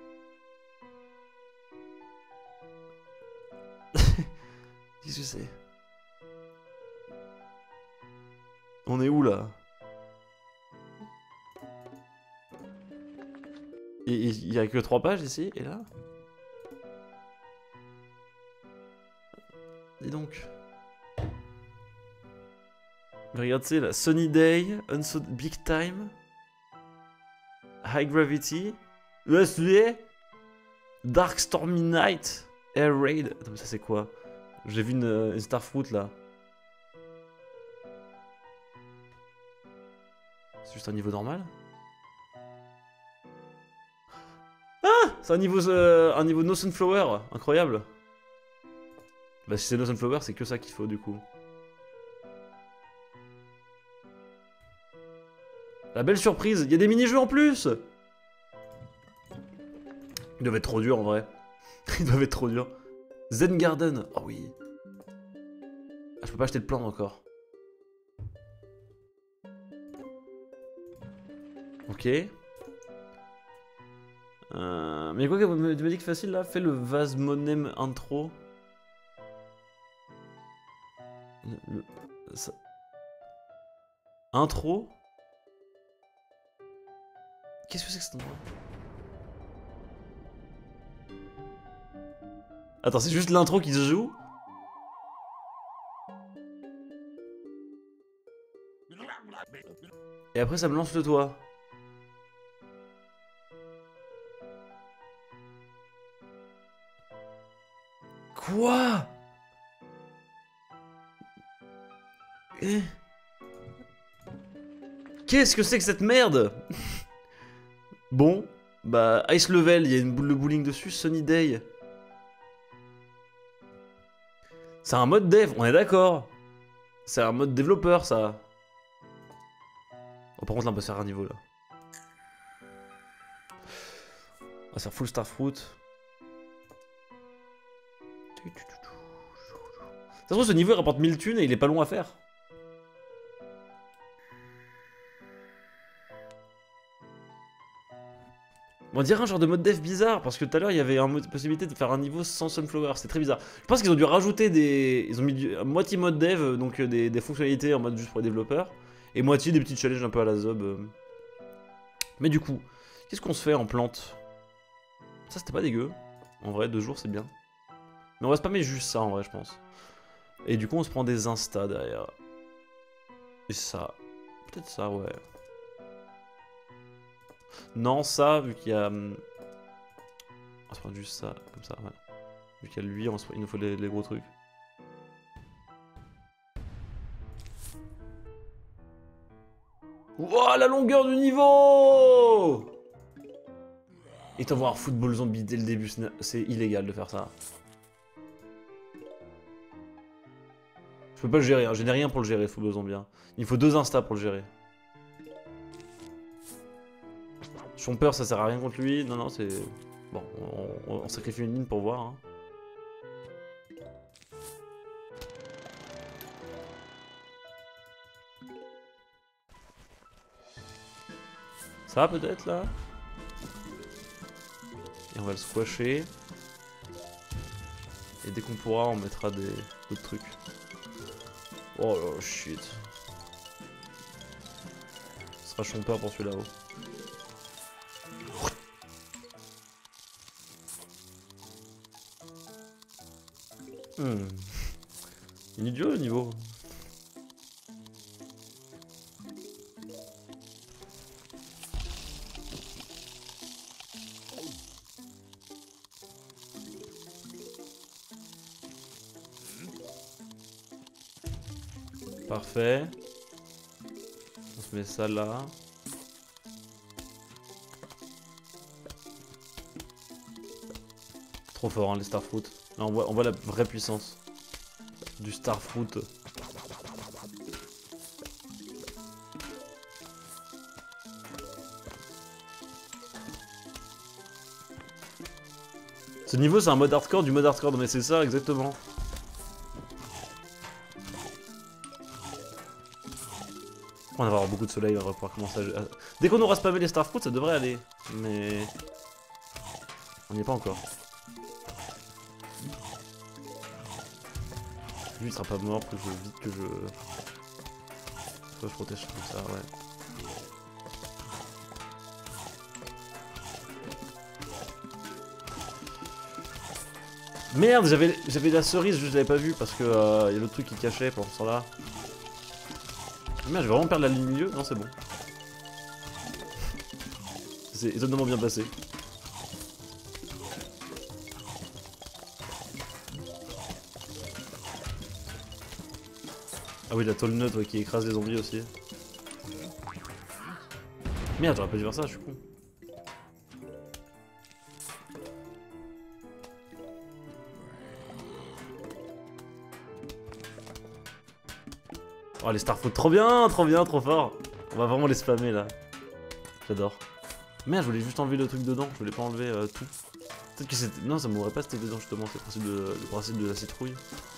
[SPEAKER 1] Qu'est-ce que c'est? On est où là? Il y a que trois pages ici et là? Dis donc. Mais regarde, c'est là. Sunny Day, Unso Big Time, High Gravity, U S V, Dark Stormy Night, Air Raid. Attends, mais ça c'est quoi? J'ai vu une, une Starfruit là. C'est juste un niveau normal? Ah! C'est un niveau, euh, un niveau No Sunflower, incroyable. Bah si c'est No Sunflower, c'est que ça qu'il faut du coup. La belle surprise, il y a des mini-jeux en plus! Ils doivent être trop durs en vrai. Ils doivent être trop durs. Zen Garden, oh oui. Ah, je peux pas acheter de plantes encore. Ok. Euh, mais quoi que tu m'as dit que facile là? Fais le Vasmonem intro. Le, ça... Intro? Qu'est-ce que c'est que cet endroit? Attends, c'est juste l'intro qui se joue? Et après ça me lance le toit. Quoi? Eh? Qu'est-ce que c'est que cette merde? Bon, bah Ice Level, il y a une boule de bowling dessus, Sunny Day. C'est un mode dev, on est d'accord. C'est un mode développeur ça. Oh, par contre là on peut se faire un niveau là. On va faire full Starfruit. Ça se trouve ce niveau il rapporte mille thunes et il est pas long à faire. On dirait un genre de mode dev bizarre, parce que tout à l'heure il y avait une possibilité de faire un niveau sans Sunflower, c'est très bizarre. Je pense qu'ils ont dû rajouter des... Ils ont mis du... moitié mode dev, donc des, des fonctionnalités en mode juste pour les développeurs, et moitié des petits challenges un peu à la Zob. Mais du coup, qu'est-ce qu'on se fait en plante? Ça c'était pas dégueu, en vrai, deux jours c'est bien. Mais on va spammer juste ça en vrai je pense. Et du coup on se prend des instas derrière. Et ça, peut-être ça ouais. Non, ça, vu qu'il y a... On va se prendre juste ça, comme ça, ouais. Vu qu'il y a lui, on se... il nous faut les, les gros trucs. Wouah, la longueur du niveau! Et t'en voir football zombie dès le début, c'est illégal de faire ça. Je peux pas le gérer, hein. Je n'ai rien pour le gérer, le football zombie. Hein. Il faut deux instas pour le gérer. Chomper, ça sert à rien contre lui. Non, non, c'est... Bon, on, on, on sacrifie une ligne pour voir. Hein. Ça peut-être, là? Et on va le squasher. Et dès qu'on pourra, on mettra des d'autres trucs. Oh là, shit. Ce sera Chomper pour celui là-haut. Hmm. Il est idiot le niveau. Parfait. On se met ça là. Trop fort hein, les Starfruit. Là on voit, on voit la vraie puissance du Starfruit. Ce niveau c'est un mode hardcore du mode hardcore, mais c'est ça exactement. On va avoir beaucoup de soleil, on va pouvoir commencer à... Dès qu'on aura spammé les Starfruit, ça devrait aller. Mais... on n'y est pas encore. Lui il sera pas mort, que je vite que je... Faut que je protège comme ça, ouais. Merde, j'avais j'avais la cerise, je l'avais pas vu parce que euh, y a l'autre truc qui cachait pendant ce temps-là. Merde, je vais vraiment perdre la ligne milieu. Non, c'est bon. C'est étonnamment bien passé. Ah oui, la tall nut ouais, qui écrase les zombies aussi. Merde, j'aurais pas dû faire ça, je suis con. Oh, les Starfoot, trop bien, trop bien, trop fort. On va vraiment les spammer là. J'adore. Merde, je voulais juste enlever le truc dedans, je voulais pas enlever euh, tout. Peut-être que c'était. Non, ça m'aurait pas c'était dedans justement, c'est le principe de, le principe de la citrouille.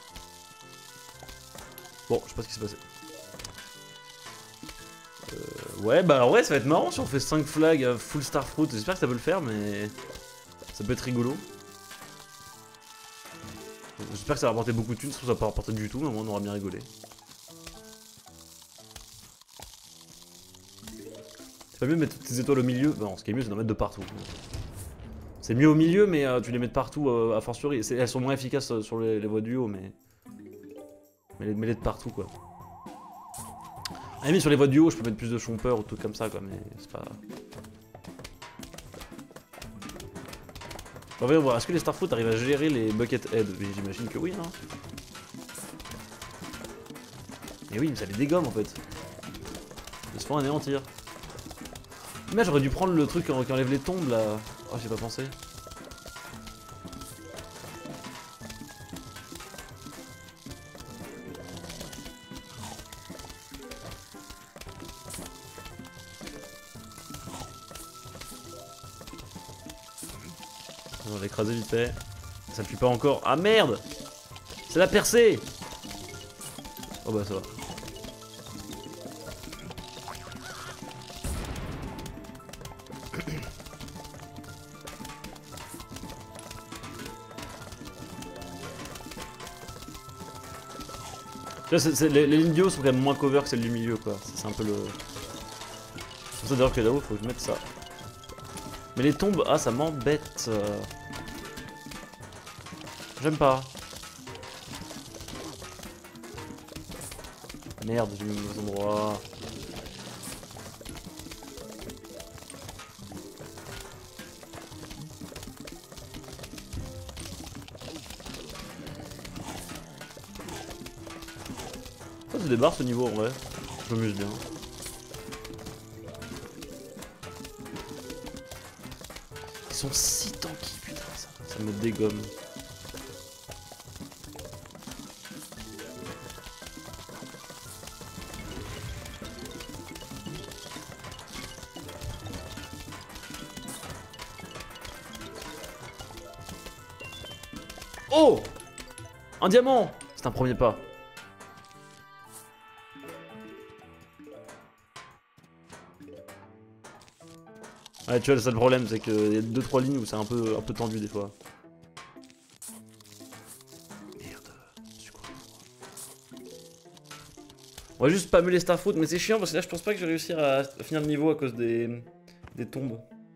[SPEAKER 1] Bon, je sais pas ce qui s'est passé. Euh, ouais, bah ouais, ça va être marrant si on fait cinq flags euh, full Starfruit. J'espère que ça peut le faire, mais ça peut être rigolo. J'espère que ça va rapporter beaucoup de thunes, sinon ça va pas rapporter du tout, mais au moins on aura bien rigolé. C'est pas mieux de mettre toutes tes étoiles au milieu? Non, ce qui est mieux c'est d'en mettre de partout. C'est mieux au milieu, mais euh, tu les mets de partout euh, a fortiori. Elles sont moins efficaces euh, sur les, les voies du haut, mais... Mais les, mets-les de partout quoi. Ah, mais sur les voies du haut, je peux mettre plus de chompeurs ou tout comme ça quoi, mais c'est pas... On va voir, est-ce que les Starfoot arrivent à gérer les Buckethead? J'imagine que oui, hein. Mais oui, mais ça les dégomme en fait. Ils se font anéantir. Mais j'aurais dû prendre le truc qui enlève les tombes là. Oh, j'ai pas pensé. On va l'écraser vite fait. Ça appuie pas encore. Ah merde! C'est la percée! Oh bah ça va. Là, c est, c est, les, les lignes du haut sont quand même moins cover que celles du milieu quoi. C'est un peu le... C'est pour ça d'ailleurs que là-haut faut que je mette ça. Mais les tombes, ah ça m'embête. J'aime pas. Merde, j'ai mis au mauvais endroit. Ça se débarre ce niveau en vrai. Je m'amuse bien. Ils sont si tanky, putain, ça, ça me dégomme. Oh! Un diamant! C'est un premier pas. Ouais, tu vois, c'est ça le problème, c'est qu'il y a deux trois lignes où c'est un peu, un peu tendu des fois. Merde, je suis con. On va juste spammer les Starfoot, mais c'est chiant parce que là je pense pas que je vais réussir à finir le niveau à cause des, des tombes.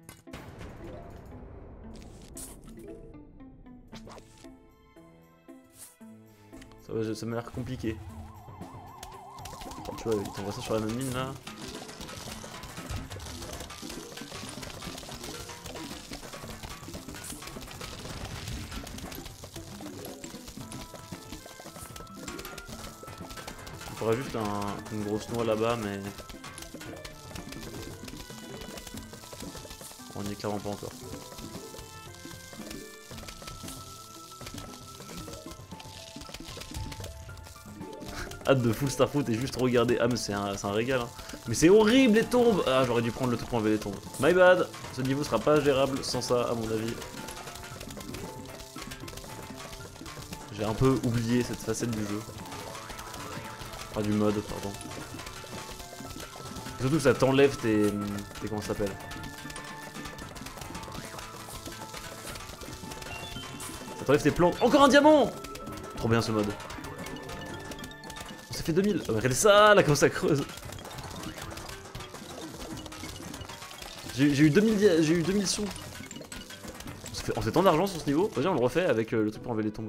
[SPEAKER 1] Ça, va, ça m'a l'air compliqué. Attends, tu vois, il t'envoie ça sur la même ligne là. Il faudrait juste un, une grosse noix là-bas, mais... On n'y est clairement pas encore. Hâte de full Starfoot et juste regarder. Ah mais c'est un, un régal hein. Mais c'est horrible les tombes. Ah j'aurais dû prendre le truc pour enlever les tombes. My bad. Ce niveau sera pas gérable sans ça à mon avis. J'ai un peu oublié cette facette du jeu. Enfin du mode pardon. Et surtout que ça t'enlève tes, tes... Comment ça s'appelle? Ça t'enlève tes plantes. Encore un diamant. Trop bien ce mode. Ça fait deux mille. Oh, regardez ça, là, comment ça creuse. J'ai eu deux mille, j'ai eu deux mille sous. Ça fait, on fait tant d'argent sur ce niveau. Vas-y, on le refait avec euh, le truc pour enlever les tombes.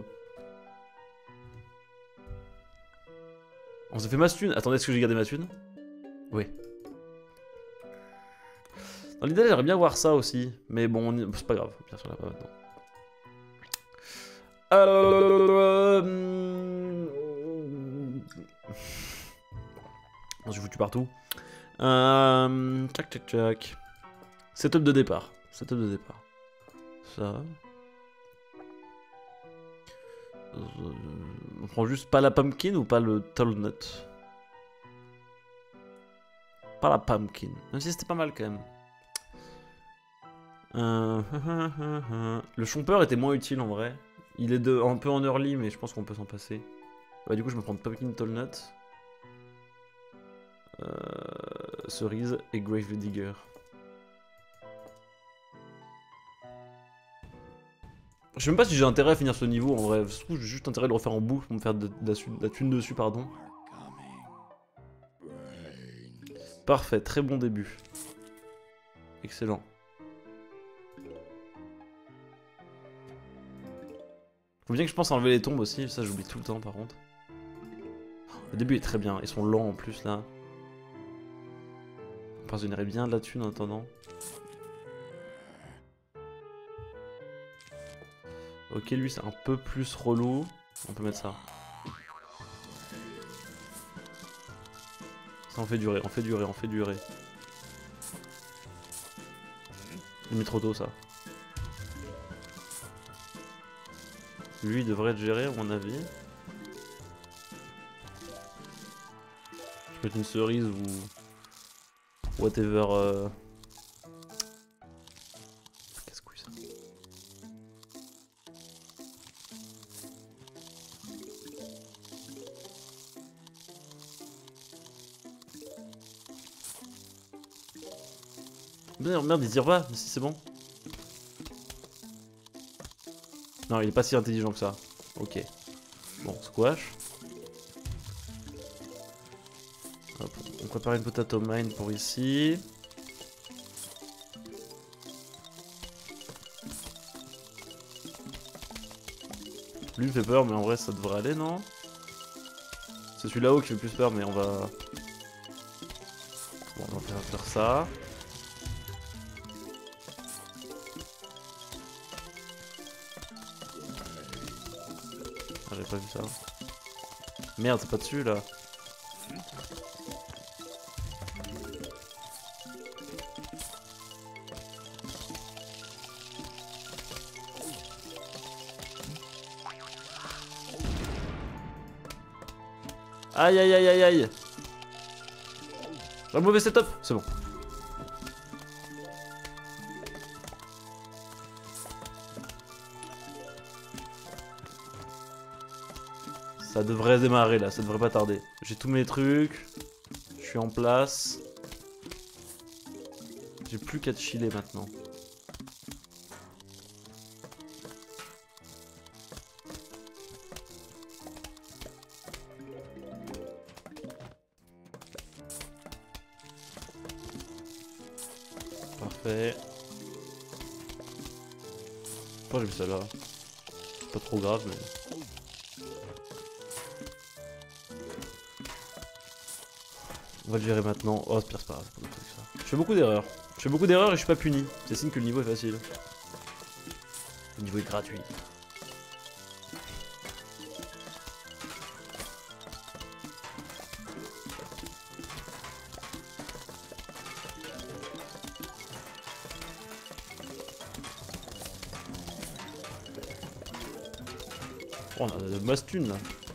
[SPEAKER 1] On s'est fait ma thune. Attendez, est-ce que j'ai gardé ma thune? Oui. Dans l'idée, j'aimerais bien voir ça aussi. Mais bon, c'est pas grave. Bien sûr, on l'a pas maintenant. Euh... Bon, j'ai foutu partout. Euh... Tchac, tchac, tchac. Setup de départ. Setup de départ. Ça. Euh... On prend juste pas la pumpkin ou pas le tallnut? Pas la pumpkin. Même si c'était pas mal quand même. Euh... Le chompeur était moins utile en vrai. Il est de, un peu en early, mais je pense qu'on peut s'en passer. Bah, du coup, je me prends pumpkin tallnut. Euh... Cerise et grave digger. Je sais même pas si j'ai intérêt à finir ce niveau en vrai. Je trouve que j'ai juste intérêt de le refaire en boucle pour me faire de, de, la, de la thune dessus, pardon. Parfait, très bon début. Excellent. Faut bien que je pense à enlever les tombes aussi, ça j'oublie tout le temps par contre. Le début est très bien, ils sont lents en plus là. On générer bien de la thune en attendant. Ok, lui c'est un peu plus relou. On peut mettre ça. Ça on fait durer, on fait durer, on fait durer. J'ai mis trop tôt ça. Lui il devrait être géré à mon avis. Je peux mettre une cerise ou whatever. Euh... Qu'est-ce que c'est ça? Merde, merde, il tire pas, mais si c'est bon. Non, il est pas si intelligent que ça. Ok. Bon, squash. Hop, on prépare une potato mine pour ici. Lui me fait peur, mais en vrai ça devrait aller, non? C'est celui là-haut qui fait plus peur, mais on va... Bon, on va faire, faire ça. Ah, j'avais pas vu ça. Merde, c'est pas dessus là. Aïe aïe aïe aïe aïe. Un mauvais setup, c'est bon. Ça devrait démarrer là, ça devrait pas tarder. J'ai tous mes trucs. Je suis en place. J'ai plus qu'à chiller maintenant. Parfait. Pourquoi j'ai mis ça là? C'est pas trop grave, mais... On va le gérer maintenant. Oh, c'est pire, c'est pas grave. Je fais beaucoup d'erreurs. Je fais beaucoup d'erreurs et je suis pas puni. C'est signe que le niveau est facile. Le niveau est gratuit. Oh, on a de masse thunes là.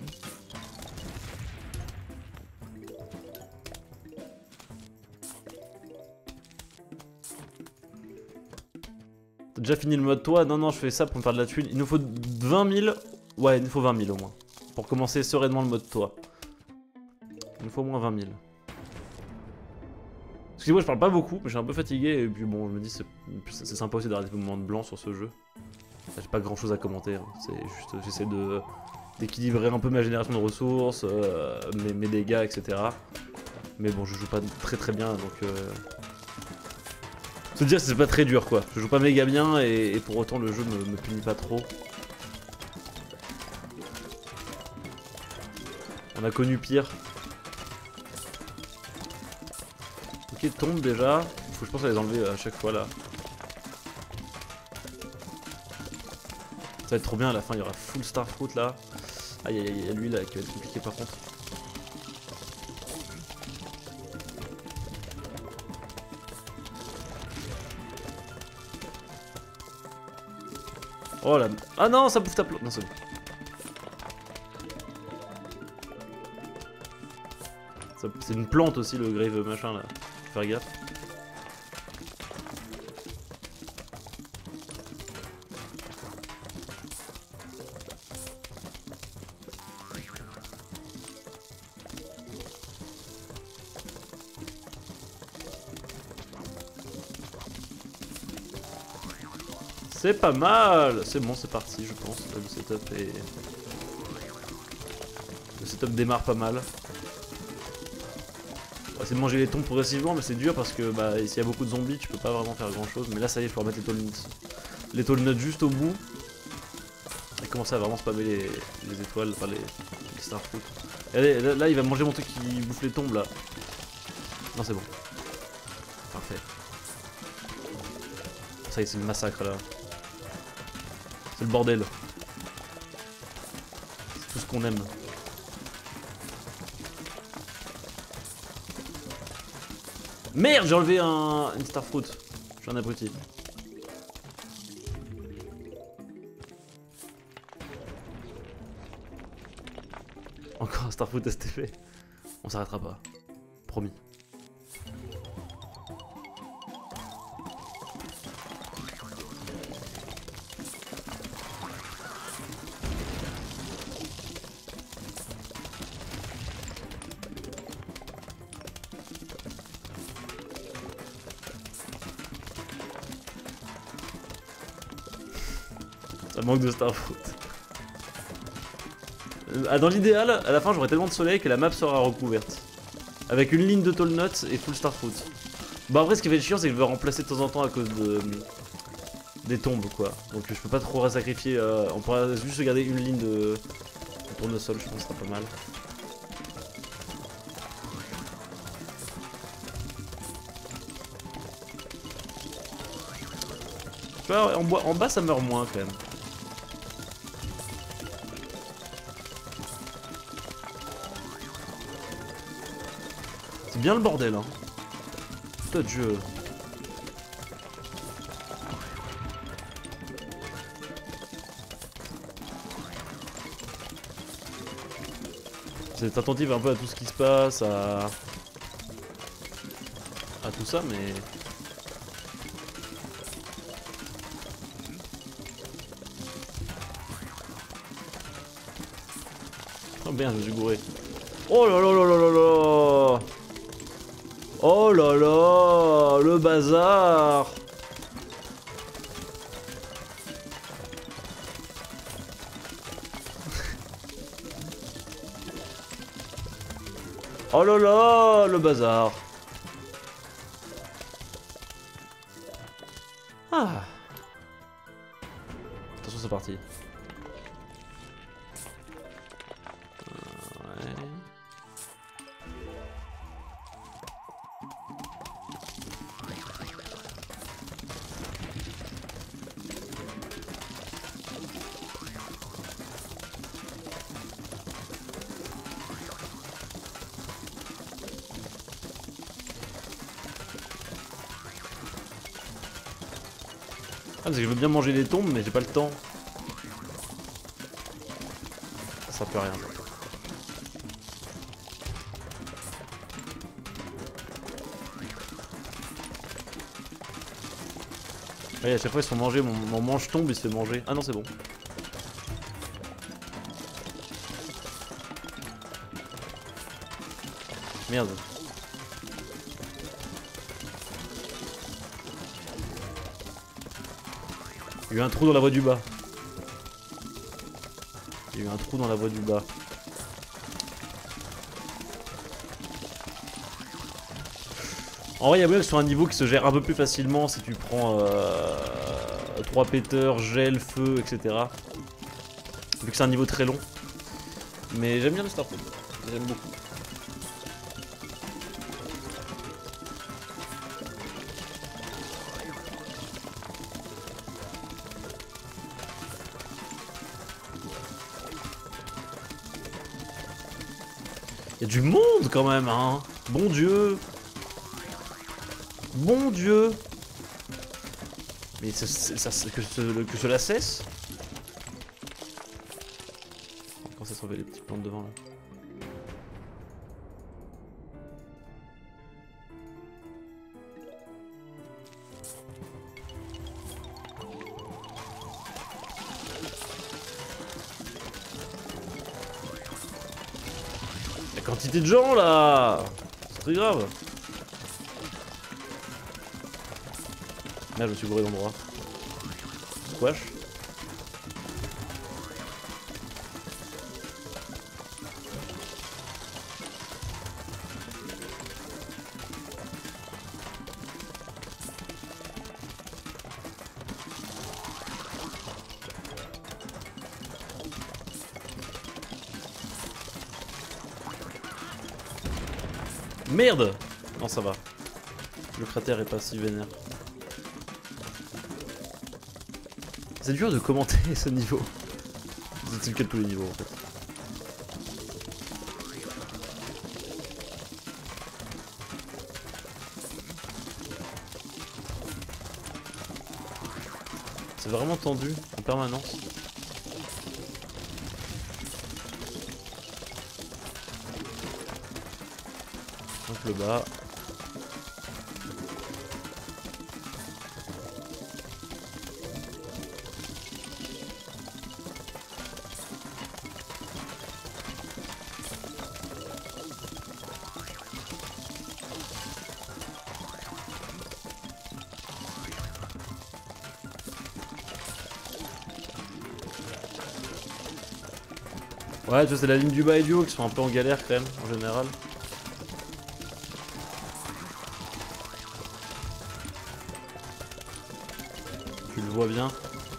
[SPEAKER 1] T'as déjà fini le mode toi? Non, non, je fais ça pour me faire de la thune. Il nous faut vingt mille. Ouais, il nous faut vingt mille au moins. Pour commencer sereinement le mode toi. Il nous faut au moins vingt mille. Excusez-moi, je parle pas beaucoup, mais je suis un peu fatigué. Et puis bon, je me dis, c'est sympa aussi d'avoir des moments de blanc sur ce jeu. J'ai pas grand chose à commenter. Hein. C'est juste, j'essaie de d'équilibrer un peu ma génération de ressources, euh, mes, mes dégâts, et cetera. Mais bon, je joue pas très très bien, donc... Euh... Te dire que c'est pas très dur quoi. Je joue pas méga bien et, et pour autant le jeu me, me punit pas trop. On a connu pire. Ok, tombe déjà. Faut que je pense à les enlever à chaque fois là. Ça va être trop bien à la fin, il y aura full Starfruit là. Aïe aïe aïe, il y a lui là qui va être compliqué par contre. Oh là. Ah non, ça bouffe ta plante. Non, c'est bon. C'est une plante aussi le grave machin là. Faut faire gaffe. C'est pas mal. C'est bon, c'est parti je pense. Le setup est... Le setup démarre pas mal. On va essayer de manger les tombes progressivement, mais c'est dur parce que bah, s'il y a beaucoup de zombies, tu peux pas vraiment faire grand chose. Mais là, ça y est, je peux remettre les tall nuts. Les tall nuts juste au bout. Et commencer à vraiment spammer les, les étoiles, enfin les, les starfruits. Allez, là, là, il va manger mon truc qui bouffe les tombes là. Non, c'est bon. Parfait. Ça y est, c'est le massacre là. C'est le bordel. C'est tout ce qu'on aime. Merde, j'ai enlevé un, une starfruit. Je suis un abruti. Encore un starfruit S T P. On s'arrêtera pas. Promis. Ça manque de starfruit. Euh, dans l'idéal, à la fin j'aurai tellement de soleil que la map sera recouverte. Avec une ligne de tall nuts et full starfruit. Bon après ce qui fait chiant c'est que je vais remplacer de temps en temps à cause de... des tombes quoi. Donc je peux pas trop sacrifier, euh, on pourra juste garder une ligne de, de tournesol, je pense que ce sera pas mal. Tu vois, en, bois, en bas ça meurt moins quand même. C'est bien le bordel hein. Putain de jeu. C'est attentif un peu à tout ce qui se passe, à... à tout ça mais... Oh merde, je me suis gouré. Oh là là là là là là. Oh là là, le bazar. Oh là là, le bazar. Ah. Attention, c'est parti. Ah, parce que je veux bien manger les tombes, mais j'ai pas le temps. Ça peut rien. Ouais, à chaque fois ils se font manger, mon, mon mange tombe, il se fait manger. Ah non, c'est bon. Merde. Il y a eu un trou dans la voie du bas. Il y a eu un trou dans la voie du bas. En vrai, il y a moyen que ce soit un niveau qui se gère un peu plus facilement si tu prends euh, trois péteurs, gel, feu, et cetera. Vu que c'est un niveau très long. Mais j'aime bien le Star Food. J'aime beaucoup. Il y a du monde quand même, hein. Bon Dieu. Bon Dieu. Mais ça, ça, ça, que, ce, que cela cesse. Comment ça se trouve les petites plantes devant là. La quantité de gens là. C'est très grave. Là, je me suis bourré d'endroit. Squash. Merde! Non, ça va. Le cratère est pas si vénère. C'est dur de commenter ce niveau. C'est le cas de tous les niveaux en fait. C'est vraiment tendu en permanence. Donc le bas. Ouais, tu vois, c'est la ligne du bas et du haut qui sont un peu en galère quand même, en général. Tu le vois bien.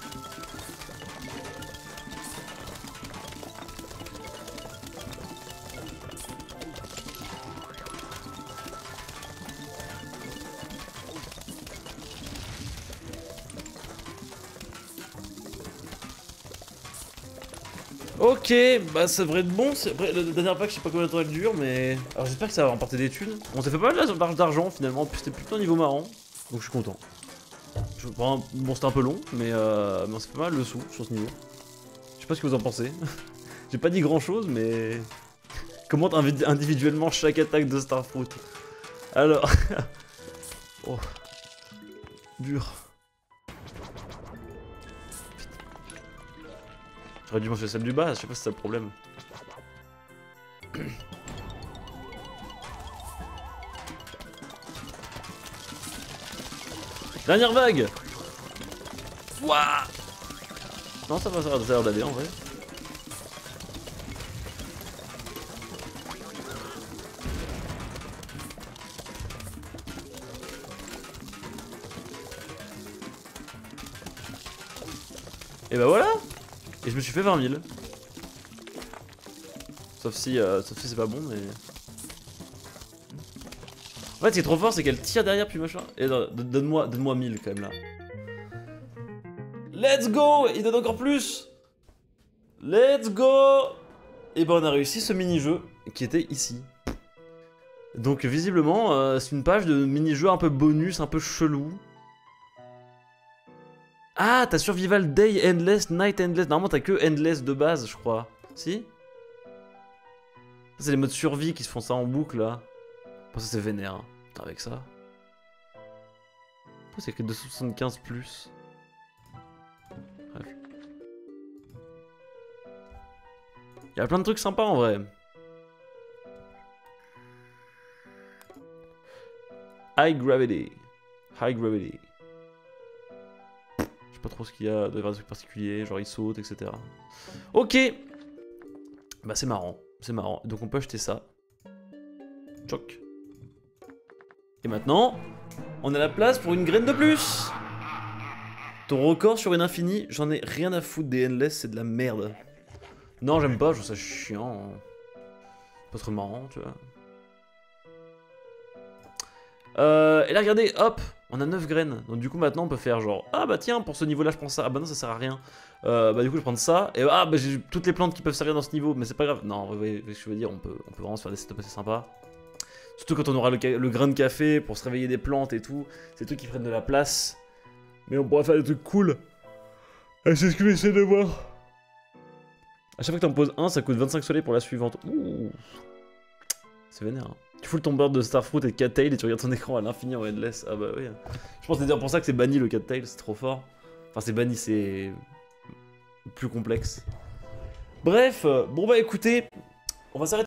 [SPEAKER 1] Ok, bah ça devrait être bon. Après, la dernière pack, je sais pas combien de temps elle dure, mais. Alors j'espère que ça va remporter des thunes. On s'est fait pas mal d'argent finalement, puis c'était plutôt un niveau marrant. Donc je suis content. Je... Bon, c'était un peu long, mais, euh... mais on s'est fait pas mal de sous sur ce niveau. Je sais pas ce que vous en pensez. J'ai pas dit grand chose, mais. Commente individuellement chaque attaque de Starfruit. Alors. Oh. Dur. J'aurais dû manger celle du bas, je sais pas si c'est le problème. Dernière vague. Ouah. Non, ça va, ça va, ça a l'air d'aller en vrai. Et bah voilà. Et je me suis fait vingt mille. Sauf si, euh, sauf si c'est pas bon, mais... En fait, ce qui est trop fort, c'est qu'elle tire derrière, puis machin. Et donne-moi donne-moi mille, quand même, là. Let's go! Il donne encore plus! Let's go! Et ben, on a réussi ce mini-jeu, qui était ici. Donc, visiblement, euh, c'est une page de mini-jeu un peu bonus, un peu chelou. Ah, t'as Survival Day Endless, Night Endless. Normalement, t'as que Endless de base, je crois. Si? C'est les modes survie qui se font ça en boucle, là. Bon, ça, c'est vénère, hein, avec ça. C'est écrit deux cent soixante-quinze plus. Bref. Il y a plein de trucs sympas, en vrai. High Gravity. High Gravity. Pas trop ce qu'il y a de trucs particuliers, genre il saute, et cetera. Ok. Bah c'est marrant, c'est marrant. Donc on peut acheter ça. Choc. Et maintenant, on a la place pour une graine de plus. Ton record sur une infinie, j'en ai rien à foutre des endless, c'est de la merde. Non, j'aime pas, je trouve ça chiant. Pas trop marrant, tu vois. Euh, et là, regardez, hop, on a neuf graines. Donc du coup, maintenant, on peut faire genre, ah bah tiens, pour ce niveau-là, je prends ça. Ah bah non, ça sert à rien. Euh, bah du coup, je prends ça. Et ah bah j'ai toutes les plantes qui peuvent servir dans ce niveau, mais c'est pas grave. Non, vous voyez ce que je veux dire, on peut, on peut vraiment se faire des setups assez sympas. Surtout quand on aura le, le grain de café pour se réveiller des plantes et tout. C'est des trucs qui prennent de la place. Mais on pourrait faire des trucs cool. Et c'est ce que j'essaie de voir. A chaque fois que t'en poses un, ça coûte vingt-cinq soleils pour la suivante. Ouh. C'est vénère. Hein. Tu fous ton board de Starfruit et de Cattail et tu regardes ton écran à l'infini en endless. Ah bah oui. Je pense que c'est dire pour ça que c'est banni le Cattail, c'est trop fort. Enfin c'est banni, c'est plus complexe. Bref, bon bah écoutez, on va s'arrêter.